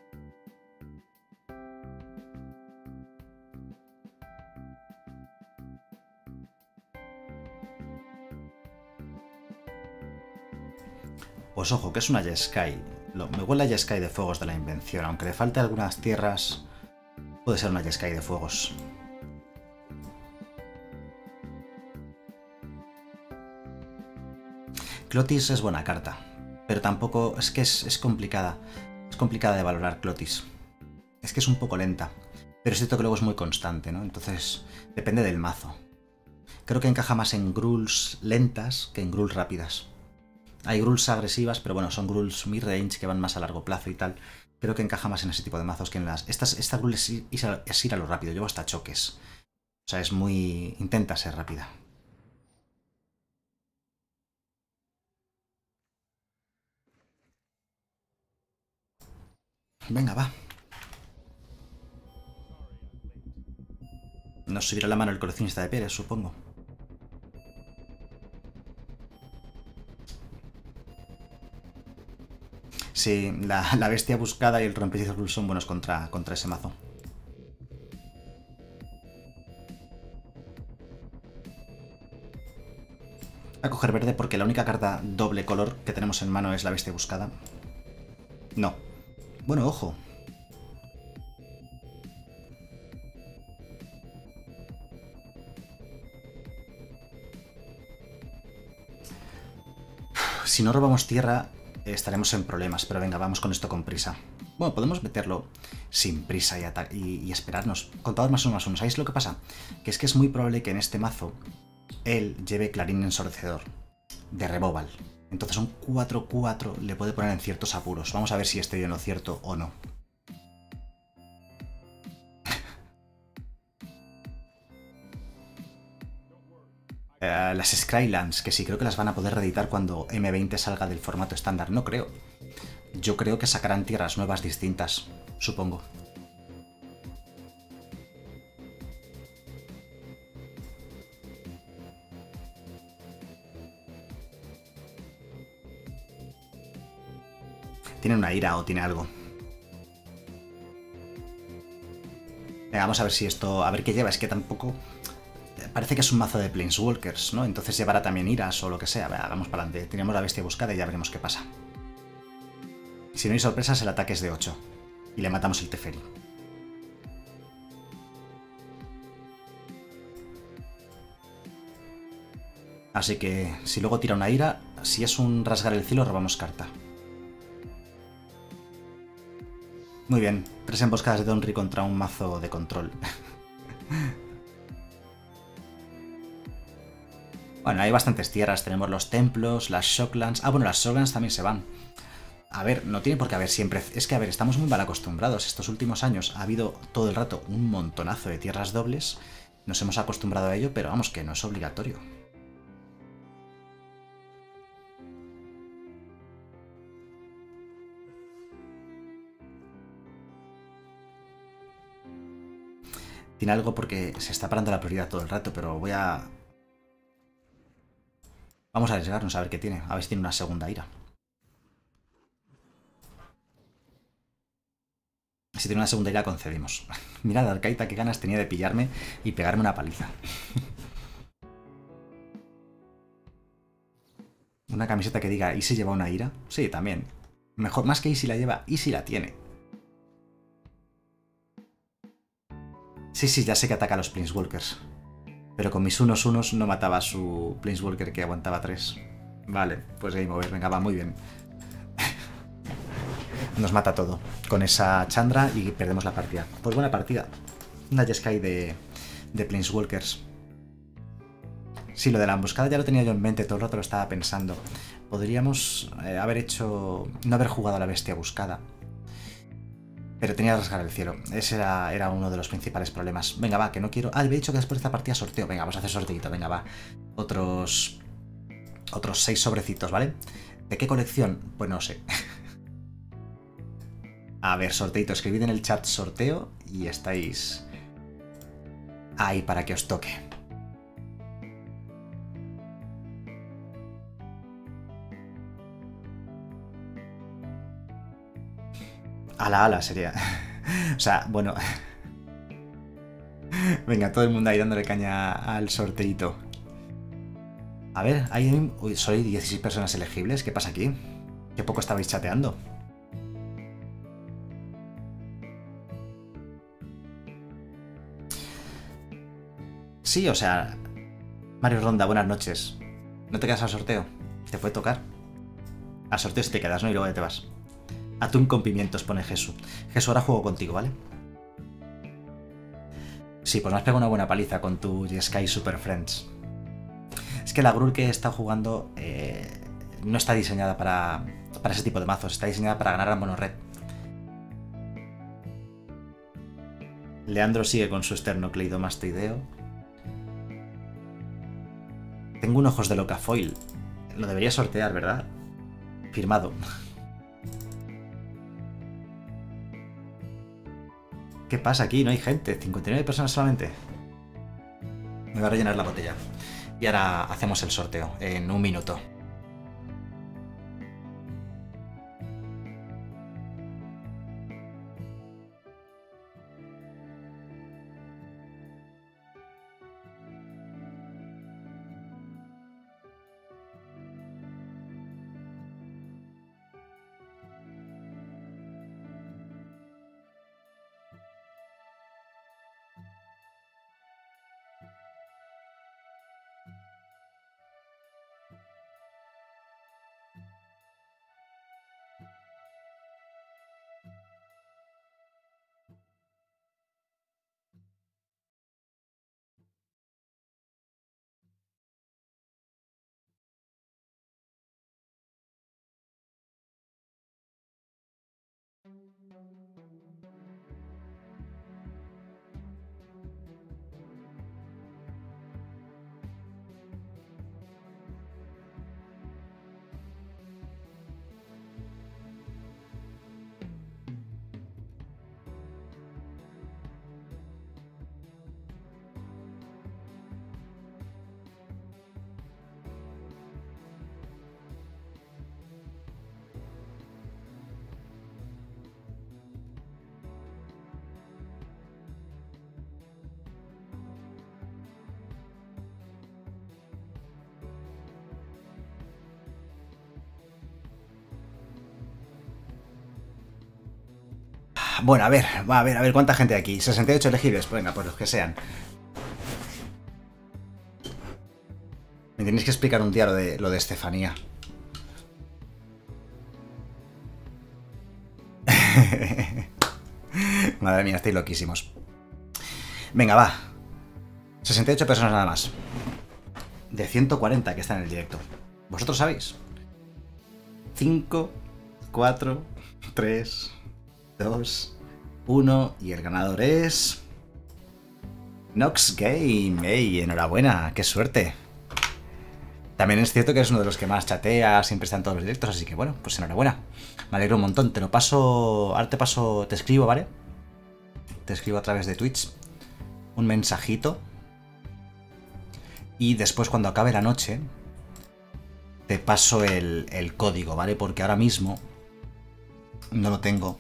Pues ojo, que es una Jeskai. Me huele a Jeskai de fuegos de la invención, aunque le falte algunas tierras. Puede ser una Jeskai de fuegos. Clotis es buena carta, pero tampoco... Es que es, es complicada. Es complicada de valorar Clotis. Es que es un poco lenta. Pero es cierto que luego es muy constante, ¿no? Entonces, depende del mazo. Creo que encaja más en Grulls lentas que en Grulls rápidas. Hay Grulls agresivas, pero bueno, son Grulls mid-range que van más a largo plazo y tal. Creo que encaja más en ese tipo de mazos que en las... Estas, esta Grull es ir, es ir a lo rápido, llevo hasta choques. O sea, es muy... Intenta ser rápida. Venga, va. Nos subirá la mano el coleccionista de Pérez, supongo. Sí, la, la bestia buscada y el rompecizo Gruul son buenos contra, contra ese mazo. Voy a coger verde porque la única carta doble color que tenemos en mano es la bestia buscada. No. Bueno, ojo. Si no robamos tierra, estaremos en problemas, pero venga, vamos con esto con prisa. Bueno, podemos meterlo sin prisa y, y, y esperarnos. Contador más uno más uno. ¿Sabéis lo que pasa? Que es que es muy probable que en este mazo él lleve Clarín Ensordecedor de Removal. Entonces un cuatro cuatro le puede poner en ciertos apuros. Vamos a ver si estoy en lo cierto o no. Uh, las Skylands, que sí, creo que las van a poder reeditar cuando eme veinte salga del formato estándar. No creo. Yo creo que sacarán tierras nuevas distintas, supongo. Tiene una ira o tiene algo. Venga, vamos a ver si esto... A ver qué lleva, es que tampoco... Parece que es un mazo de Planeswalkers, ¿no? Entonces llevará también iras o lo que sea. Venga, vamos para adelante. Tenemos la bestia buscada y ya veremos qué pasa. Si no hay sorpresas, el ataque es de ocho. Y le matamos el Teferi. Así que, si luego tira una ira, si es un rasgar el cielo, robamos carta. Muy bien. Tres emboscadas de Donry contra un mazo de control. Bueno, hay bastantes tierras, tenemos los templos, las Shocklands... Ah, bueno, las Shocklands también se van. A ver, no tiene por qué haber siempre... Es que, a ver, estamos muy mal acostumbrados. Estos últimos años ha habido todo el rato un montonazo de tierras dobles. Nos hemos acostumbrado a ello, pero vamos, que no es obligatorio. Tiene algo porque se está parando la prioridad todo el rato, pero voy a... Vamos a arriesgarnos a ver qué tiene. A ver si tiene una segunda ira. Si tiene una segunda ira, concedimos. Mirad, Arcaita, qué ganas tenía de pillarme y pegarme una paliza. Una camiseta que diga ¿y si lleva una ira? Sí, también. Mejor, más que ¿y si la lleva? ¿Y si la tiene? Sí, sí, ya sé que ataca a los Planeswalkers. Pero con mis unos unos no mataba a su Planeswalker que aguantaba tres. Vale, pues game over. Venga, va, muy bien. nos mata todo con esa Chandra y perdemos la partida. Pues buena partida. Una Jeskai de, de Planeswalkers. Sí, lo de la emboscada ya lo tenía yo en mente, todo el rato lo estaba pensando. Podríamos eh, haber hecho... no haber jugado a la bestia buscada. Pero tenía que rasgar el cielo. Ese era, era uno de los principales problemas. Venga, va, que no quiero... Ah, había dicho que después de esta partida sorteo. Venga, vamos a hacer sorteito. Venga, va. Otros... Otros seis sobrecitos, ¿vale? ¿De qué colección? Pues no sé. A ver, sorteito. Escribid en el chat sorteo y estáis... ahí para que os toque. Ala, ala, sería... o sea, bueno... Venga, todo el mundo ahí dándole caña al sorteito. A ver, hay... Uy, soy dieciséis personas elegibles. ¿Qué pasa aquí? Qué poco estabais chateando. Sí, o sea... Mario Ronda, buenas noches. ¿No te quedas al sorteo? Te puede tocar. Al sorteo si te quedas, ¿no? Y luego ya te vas. Atún con pimientos, pone Jesús. Jesús, ahora juego contigo, ¿vale? Sí, pues me has pegado una buena paliza con tu Jeskai Super Friends. Es que la Gruul que está jugando eh, no está diseñada para, para ese tipo de mazos. Está diseñada para ganar a mono red. Leandro sigue con su esternocleidomastoideo. Tengo un ojos de locafoil. Lo debería sortear, ¿verdad? Firmado. ¿Qué pasa aquí? No hay gente. cincuenta y nueve personas solamente. Me voy a rellenar la botella. Y ahora hacemos el sorteo en un minuto. Bueno, a ver, va a ver, a ver cuánta gente hay aquí. sesenta y ocho elegibles, venga, pues los que sean. Me tenéis que explicar un día lo de, lo de Estefanía. Madre mía, estáis loquísimos. Venga, va. sesenta y ocho personas nada más. De ciento cuarenta que están en el directo. ¿Vosotros sabéis? cinco, cuatro, tres... dos, uno y el ganador es... Nox Game. ¡Ey! Enhorabuena, qué suerte. También es cierto que es uno de los que más chatea, siempre está en todos los directos, así que bueno, pues enhorabuena. Me alegro un montón. Te lo paso... Ahora te paso... Te escribo, ¿vale? Te escribo a través de Twitch un mensajito. Y después cuando acabe la noche te paso el, el código, ¿vale? Porque ahora mismo no lo tengo.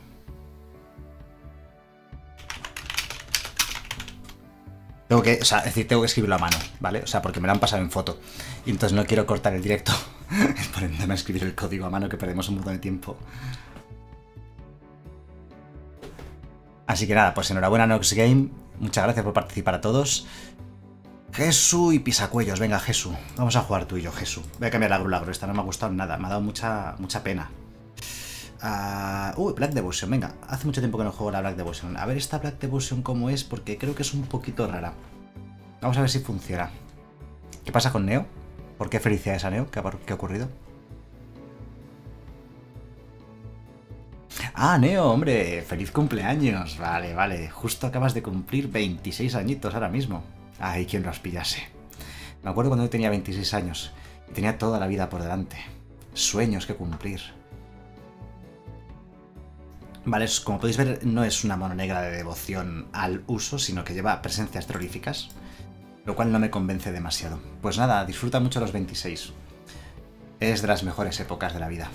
Tengo que, o sea, es decir, tengo que escribirlo a mano, ¿vale? O sea, porque me lo han pasado en foto. Y entonces no quiero cortar el directo poniéndome a escribir el código a mano, que perdemos un montón de tiempo. Así que nada, pues enhorabuena Nox Game. Muchas gracias por participar a todos. Jesús y Pisacuellos. Venga, Jesús. Vamos a jugar tú y yo, Jesús. Voy a cambiar la Gruul. Esta no me ha gustado nada. Me ha dado mucha, mucha pena. Uh, uh, Black Devotion, venga. Hace mucho tiempo que no juego la Black Devotion. A ver esta Black Devotion cómo es, porque creo que es un poquito rara. Vamos a ver si funciona. ¿Qué pasa con Neo? ¿Por qué felicidades a Neo? ¿Qué ha, qué ha ocurrido? Ah, Neo, hombre, feliz cumpleaños. Vale, vale. Justo acabas de cumplir veintiséis añitos ahora mismo. Ay, quién los pillase. Me acuerdo cuando yo tenía veintiséis años y tenía toda la vida por delante. Sueños que cumplir. Vale, como podéis ver, no es una mano negra de devoción al uso, sino que lleva presencias terroríficas, lo cual no me convence demasiado. Pues nada, disfruta mucho los veintiséis. Es de las mejores épocas de la vida.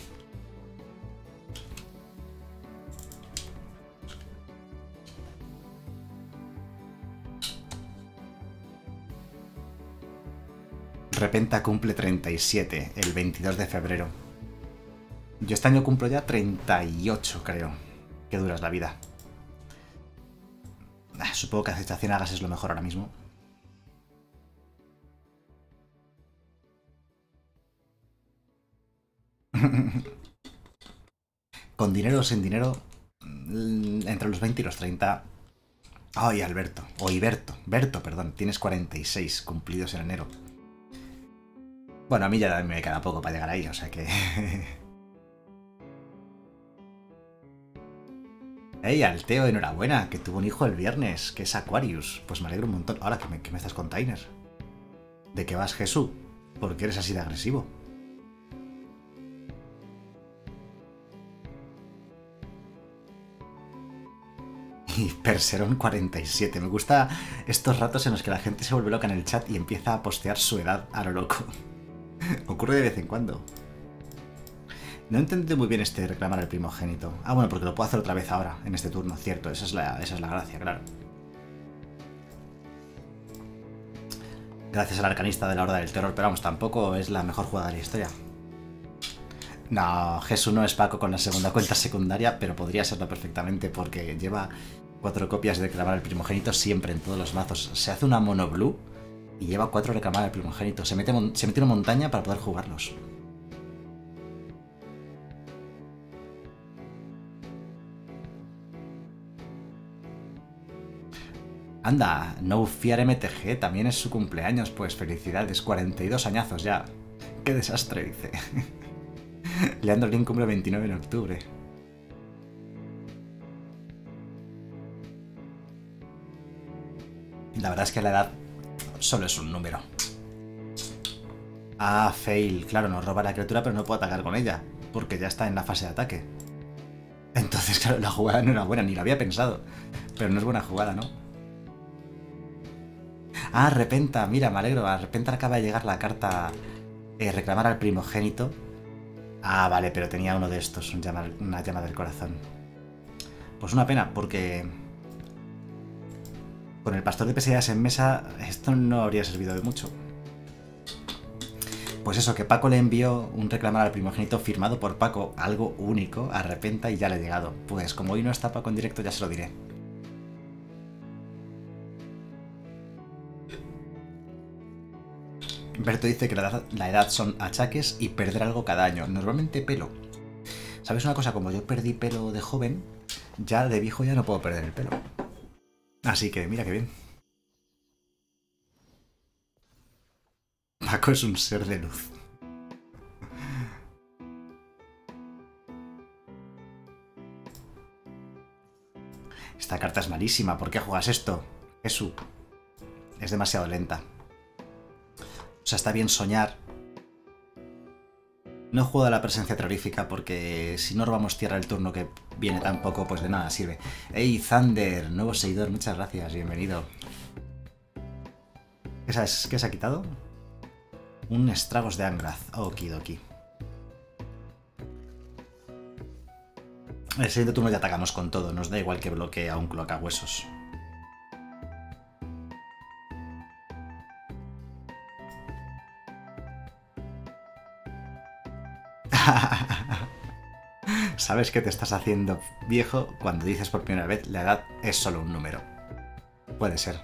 Repenta cumple treinta y siete, el veintidós de febrero. Yo este año cumplo ya treinta y ocho, creo. Qué dura es la vida. Ah, supongo que aceptación hagas es lo mejor ahora mismo. Con dinero o sin dinero, entre los veinte y los treinta... Ay, Alberto, o Iberto, Berto, perdón, tienes cuarenta y seis cumplidos en enero. Bueno, a mí ya me queda poco para llegar ahí, o sea que... Ey, Alteo, enhorabuena, que tuvo un hijo el viernes, que es Aquarius. Pues me alegro un montón. Ahora, ¿qué me, qué me estás con Tainer? ¿De qué vas, Jesús? ¿Por qué eres así de agresivo? Y Perseron cuarenta y siete. Me gusta estos ratos en los que la gente se vuelve loca en el chat y empieza a postear su edad a lo loco. Ocurre de vez en cuando. No he entendido muy bien este reclamar al primogénito. Ah, bueno, porque lo puedo hacer otra vez ahora, en este turno, cierto. Esa es la, esa es la gracia, claro. Gracias al arcanista de la Horda del Terror, pero vamos, tampoco es la mejor jugada de la historia. No, Jesús no es Paco con la segunda cuenta secundaria, pero podría serlo perfectamente porque lleva cuatro copias de reclamar al primogénito siempre en todos los mazos. Se hace una mono blue y lleva cuatro reclamar al primogénito. Se mete, se mete en una montaña para poder jugarlos. Anda, No Fear M T G, también es su cumpleaños, pues felicidades, cuarenta y dos añazos ya. Qué desastre, dice. Leandro Lin cumple veintinueve en octubre. La verdad es que la edad solo es un número. Ah, fail. Claro, nos roba la criatura, pero no puedo atacar con ella, porque ya está en la fase de ataque. Entonces, claro, la jugada no era buena, ni la había pensado. Pero no es buena jugada, ¿no? Ah, Repenta, mira, me alegro. A Repenta acaba de llegar la carta eh, reclamar al primogénito. Ah, vale, pero tenía uno de estos, un llama, una llama del corazón. Pues una pena, porque con el pastor de pesadillas en mesa esto no habría servido de mucho. Pues eso, que Paco le envió un reclamar al primogénito firmado por Paco, algo único, a Repenta y ya le ha llegado. Pues como hoy no está Paco en directo, ya se lo diré. Berto dice que la edad, la edad son achaques y perder algo cada año, normalmente pelo. ¿Sabes una cosa? Como yo perdí pelo de joven, ya de viejo ya no puedo perder el pelo. Así que mira qué bien. Paco es un ser de luz. Esta carta es malísima, ¿por qué juegas esto? Jesús. Es demasiado lenta. O sea, está bien soñar. No juego a la presencia terrorífica porque si no robamos tierra el turno que viene tampoco, pues de nada sirve. Hey, Thunder, nuevo seguidor, muchas gracias, bienvenido. ¿Qué sabes? ¿Qué se ha quitado? Un estragos de Angrath. Okidoki. El siguiente turno ya atacamos con todo, nos da igual que bloquee a un cloacahuesos. Sabes que te estás haciendo viejo cuando dices por primera vez la edad es solo un número. Puede ser.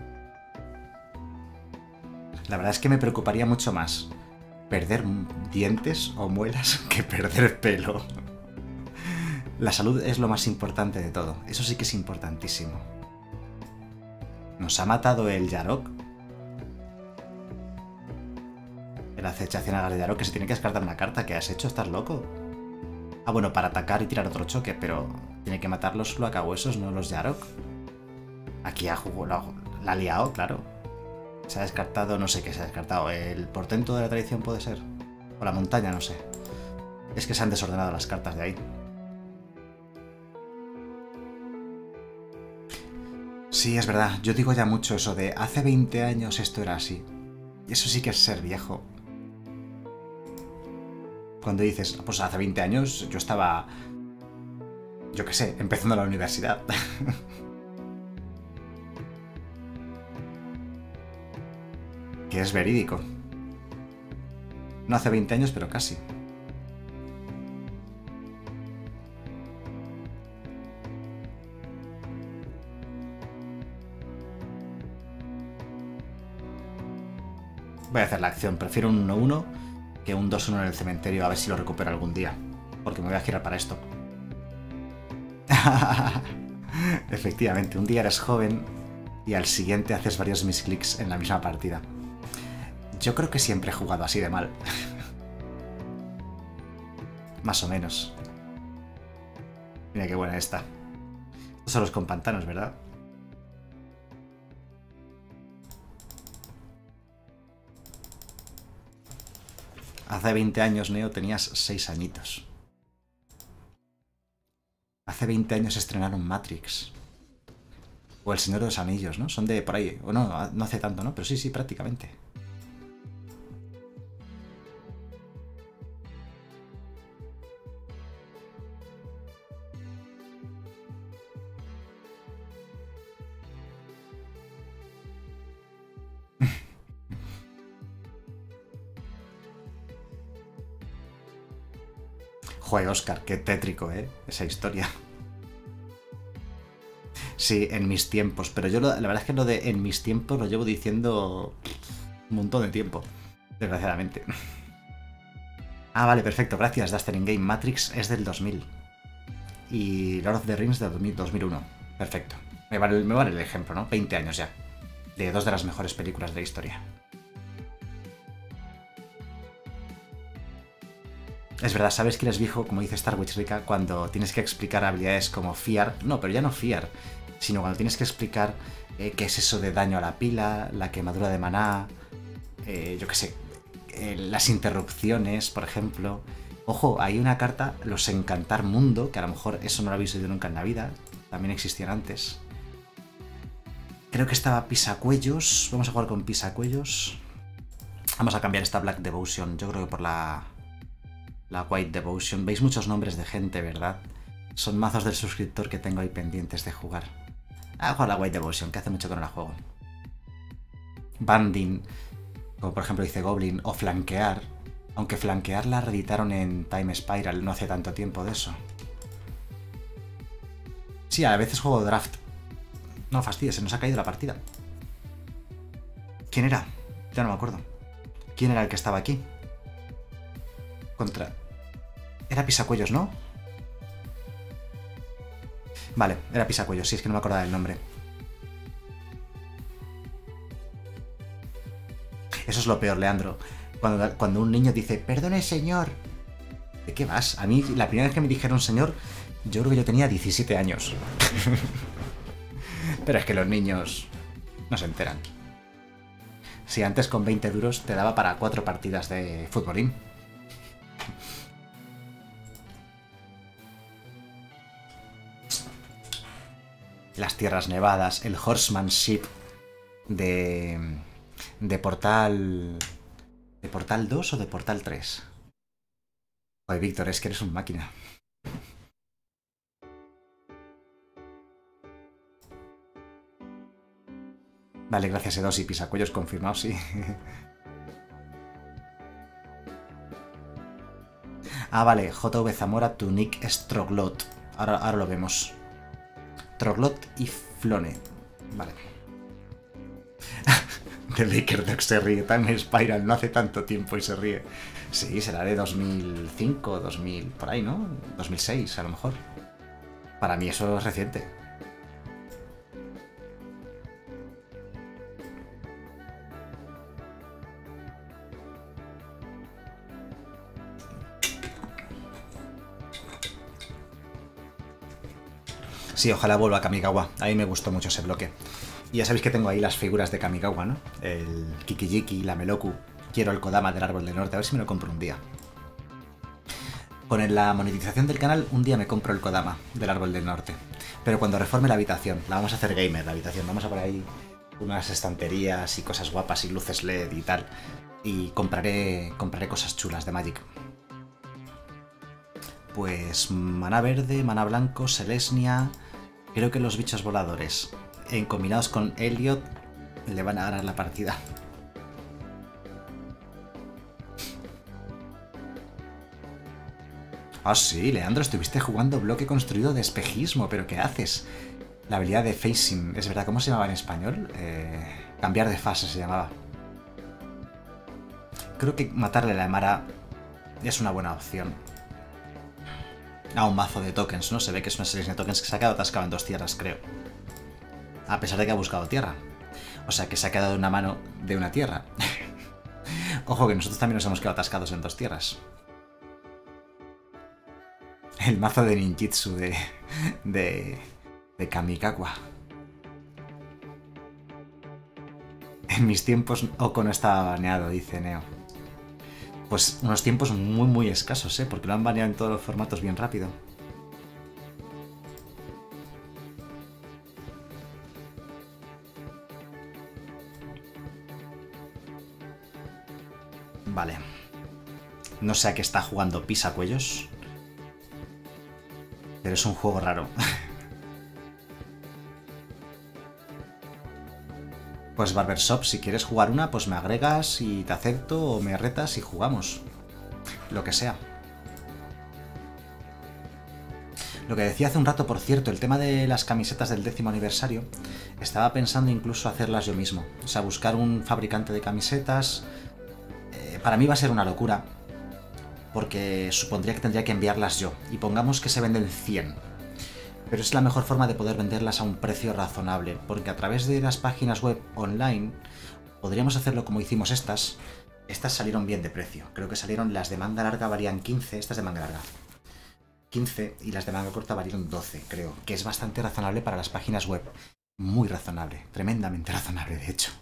La verdad es que me preocuparía mucho más perder dientes o muelas que perder pelo. La salud es lo más importante de todo. Eso sí que es importantísimo. Nos ha matado el Yarok. El acechación a Yarok, que se tiene que descartar una carta. ¿Qué has hecho? ¿Estás loco? Ah, bueno, para atacar y tirar otro choque, pero tiene que matar los Flacahuesos, no los Yarok. Aquí ha jugado, la ha liado, claro. Se ha descartado, no sé qué se ha descartado. ¿El portento de la tradición puede ser? O la montaña, no sé. Es que se han desordenado las cartas de ahí. Sí, es verdad. Yo digo ya mucho eso de hace veinte años esto era así. Y eso sí que es ser viejo. Cuando dices, pues hace veinte años yo estaba, yo qué sé, empezando la universidad. Que es verídico. No hace veinte años, pero casi. Voy a hacer la acción. Prefiero un uno uno que un dos uno en el cementerio, a ver si lo recupero algún día. Porque me voy a girar para esto. Efectivamente, un día eres joven y al siguiente haces varios misclicks en la misma partida. Yo creo que siempre he jugado así de mal. Más o menos. Mira qué buena esta. Estos son los con pantanos, ¿verdad? Hace veinte años, Neo, tenías seis añitos. Hace veinte años estrenaron Matrix. O El Señor de los Anillos, ¿no? Son de por ahí. O no, no hace tanto, ¿no? Pero sí, sí, prácticamente. Joder, Oscar, qué tétrico, ¿eh? Esa historia. Sí, en mis tiempos. Pero yo lo, la verdad es que lo de en mis tiempos lo llevo diciendo un montón de tiempo. Desgraciadamente. Ah, vale, perfecto. Gracias, Duster in Game. Matrix es del dos mil. Y Lord of the Rings del dos mil uno. Perfecto. Me vale, me vale el ejemplo, ¿no? veinte años ya. De dos de las mejores películas de la historia. Es verdad, ¿sabes quién es viejo? Como dice Star Wars Rica, cuando tienes que explicar habilidades como Fear. No, pero ya no Fear. Sino cuando tienes que explicar eh, qué es eso de daño a la pila, la quemadura de maná, eh, yo qué sé, eh, las interrupciones, por ejemplo. Ojo, hay una carta, los Encantar Mundo, que a lo mejor eso no lo habéis oído nunca en la vida, también existían antes. Creo que estaba Pisacuellos, vamos a jugar con Pisacuellos. Vamos a cambiar esta Black Devotion, yo creo que por la, la White Devotion. Veis muchos nombres de gente, ¿verdad? Son mazos del suscriptor que tengo ahí pendientes de jugar. Ah, jugar la White Devotion, que hace mucho que no la juego. Banding, como por ejemplo dice Goblin, o flanquear. Aunque flanquear la reeditaron en Time Spiral, no hace tanto tiempo de eso. Sí, a veces juego draft. No fastidies, se nos ha caído la partida. ¿Quién era? Ya no me acuerdo. ¿Quién era el que estaba aquí? Contra... Era Pisacuellos, ¿no? Vale, era Pisacuellos, sí, es que no me acordaba del nombre. Eso es lo peor, Leandro. Cuando, cuando un niño dice, perdone, señor. ¿De qué vas? A mí, la primera vez que me dijeron señor, yo creo que yo tenía diecisiete años. Pero es que los niños no se enteran. Si antes con veinte duros te daba para cuatro partidas de futbolín. Las tierras nevadas, el horsemanship de, de Portal... ¿De Portal dos o de Portal tres? Oye, Víctor, es que eres un máquina. Vale, gracias Edos y Pisacuellos confirmado, sí. Ah, vale, J V Zamora, Tunic, Stroglot. Ahora, ahora lo vemos. Troglot y Flone. Vale. De Baker Duck se ríe. Time Spiral no hace tanto tiempo y se ríe. Sí, será de dos mil cinco, dos mil... por ahí, ¿no? dos mil seis, a lo mejor. Para mí eso es reciente. Sí, ojalá vuelva a Kamigawa. A mí me gustó mucho ese bloque. Y ya sabéis que tengo ahí las figuras de Kamigawa, ¿no? El Kikijiki, la Meloku. Quiero el Kodama del Árbol del Norte. A ver si me lo compro un día. Con la monetización del canal, un día me compro el Kodama del Árbol del Norte. Pero cuando reforme la habitación. La vamos a hacer gamer, la habitación. Vamos a poner ahí unas estanterías y cosas guapas y luces L E D y tal. Y compraré, compraré cosas chulas de Magic. Pues maná verde, maná blanco, Selesnia. Creo que los bichos voladores, en combinados con Elliot, le van a ganar la partida. Ah, sí, Leandro, estuviste jugando bloque construido de espejismo, pero ¿qué haces? La habilidad de facing, es verdad, ¿cómo se llamaba en español? Eh, cambiar de fase se llamaba. Creo que matarle a la Emara es una buena opción. A un mazo de tokens, ¿no? Se ve que es una serie de tokens que se ha quedado atascado en dos tierras, creo. A pesar de que ha buscado tierra. O sea, que se ha quedado en una mano de una tierra. Ojo, que nosotros también nos hemos quedado atascados en dos tierras. El mazo de ninjitsu de... de... de Kamigawa. En mis tiempos Oko no estaba baneado, dice Neo. Pues unos tiempos muy muy escasos, ¿eh? Porque lo han baneado en todos los formatos bien rápido. Vale. No sé a qué está jugando Pisacuellos. Pero es un juego raro. Pues Barbershop, si quieres jugar una, pues me agregas y te acepto o me retas y jugamos. Lo que sea. Lo que decía hace un rato, por cierto, el tema de las camisetas del décimo aniversario, estaba pensando incluso hacerlas yo mismo. O sea, buscar un fabricante de camisetas. Eh, para mí va a ser una locura, porque supondría que tendría que enviarlas yo. Y pongamos que se venden cien. Pero es la mejor forma de poder venderlas a un precio razonable, porque a través de las páginas web online podríamos hacerlo como hicimos estas. Estas salieron bien de precio. Creo que salieron las de manga larga valían quince, estas de manga larga quince, y las de manga corta valieron doce, creo, que es bastante razonable para las páginas web. Muy razonable, tremendamente razonable, de hecho.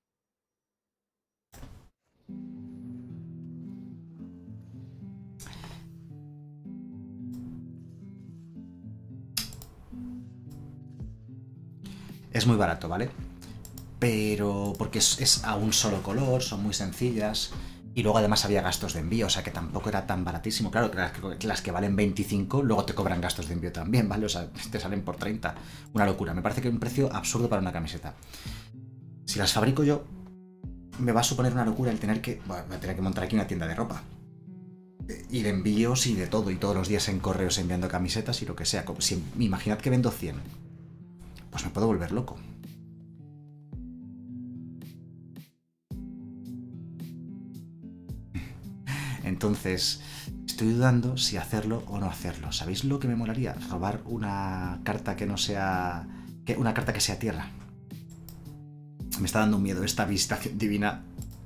Es muy barato, ¿vale? Pero porque es, es a un solo color, son muy sencillas. Y luego además había gastos de envío, o sea que tampoco era tan baratísimo. Claro, que las que, las que valen veinticinco, luego te cobran gastos de envío también, ¿vale? O sea, te salen por treinta. Una locura, me parece que es un precio absurdo para una camiseta. Si las fabrico yo, me va a suponer una locura el tener que... Bueno, voy a tener que montar aquí una tienda de ropa. Y de envíos y de todo, y todos los días en correos enviando camisetas y lo que sea. Si, imaginad que vendo cien. Pues me puedo volver loco. Entonces, estoy dudando si hacerlo o no hacerlo. ¿Sabéis lo que me molaría? Robar una carta que no sea... Que, una carta que sea tierra. Me está dando un miedo esta visitación divina.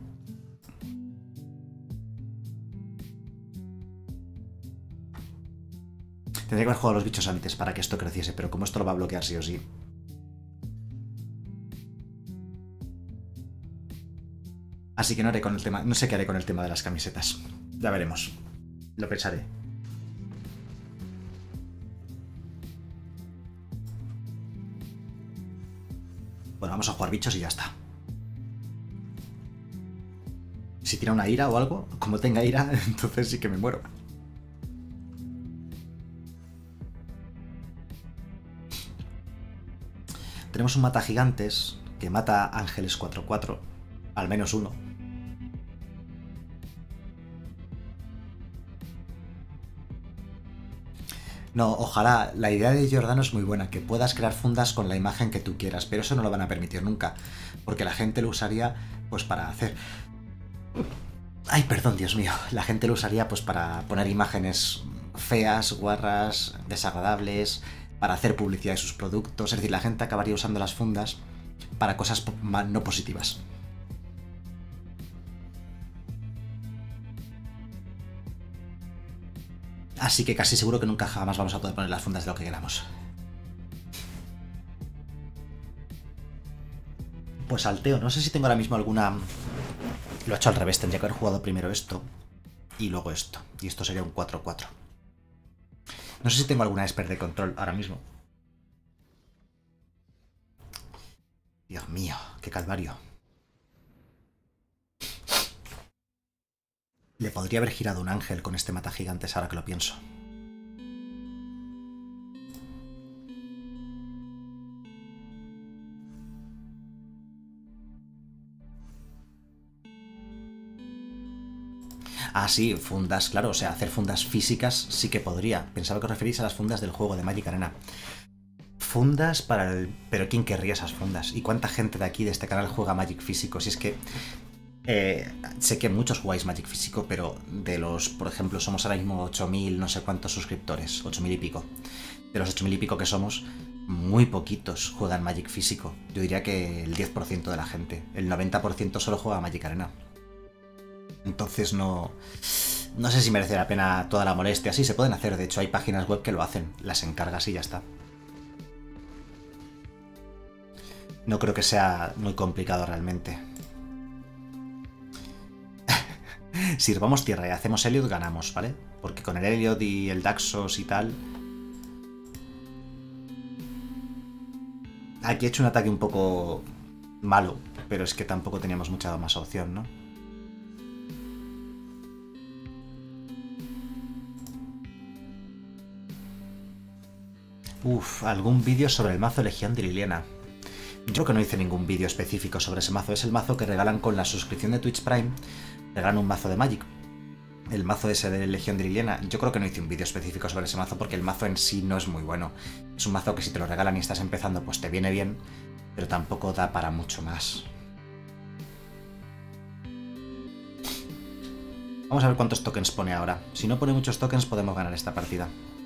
Tendría que haber jugado a los bichos antes para que esto creciese, pero como esto lo va a bloquear sí o sí. Así que no haré con el tema, no sé qué haré con el tema de las camisetas. Ya veremos. Lo pensaré. Bueno, vamos a jugar bichos y ya está. Si tira una ira o algo, como tenga ira, entonces sí que me muero. Tenemos un mata gigantes que mata ángeles cuatro cuatro, al menos uno. No, ojalá, la idea de Giordano es muy buena, que puedas crear fundas con la imagen que tú quieras, pero eso no lo van a permitir nunca, porque la gente lo usaría pues para hacer... Ay, perdón, Dios mío, la gente lo usaría pues para poner imágenes feas, guarras, desagradables, para hacer publicidad de sus productos. Es decir, la gente acabaría usando las fundas para cosas no positivas. Así que casi seguro que nunca jamás vamos a poder poner las fundas de lo que queramos. Pues salteo. No sé si tengo ahora mismo alguna... Lo he hecho al revés. Tendría que haber jugado primero esto y luego esto. Y esto sería un cuatro cuatro. No sé si tengo alguna expert de control ahora mismo. Dios mío, qué calvario. Le podría haber girado un ángel con este mata gigantes ahora que lo pienso. Ah, sí, fundas, claro, o sea, hacer fundas físicas sí que podría. Pensaba que os referís a las fundas del juego de Magic Arena. Fundas para el... Pero ¿quién querría esas fundas? ¿Y cuánta gente de aquí, de este canal, juega Magic físico? Si es que... Eh, sé que muchos jugáis Magic físico, pero de los, por ejemplo, somos ahora mismo ocho mil, no sé cuántos suscriptores, ocho mil y pico. De los ocho mil y pico que somos, muy poquitos juegan Magic físico. Yo diría que el diez por ciento de la gente. El noventa por ciento solo juega Magic Arena. Entonces no... No sé si merece la pena toda la molestia. Sí, se pueden hacer, de hecho hay páginas web que lo hacen. Las encargas y ya está. No creo que sea muy complicado realmente. Si robamos tierra y hacemos Heliod, ganamos, ¿vale? Porque con el Heliod y el Daxos y tal... Aquí he hecho un ataque un poco malo, pero es que tampoco teníamos mucha más opción, ¿no? Uf, algún vídeo sobre el mazo Legión de Liliana. Yo creo que no hice ningún vídeo específico sobre ese mazo. Es el mazo que regalan con la suscripción de Twitch Prime. Regalan un mazo de Magic. El mazo ese de Legión de Liliana. Yo creo que no hice un vídeo específico sobre ese mazo porque el mazo en sí no es muy bueno. Es un mazo que si te lo regalan y estás empezando pues te viene bien, pero tampoco da para mucho más. Vamos a ver cuántos tokens pone ahora. Si no pone muchos tokens podemos ganar esta partida.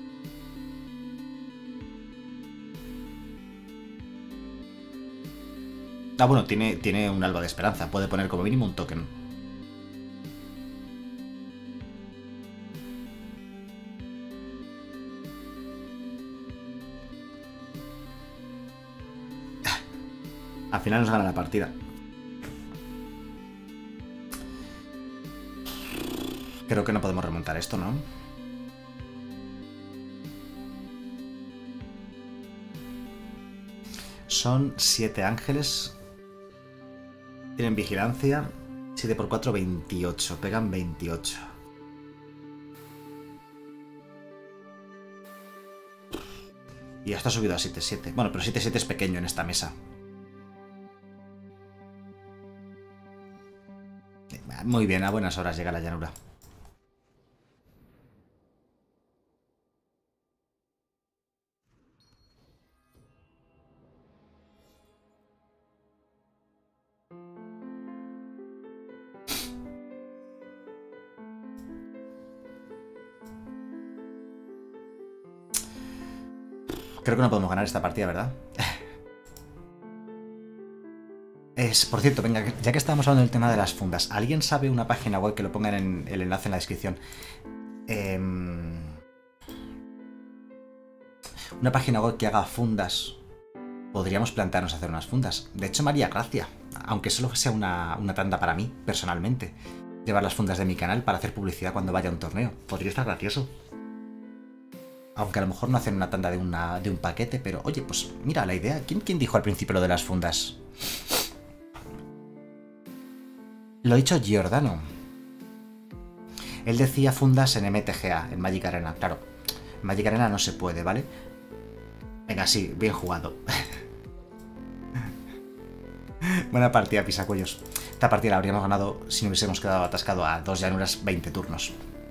Ah, bueno, tiene, tiene un alba de esperanza. Puede poner como mínimo un token. Al final nos gana la partida. Creo que no podemos remontar esto, ¿no? Son siete ángeles. Tienen vigilancia. siete por cuatro, veintiocho. Pegan veintiocho. Y ya está subido a siete siete. Bueno, pero siete siete es pequeño en esta mesa. Muy bien, a buenas horas llega la llanura. Creo que no podemos ganar esta partida, ¿verdad? Es, por cierto, venga, ya que estábamos hablando del tema de las fundas, ¿alguien sabe una página web que lo pongan en el enlace en la descripción? Eh, una página web que haga fundas. Podríamos plantearnos hacer unas fundas. De hecho, María Gracia, aunque solo sea una, una tanda para mí, personalmente, llevar las fundas de mi canal para hacer publicidad cuando vaya a un torneo. Podría estar gracioso. Aunque a lo mejor no hacen una tanda de, una, de un paquete, pero oye, pues mira la idea. ¿Quién, quién dijo al principio lo de las fundas? Lo ha dicho Giordano. Él decía fundas en M T G A, en Magic Arena. Claro, en Magic Arena no se puede, ¿vale? Venga, sí, bien jugado. Buena partida, pisacuellos. Esta partida la habríamos ganado si no hubiésemos quedado atascado a dos llanuras veinte turnos.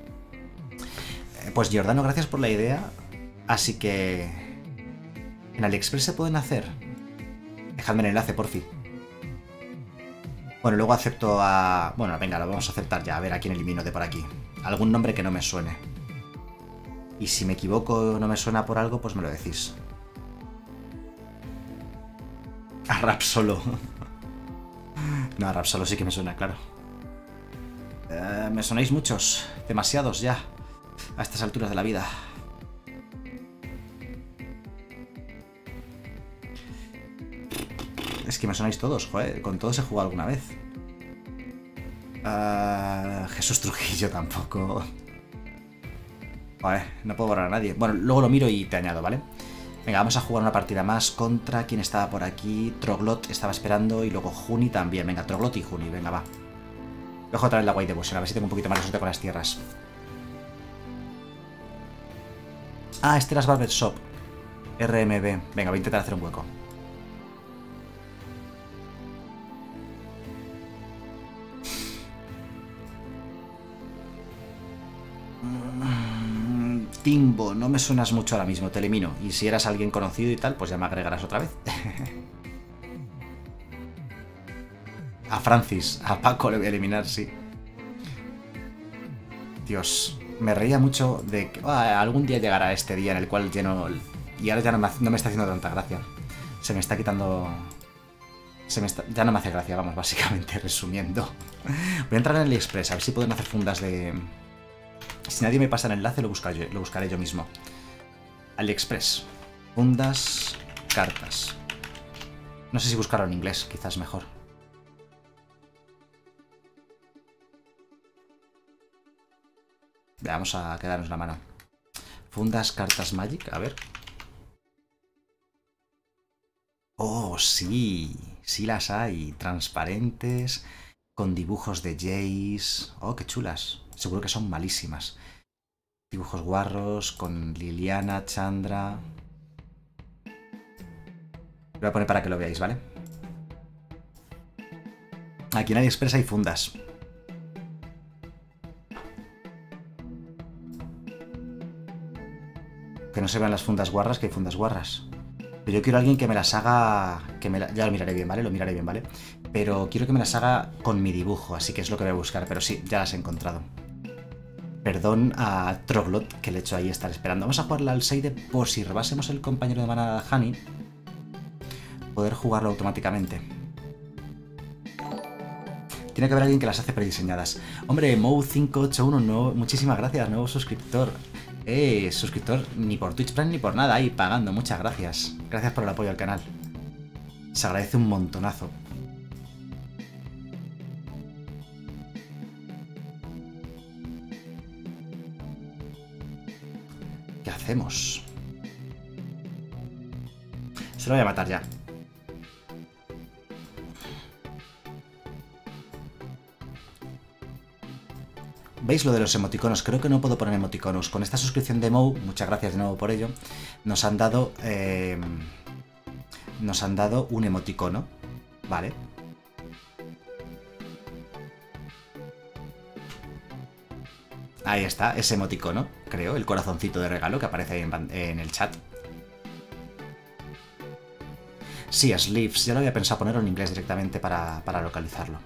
Pues Giordano, gracias por la idea. Así que... ¿en AliExpress se pueden hacer? Dejadme el enlace, porfi. Bueno, luego acepto a... Bueno, venga, lo vamos a aceptar ya. A ver a quién elimino de por aquí. Algún nombre que no me suene. Y si me equivoco o no me suena por algo, pues me lo decís. A Rap Solo. No, a Rap Solo sí que me suena, claro. Eh, me sonáis muchos. Demasiados ya. A estas alturas de la vida. Es que me sonáis todos, joder. Con todos he jugado alguna vez. Uh, Jesús Trujillo tampoco. Vale, no puedo borrar a nadie. Bueno, luego lo miro y te añado, ¿vale? Venga, vamos a jugar una partida más contra quien estaba por aquí. Troglot estaba esperando y luego Juni también. Venga, Troglot y Juni, venga, va. Dejo otra vez la White Devotion, a ver si tengo un poquito más de suerte con las tierras. Ah, este era Barber Shop. R M B. Venga, voy a intentar hacer un hueco. Timbo, no me suenas mucho ahora mismo, te elimino. Y si eras alguien conocido y tal, pues ya me agregarás otra vez. A Francis, a Paco le voy a eliminar, sí. Dios, me reía mucho de que ah, algún día llegará este día en el cual lleno... Y ahora ya no me, no me está haciendo tanta gracia. Se me está quitando... Se me está... Ya no me hace gracia, vamos, básicamente, resumiendo. Voy a entrar en AliExpress, a ver si pueden hacer fundas de... Si nadie me pasa el enlace, lo buscaré, lo buscaré yo mismo. AliExpress. Fundas, cartas. No sé si buscarlo en inglés, quizás mejor. Vamos a quedarnos la mano. Fundas, cartas Magic, a ver. Oh, sí. Sí las hay. Transparentes, con dibujos de Jace. Oh, qué chulas. Seguro que son malísimas. Dibujos guarros con Liliana, Chandra. Lo voy a poner para que lo veáis, ¿vale? Aquí en AliExpress hay fundas. Que no se vean las fundas guarras, que hay fundas guarras. Pero yo quiero a alguien que me las haga... Que me la... Ya lo miraré bien, ¿vale? Lo miraré bien, ¿vale? Pero quiero que me las haga con mi dibujo, así que es lo que voy a buscar. Pero sí, ya las he encontrado. Perdón a Troglot, que le he hecho ahí estar esperando. Vamos a jugarla al Seide por si robásemos el compañero de manada de Honey. Poder jugarlo automáticamente. Tiene que haber alguien que las hace prediseñadas. Hombre, Mou cinco ocho uno, no, muchísimas gracias, nuevo suscriptor. Eh, suscriptor ni por Twitch Prime ni por nada, ahí pagando, muchas gracias. Gracias por el apoyo al canal. Se agradece un montonazo. ¿Qué hacemos? Se lo voy a matar ya. ¿Veis lo de los emoticonos? Creo que no puedo poner emoticonos. Con esta suscripción de Mou, muchas gracias de nuevo por ello, nos han dado... Eh, nos han dado un emoticono. Vale. Ahí está, ese emoticono, creo, el corazoncito de regalo que aparece ahí en, en el chat. Sí, Sleeves, ya lo había pensado ponerlo en inglés directamente para, para localizarlo.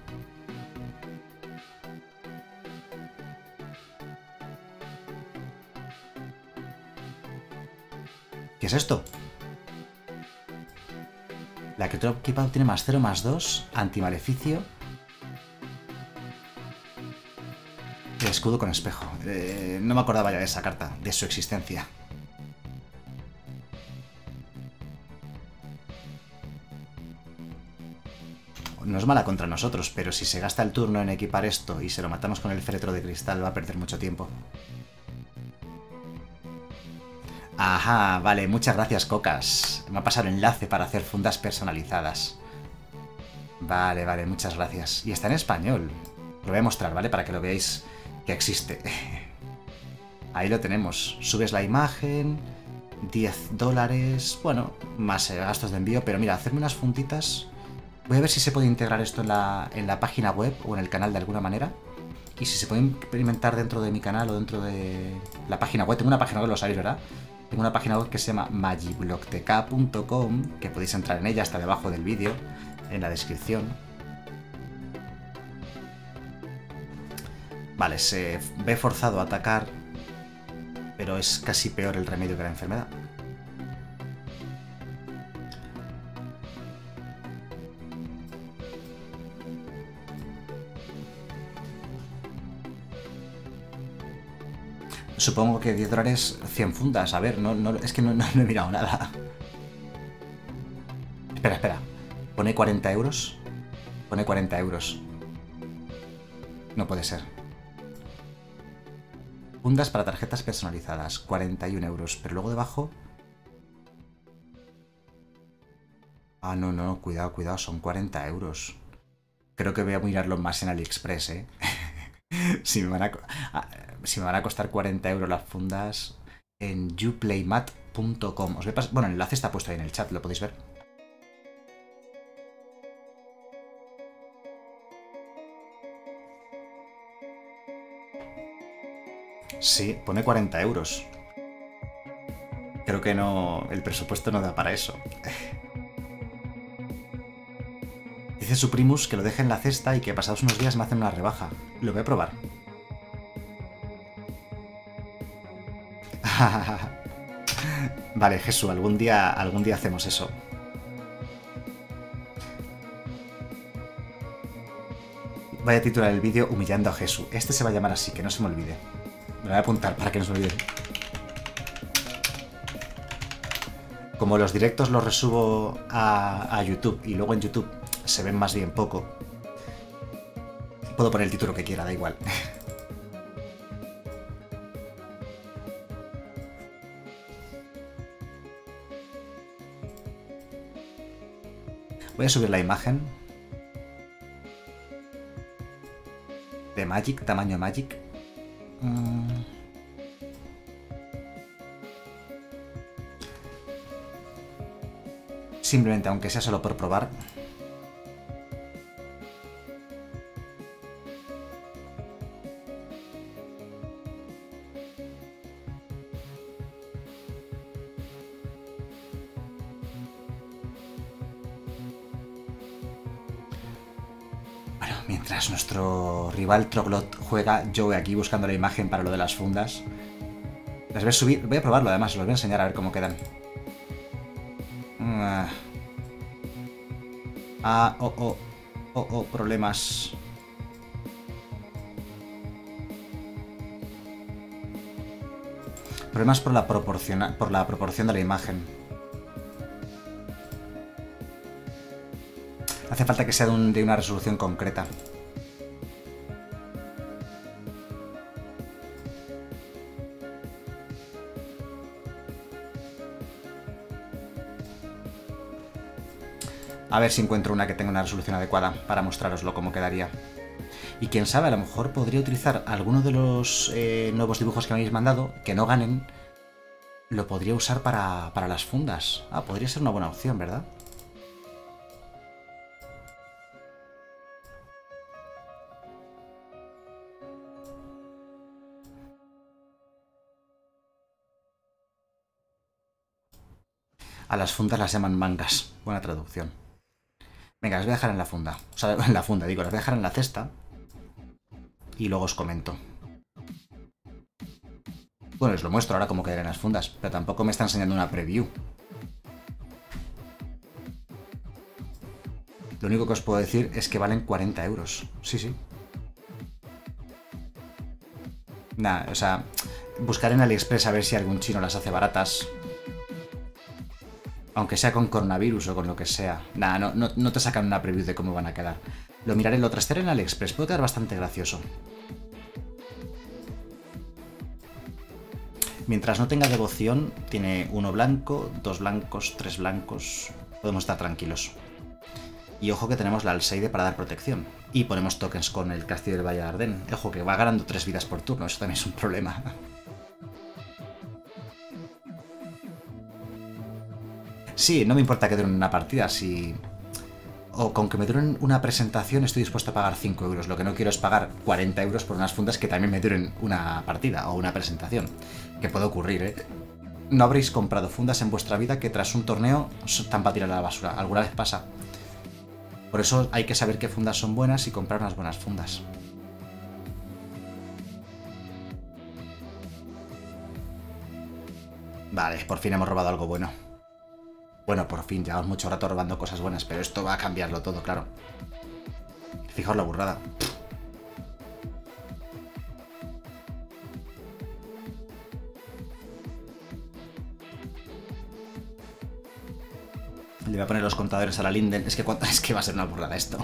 ¿Qué es esto? La criatura equipada tiene más cero, más dos, antimaleficio. El escudo con espejo. Eh, no me acordaba ya de esa carta, de su existencia. No es mala contra nosotros, pero si se gasta el turno en equipar esto y se lo matamos con el féretro de cristal, va a perder mucho tiempo. Ajá, vale, muchas gracias, Cocas. Me ha pasado el enlace para hacer fundas personalizadas. Vale, vale, muchas gracias. Y está en español. Lo voy a mostrar, ¿vale? Para que lo veáis que existe. Ahí lo tenemos. Subes la imagen, diez dólares, bueno, más gastos de envío. Pero mira, hacerme unas funditas. Voy a ver si se puede integrar esto en la, en la página web o en el canal de alguna manera. Y si se puede implementar dentro de mi canal o dentro de la página web. Tengo una página web, lo sabéis, ¿verdad? Tengo una página web que se llama magiblogtk punto com, que podéis entrar en ella, está debajo del vídeo, en la descripción. Vale, se ve forzado a atacar, pero es casi peor el remedio que la enfermedad. Supongo que diez dólares, cien fundas. A ver, no, no, es que no, no, no he mirado nada. Espera, espera. ¿Pone cuarenta euros? Pone cuarenta euros. No puede ser. Fundas para tarjetas personalizadas. cuarenta y un euros. Pero luego debajo... Ah, no, no. Cuidado, cuidado. Son cuarenta euros. Creo que voy a mirarlo más en AliExpress, ¿eh? si, me van a, si me van a costar cuarenta euros las fundas en uplaymat punto com. Os voy a pasar... Bueno, el enlace está puesto ahí en el chat. Lo podéis ver. Sí, pone cuarenta euros. Creo que no... El presupuesto no da para eso. Dice su primus que lo deje en la cesta y que pasados unos días me hacen una rebaja. Lo voy a probar. Vale, Jesús, algún día, algún día hacemos eso. Voy a titular el vídeo humillando a Jesús. Este se va a llamar así, que no se me olvide. Me lo voy a apuntar para que no se me olvide. Como los directos los resubo a, a YouTube y luego en YouTube se ven más bien poco, puedo poner el título que quiera, da igual. Voy a subir la imagen de Magic, tamaño Magic. Mm. Simplemente, aunque sea solo por probar. Bueno, mientras nuestro rival Troglot juega, yo voy aquí buscando la imagen para lo de las fundas. Las voy a subir, voy a probarlo además, os los voy a enseñar a ver cómo quedan. Ah, oh, oh, oh, oh, problemas. Problemas por la, proporciona, por la proporción de la imagen. Hace falta que sea de, un, de una resolución concreta. A ver si encuentro una que tenga una resolución adecuada para mostraroslo cómo quedaría. Y quién sabe, a lo mejor podría utilizar alguno de los eh, nuevos dibujos que me habéis mandado, que no ganen, lo podría usar para, para las fundas. Ah, podría ser una buena opción, ¿verdad? A las fundas las llaman mangas. Buena traducción. Venga, las voy a dejar en la funda. O sea, en la funda, digo, las voy a dejar en la cesta. Y luego os comento. Bueno, os lo muestro ahora cómo quedarían las fundas, pero tampoco me está enseñando una preview. Lo único que os puedo decir es que valen cuarenta euros. Sí, sí. Nada, o sea, buscaré en AliExpress a ver si algún chino las hace baratas. Aunque sea con coronavirus o con lo que sea. Nada, no, no, no te sacan una preview de cómo van a quedar. Lo miraré, lo trastearé en AliExpress. Puede quedar bastante gracioso. Mientras no tenga devoción, tiene uno blanco, dos blancos, tres blancos. Podemos estar tranquilos. Y ojo que tenemos la Alseide para dar protección. Y ponemos tokens con el Castillo del Valle de Arden. Ojo que va ganando tres vidas por turno. Eso también es un problema. Sí, no me importa que duren una partida, si... O con que me duren una presentación estoy dispuesto a pagar cinco euros. Lo que no quiero es pagar cuarenta euros por unas fundas que también me duren una partida o una presentación. Que puede ocurrir, ¿eh? No habréis comprado fundas en vuestra vida que tras un torneo están para tirar a la basura. Alguna vez pasa. Por eso hay que saber qué fundas son buenas y comprar unas buenas fundas. Vale, por fin hemos robado algo bueno. Bueno, por fin, llevamos mucho rato robando cosas buenas, pero esto va a cambiarlo todo, claro. Fijaos la burrada. Le voy a poner los contadores a la Linden. Es que, es que va a ser una burrada esto.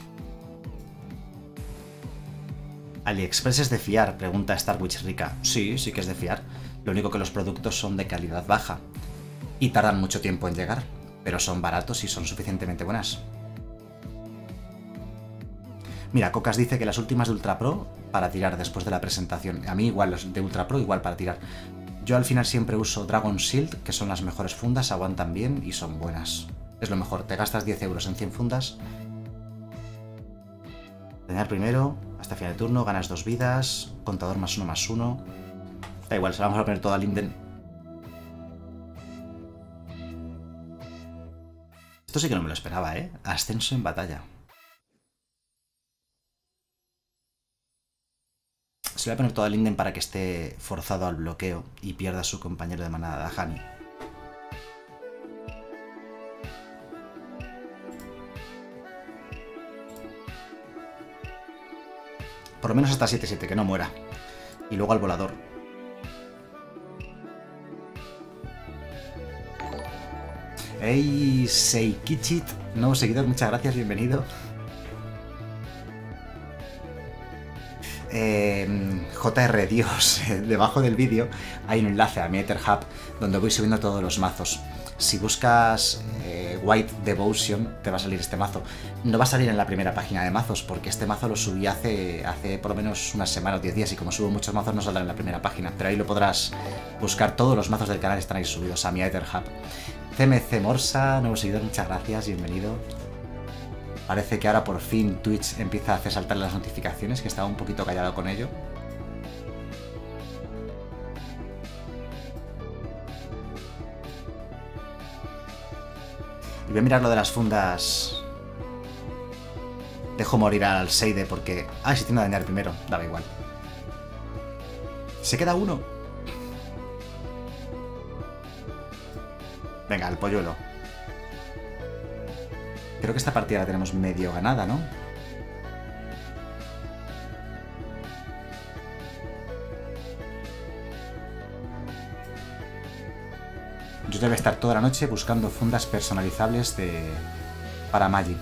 ¿AliExpress es de fiar? Pregunta Starwitch Rica. Sí, sí que es de fiar. Lo único que los productos son de calidad baja. Y tardan mucho tiempo en llegar. Pero son baratos y son suficientemente buenas. Mira, Cocas dice que las últimas de Ultra Pro para tirar después de la presentación. A mí igual, los de Ultra Pro igual para tirar. Yo al final siempre uso Dragon Shield, que son las mejores fundas, aguantan bien y son buenas. Es lo mejor, te gastas diez euros en cien fundas. Dañar primero, hasta final de turno, ganas dos vidas, contador más uno más uno. Da igual, se la vamos a poner toda a Linden. Esto sí que no me lo esperaba, ¿eh? Ascenso en batalla. Se le voy a poner toda a Linden para que esté forzado al bloqueo y pierda a su compañero de manada, Dahani. Por lo menos hasta siete siete, que no muera. Y luego al volador. ¡Ey! Seikichit, nuevo seguidor, muchas gracias, bienvenido. Eh, J R Dios, debajo del vídeo hay un enlace a mi Etherhub donde voy subiendo todos los mazos. Si buscas eh, White Devotion te va a salir este mazo. No va a salir en la primera página de mazos porque este mazo lo subí hace, hace por lo menos una semana o diez días y como subo muchos mazos no saldrá en la primera página, pero ahí lo podrás buscar. Todos los mazos del canal están ahí subidos a mi Etherhub. C M C Morsa, nuevo seguidor, muchas gracias, bienvenido. Parece que ahora por fin Twitch empieza a hacer saltar las notificaciones, que estaba un poquito callado con ello. Y voy a mirar lo de las fundas. Dejo morir al Seide porque... Ah, si tiene que dañar primero, daba igual. Se queda uno. Venga, el polluelo. Creo que esta partida la tenemos medio ganada, ¿no? Yo debo estar toda la noche buscando fundas personalizables de... para Magic.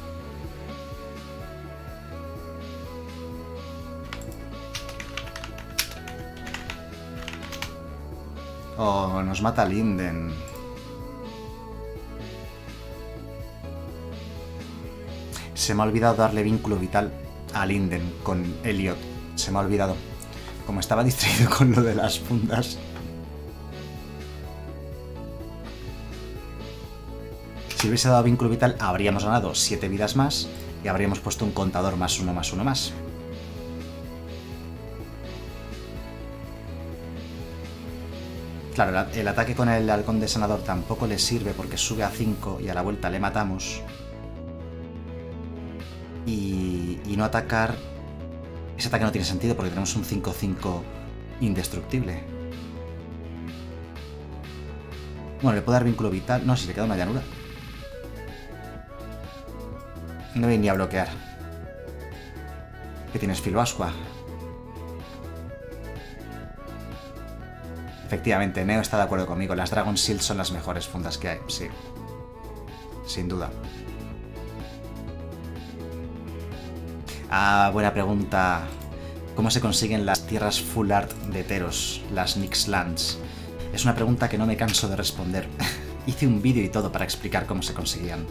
Oh, nos mata Linden. Se me ha olvidado darle vínculo vital a Linden con Elliot. Se me ha olvidado. Como estaba distraído con lo de las fundas. Si hubiese dado vínculo vital, habríamos ganado siete vidas más y habríamos puesto un contador más uno más uno más. Claro, el ataque con el halcón de sanador tampoco le sirve porque sube a cinco y a la vuelta le matamos. Y, y no atacar... Ese ataque no tiene sentido porque tenemos un cinco cinco indestructible. Bueno, le puedo dar vínculo vital. No, si le queda una llanura. No voy ni a bloquear. ¿Qué tienes, Filoasqua? Efectivamente, Neo está de acuerdo conmigo. Las Dragon Shield son las mejores fundas que hay, sí. Sin duda. Ah, buena pregunta. ¿Cómo se consiguen las tierras full art de Teros, las Nixlands? Es una pregunta que no me canso de responder. Hice un vídeo y todo para explicar cómo se conseguían.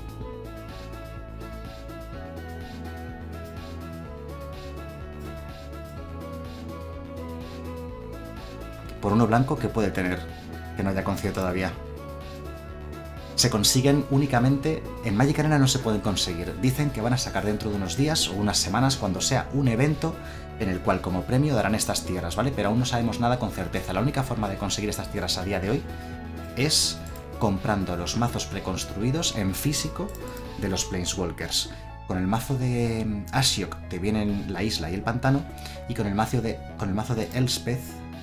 Por uno blanco que puede tener, que no haya conseguido todavía. Se consiguen únicamente... En Magic Arena no se pueden conseguir. Dicen que van a sacar dentro de unos días o unas semanas cuando sea un evento en el cual como premio darán estas tierras, ¿vale? Pero aún no sabemos nada con certeza. La única forma de conseguir estas tierras a día de hoy es comprando los mazos preconstruidos en físico de los Planeswalkers. Con el mazo de Ashiok te vienen la isla y el pantano, y con el mazo de, con el mazo de Elspeth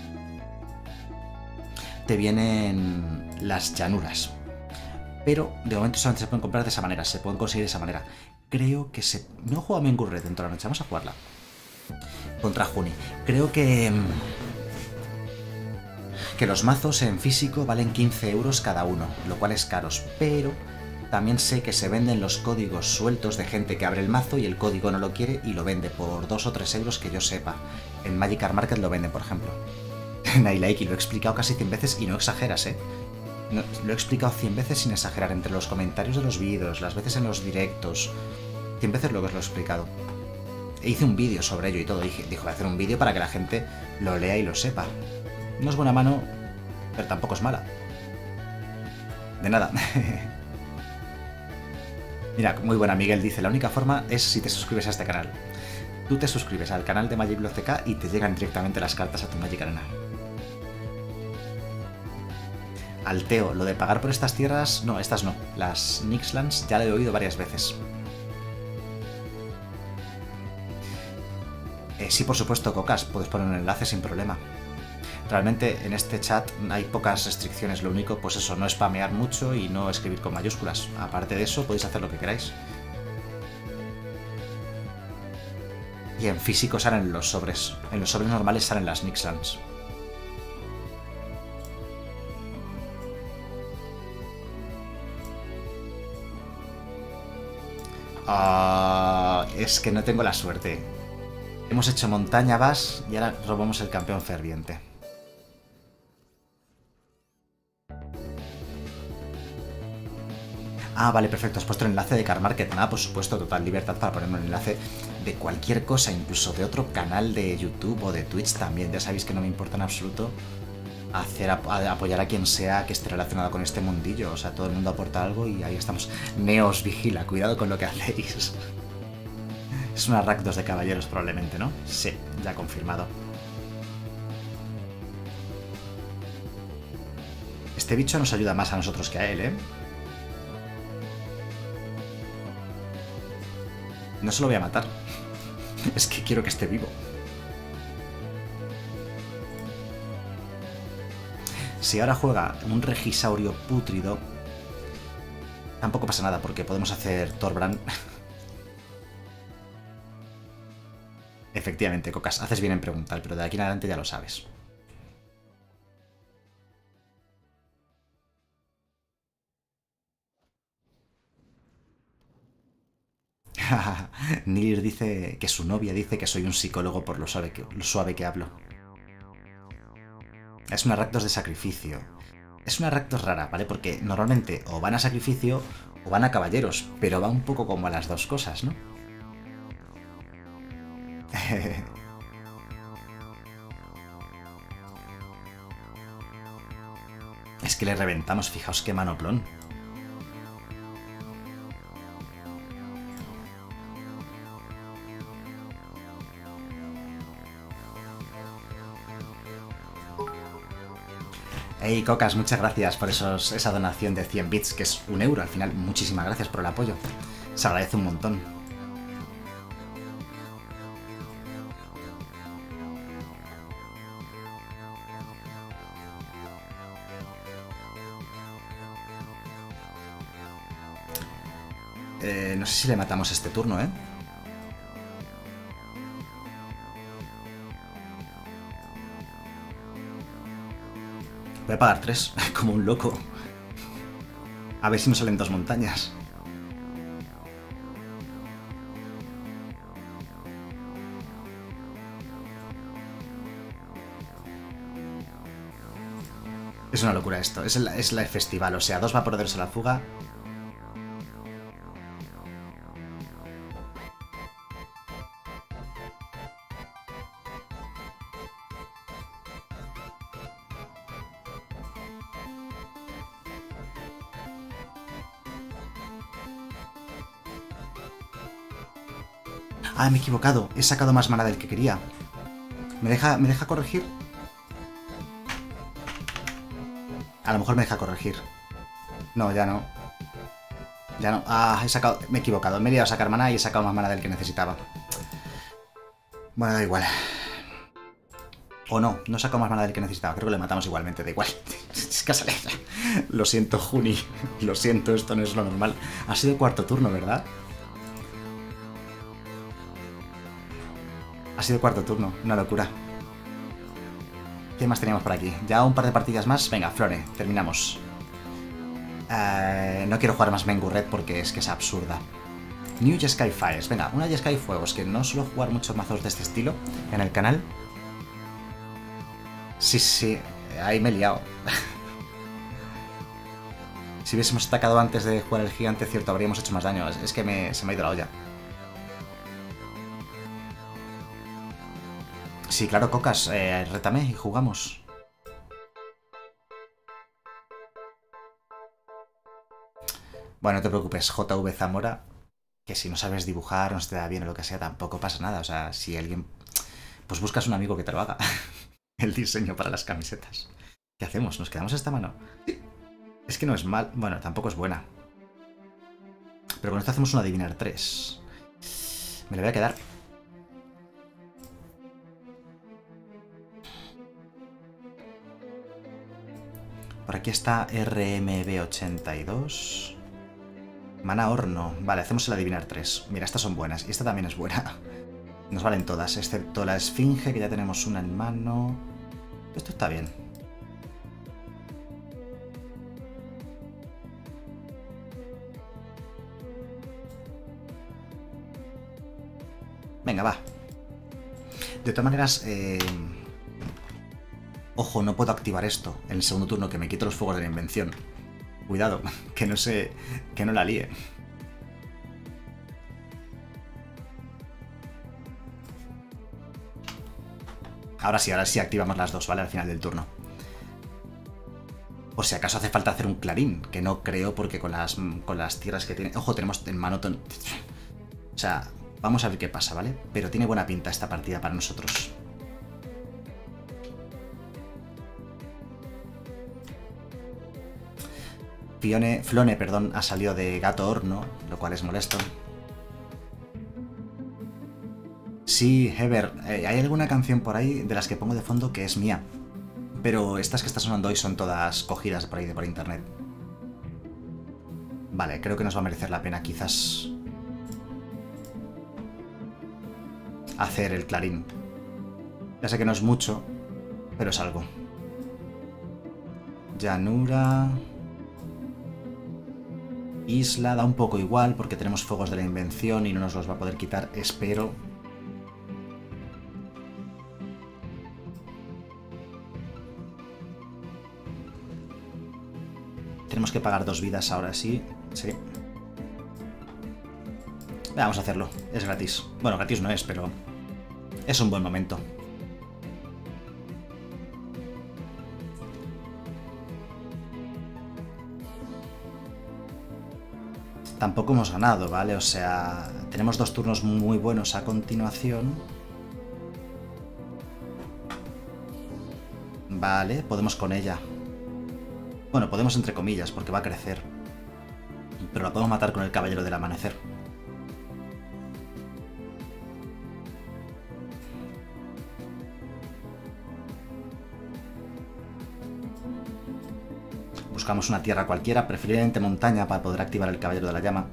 te vienen las llanuras. Pero de momento solamente se pueden comprar de esa manera, se pueden conseguir de esa manera. Creo que se... No he jugado a Mengur Red dentro de la noche, vamos a jugarla. Contra Juni. Creo que... Que los mazos en físico valen quince euros cada uno, lo cual es caros, pero También sé que se venden los códigos sueltos de gente que abre el mazo y el código no lo quiere y lo vende por dos o tres euros que yo sepa. En Magic Card Market lo venden, por ejemplo. Nailaiki, lo he explicado casi cien veces y no exageras, ¿eh? No, lo he explicado cien veces sin exagerar, entre los comentarios de los vídeos, las veces en los directos. cien veces lo que os lo he explicado. E hice un vídeo sobre ello y todo. Dije, dijo, voy a hacer un vídeo para que la gente lo lea y lo sepa. No es buena mano, pero tampoco es mala. De nada. Mira, muy buena, Miguel dice, la única forma es si te suscribes a este canal. Tú te suscribes al canal de Magic Block C K y te llegan directamente las cartas a tu Magic Arena. Alteo, lo de pagar por estas tierras... No, estas no. Las Nixlands ya lo he oído varias veces. Eh, sí, por supuesto, Cocas, puedes poner un enlace sin problema. Realmente en este chat hay pocas restricciones, lo único, pues eso, no spamear mucho y no escribir con mayúsculas. Aparte de eso, podéis hacer lo que queráis. Y en físico salen los sobres. En los sobres normales salen las Nixlands. Uh, es que no tengo la suerte. Hemos hecho montaña vas y ahora robamos el campeón ferviente. Ah, vale, perfecto. Has puesto el enlace de Card Market. Nada, por supuesto, total libertad para ponerme un enlace de cualquier cosa, incluso de otro canal de YouTube o de Twitch también. Ya sabéis que no me importa en absoluto hacer apoyar a quien sea que esté relacionado con este mundillo. O sea, todo el mundo aporta algo y ahí estamos. Neos vigila, cuidado con lo que hacéis. Es una rack dos de caballeros probablemente, ¿no? Sí, ya confirmado. Este bicho nos ayuda más a nosotros que a él, ¿eh? No se lo voy a matar. Es que quiero que esté vivo. Si ahora juega un Regisaurio pútrido, tampoco pasa nada, porque podemos hacer Thorbrand. Efectivamente, Cocas, haces bien en preguntar, pero de aquí en adelante ya lo sabes. Nilir dice que su novia dice que soy un psicólogo por lo suave que, lo suave que hablo. Es una Rakdos de sacrificio. Es una Rakdos rara, ¿vale? Porque normalmente o van a sacrificio o van a caballeros, pero va un poco como a las dos cosas, ¿no? Es que le reventamos, fijaos qué manoplón. Hey, Cocas, muchas gracias por esos, esa donación de cien bits, que es un euro al final. Muchísimas gracias por el apoyo. Se agradece un montón. Eh, no sé si le matamos este turno, ¿eh? Voy a pagar tres, como un loco. A ver si nos salen dos montañas. Es una locura esto, es la, es la festival, o sea, dos vaporeros a la fuga. Ah, me he equivocado. He sacado más mana del que quería. ¿Me deja, ¿me deja corregir? A lo mejor me deja corregir. No, ya no. Ya no. Ah, he sacado... Me he equivocado. Me he ido a sacar mana y he sacado más mana del que necesitaba. Bueno, da igual. O no, no he sacado más mana del que necesitaba. Creo que le matamos igualmente, da igual. Es que sale. Lo siento, Juni. Lo siento, esto no es lo normal. Ha sido cuarto turno, ¿verdad? Ha sido cuarto turno, una locura. ¿Qué más teníamos por aquí? Ya un par de partidas más. Venga, Flore, terminamos. Uh, no quiero jugar más Mengu Red porque es que es absurda. New Jeskai Fires. Venga, una Jeskai Fuegos, que no suelo jugar muchos mazos de este estilo en el canal. Sí, sí, ahí me he liado. Si hubiésemos atacado antes de jugar el gigante, cierto, habríamos hecho más daño. Es que me, se me ha ido la olla. Sí, claro, Cocas, eh, rétame y jugamos. Bueno, no te preocupes, J V Zamora, que si no sabes dibujar, no se te da bien o lo que sea, tampoco pasa nada. O sea, si alguien... Pues buscas un amigo que te lo haga. El diseño para las camisetas. ¿Qué hacemos? ¿Nos quedamos esta mano? Es que no es mal... Bueno, tampoco es buena. Pero con esto hacemos un adivinar tres. Me la voy a quedar. Por aquí está R M B ochenta y dos. Mana horno. Vale, hacemos el adivinar tres. Mira, estas son buenas. Y esta también es buena. Nos valen todas, excepto la esfinge, que ya tenemos una en mano. Esto está bien. Venga, va. De todas maneras, eh... ojo, no puedo activar esto en el segundo turno, que me quito los fuegos de la invención. Cuidado, que no se... que no la líe. Ahora sí, ahora sí activamos las dos, ¿vale? Al final del turno. Por si acaso hace falta hacer un clarín, que no creo porque con las, con las tierras que tiene... Ojo, tenemos en mano... O sea, vamos a ver qué pasa, ¿vale? Pero tiene buena pinta esta partida para nosotros. Fione, Flone, perdón, ha salido de gato horno, lo cual es molesto. Sí, Heber, eh, hay alguna canción por ahí de las que pongo de fondo que es mía. Pero estas que está sonando hoy son todas cogidas por ahí de por internet. Vale, creo que nos va a merecer la pena quizás hacer el clarín. Ya sé que no es mucho, pero es algo. Llanura... Isla da un poco igual porque tenemos fuegos de la invención y no nos los va a poder quitar, espero. Tenemos que pagar dos vidas ahora sí. Sí. Vamos a hacerlo. Es gratis. Bueno, gratis no es, pero es un buen momento. Tampoco hemos ganado, ¿vale? O sea, tenemos dos turnos muy buenos a continuación. Vale, podemos con ella. Bueno, podemos entre comillas, porque va a crecer. Pero la podemos matar con el Caballero del Amanecer. Buscamos una tierra cualquiera, preferiblemente montaña, para poder activar el Caballero de la Llama.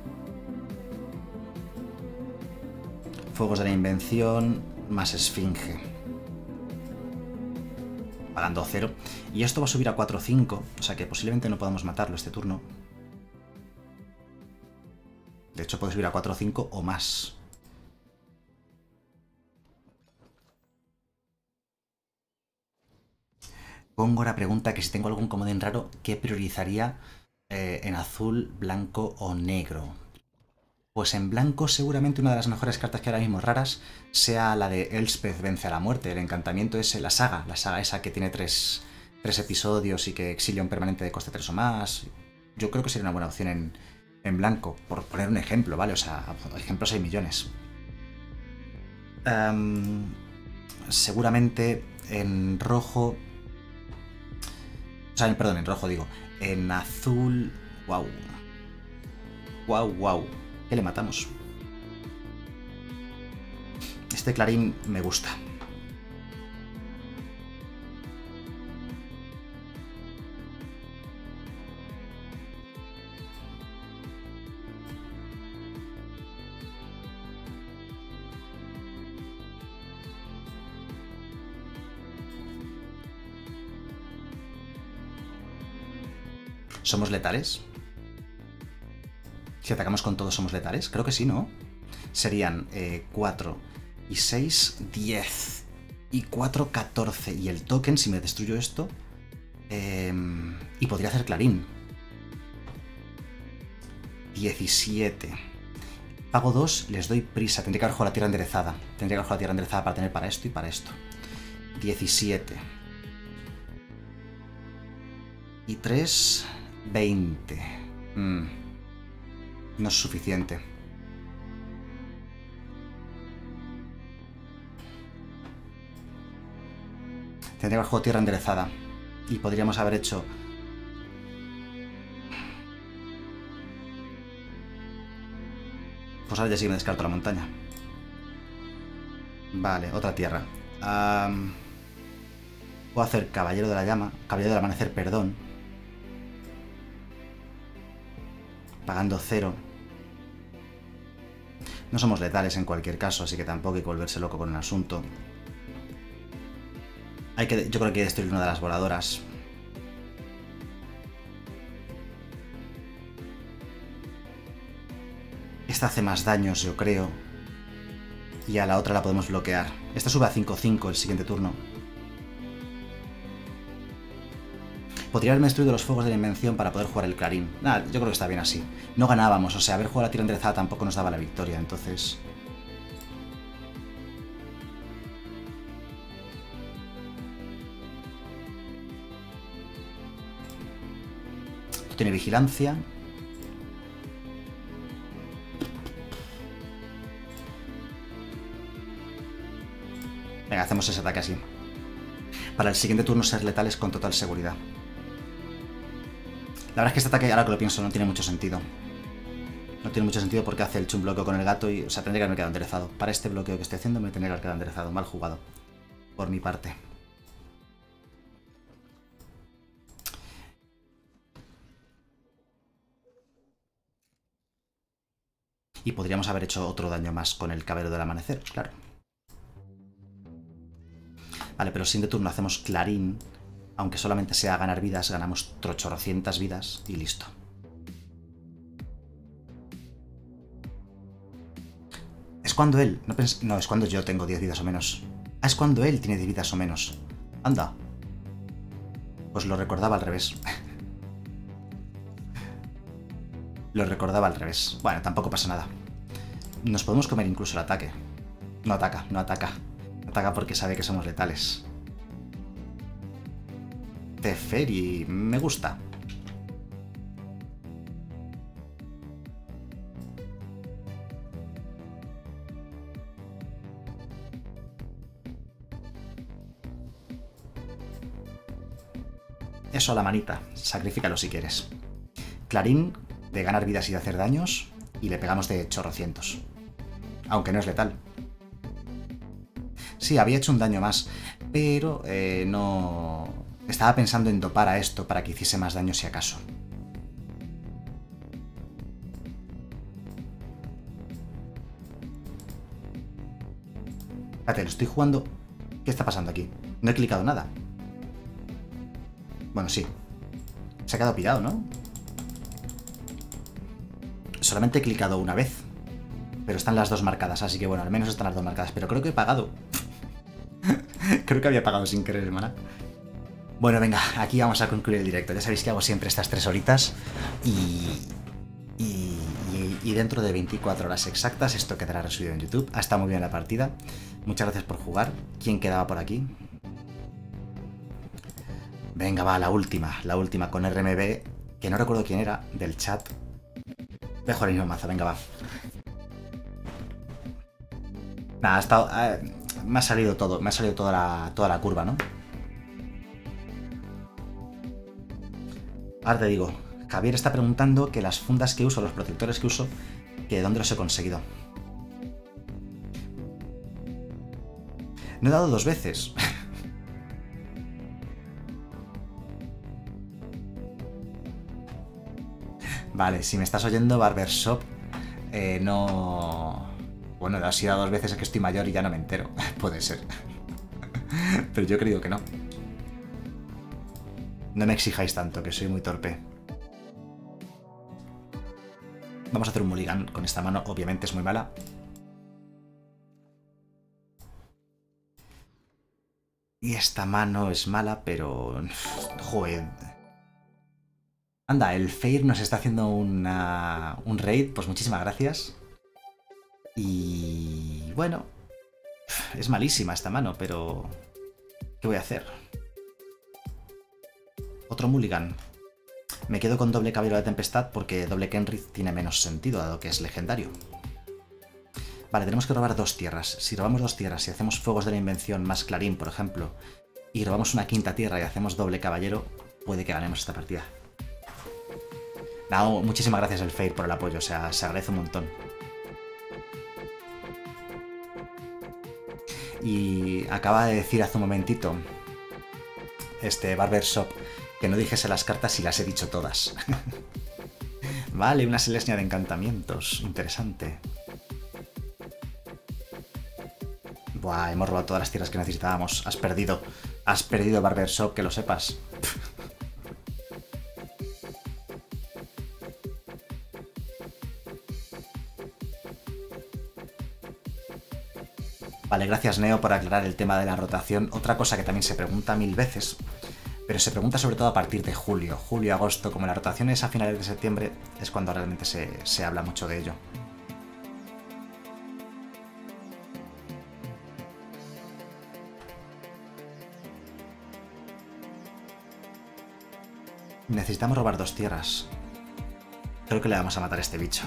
Fuegos de la Invención, más Esfinge. Pagando cero. Y esto va a subir a cuatro o cinco, o sea que posiblemente no podamos matarlo este turno. De hecho puede subir a cuatro o cinco o más. Góngora pregunta que si tengo algún comodín raro, ¿qué priorizaría eh, en azul, blanco o negro? Pues en blanco seguramente una de las mejores cartas que ahora mismo raras sea la de Elspeth vence a la muerte, el encantamiento ese, la saga, la saga esa que tiene tres, tres episodios y que exilia un permanente de coste tres o más. Yo creo que sería una buena opción en, en blanco, por poner un ejemplo, ¿vale? O sea, ejemplos hay millones. Um, seguramente en rojo... O sea, perdón, en rojo digo. En azul... ¡Wow! ¡Wow, wow! ¿Qué le matamos? Este clarín me gusta. ¿Somos letales? Si atacamos con todos, ¿somos letales? Creo que sí, ¿no? Serían eh, cuatro y seis, diez. Y cuatro, catorce. Y el token, si me destruyo esto... Eh, y podría hacer clarín. diecisiete. Pago dos, les doy prisa. Tendría que haber jugado la tierra enderezada. Tendría que haber jugado la tierra enderezada para tener para esto y para esto. diecisiete. Y tres, veinte. Mm. No es suficiente. Tendría que haber jugado tierra enderezada. Y podríamos haber hecho... Pues ahora ya sí que me descarto la montaña. Vale, otra tierra. Um, puedo hacer Caballero de la Llama. Caballero del Amanecer, perdón. Pagando cero. No somos letales en cualquier caso, así que tampoco hay que volverse loco con el asunto. Hay que, yo creo que hay que destruir una de las voladoras. Esta hace más daños, yo creo. Y a la otra la podemos bloquear. Esta sube a cinco cinco el siguiente turno. Podría haberme destruido los fuegos de la invención para poder jugar el clarín. Nada, yo creo que está bien así. No ganábamos, o sea, haber jugado la tira enderezada tampoco nos daba la victoria, entonces... Tiene vigilancia. Venga, hacemos ese ataque así. Para el siguiente turno ser letales con total seguridad. La verdad es que este ataque, ahora que lo pienso, no tiene mucho sentido. No tiene mucho sentido porque hace el chum bloqueo con el gato y... O sea, tendría que haberme quedado enderezado. Para este bloqueo que estoy haciendo me tendría que haber quedado enderezado. Mal jugado. Por mi parte. Y podríamos haber hecho otro daño más con el Caballero del Amanecer, claro. Vale, pero sin de turno hacemos clarín. Aunque solamente sea ganar vidas, ganamos trochorocientas vidas y listo. Es cuando él... No, pens... no, es cuando yo tengo diez vidas o menos. Ah, es cuando él tiene diez vidas o menos. Anda. Pues lo recordaba al revés. Lo recordaba al revés. Bueno, tampoco pasa nada. Nos podemos comer incluso el ataque. No ataca, no ataca. No ataca porque sabe que somos letales. Teferi, me gusta. Eso a la manita. Sacrifícalo si quieres. Clarín, de ganar vidas y de hacer daños, y le pegamos de chorrocientos. Aunque no es letal. Sí, había hecho un daño más, pero eh, no... Estaba pensando en dopar a esto para que hiciese más daño si acaso. Espérate, lo estoy jugando... ¿Qué está pasando aquí? No he clicado nada. Bueno, sí. Se ha quedado pirado, ¿no? Solamente he clicado una vez. Pero están las dos marcadas, así que bueno, al menos están las dos marcadas. Pero creo que he pagado. Creo que había pagado sin querer, hermana. Bueno, venga, aquí vamos a concluir el directo. Ya sabéis que hago siempre estas tres horitas. Y... Y, y, y dentro de veinticuatro horas exactas esto quedará resubido en YouTube. Ha estado muy bien la partida. Muchas gracias por jugar. ¿Quién quedaba por aquí? Venga, va, la última. La última con R M B. Que no recuerdo quién era, del chat. Dejo el mismo mazo, venga, va. Nada, ha estado... Eh, me ha salido todo. Me ha salido toda la, toda la curva, ¿no? Ahora te digo, Javier está preguntando que las fundas que uso, los protectores que uso, que de dónde los he conseguido. No he dado dos veces. Vale, si me estás oyendo, Barbershop, eh, no... Bueno, ha sido dos veces, es que estoy mayor y ya no me entero. Puede ser. Pero yo he creído que no. No me exijáis tanto, que soy muy torpe. Vamos a hacer un mulligan con esta mano, obviamente es muy mala. Y esta mano es mala, pero... Joder. Anda, el Fade nos está haciendo una, un raid, pues muchísimas gracias. Y... bueno... Es malísima esta mano, pero... ¿qué voy a hacer? Otro mulligan. Me quedo con doble Caballero de Tempestad porque doble Kenrith tiene menos sentido, dado que es legendario. Vale, tenemos que robar dos tierras. Si robamos dos tierras y hacemos Fuegos de la Invención más Clarín, por ejemplo, y robamos una quinta tierra y hacemos doble Caballero, puede que ganemos esta partida. No, muchísimas gracias el Fade por el apoyo, o sea, se agradece un montón. Y acaba de decir hace un momentito este Barbershop que no dijese las cartas y las he dicho todas. Vale, una Selesnya de encantamientos. Interesante. Buah, hemos robado todas las tierras que necesitábamos. Has perdido. Has perdido, Barbershop, que lo sepas. Vale, gracias Neo por aclarar el tema de la rotación. Otra cosa que también se pregunta mil veces, pero se pregunta sobre todo a partir de julio. Julio, agosto, como la rotación es a finales de septiembre, es cuando realmente se, se habla mucho de ello. Necesitamos robar dos tierras. Creo que le vamos a matar a este bicho.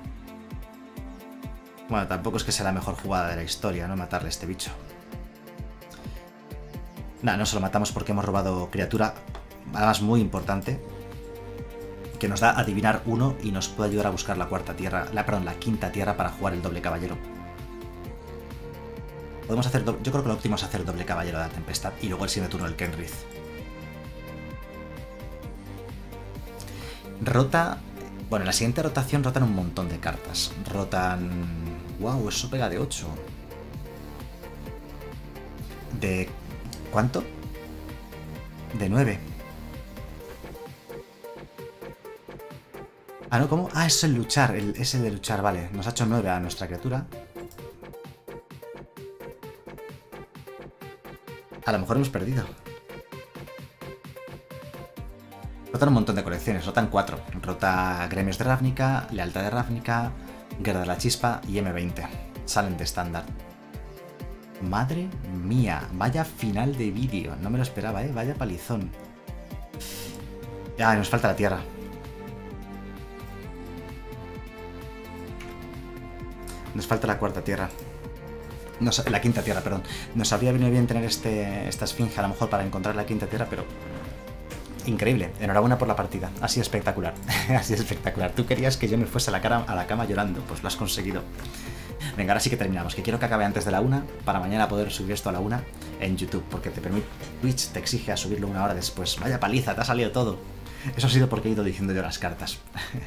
Bueno, tampoco es que sea la mejor jugada de la historia, ¿no? Matarle a este bicho. Nada, no se lo matamos porque hemos robado criatura, además muy importante, que nos da adivinar uno y nos puede ayudar a buscar la cuarta tierra, la, perdón, la quinta tierra para jugar el doble caballero. Podemos hacer, yo creo que lo óptimo es hacer doble caballero de la tempestad y luego el siguiente turno el Kenrith. Rota... Bueno, en la siguiente rotación rotan un montón de cartas. Rotan... ¡Wow! Eso pega de ocho. ¿De cuánto? De nueve. Ah, no, ¿cómo? Ah, es el luchar, el, es el de luchar, vale. Nos ha hecho nueve a nuestra criatura. A lo mejor hemos perdido. Rotan un montón de colecciones, rotan cuatro. Rota Gremios de Ravnica, Lealtad de Ravnica, Guerra de la Chispa y eme veinte. Salen de estándar. Madre mía, vaya final de vídeo. No me lo esperaba, ¿eh? Vaya palizón. Ah, nos falta la tierra. Nos falta la cuarta tierra. Nos, la quinta tierra, perdón. Nos habría venido bien tener este, esta esfinge a lo mejor para encontrar la quinta tierra, pero... Increíble, enhorabuena por la partida, ha sido espectacular, ha sido espectacular. Tú querías que yo me fuese a la, cara, a la cama llorando, pues lo has conseguido. Venga, ahora sí que terminamos, que quiero que acabe antes de la una, para mañana poder subir esto a la una en YouTube, porque te permite, Twitch te exige a subirlo una hora después. Vaya paliza, te ha salido todo. Eso ha sido porque he ido diciendo yo las cartas.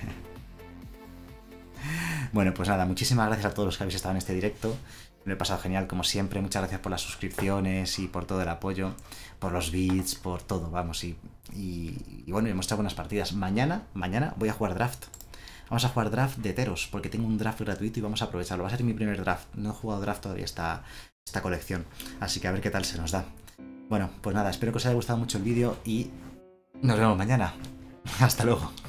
Bueno, pues nada, muchísimas gracias a todos los que habéis estado en este directo. Me lo he pasado genial, como siempre. Muchas gracias por las suscripciones y por todo el apoyo, por los bits, por todo, vamos. Y, y, y bueno, hemos hecho buenas partidas. Mañana, mañana voy a jugar draft. Vamos a jugar draft de Teros, porque tengo un draft gratuito y vamos a aprovecharlo. Va a ser mi primer draft. No he jugado draft todavía esta, esta colección. Así que a ver qué tal se nos da. Bueno, pues nada, espero que os haya gustado mucho el vídeo y nos vemos mañana. Hasta luego.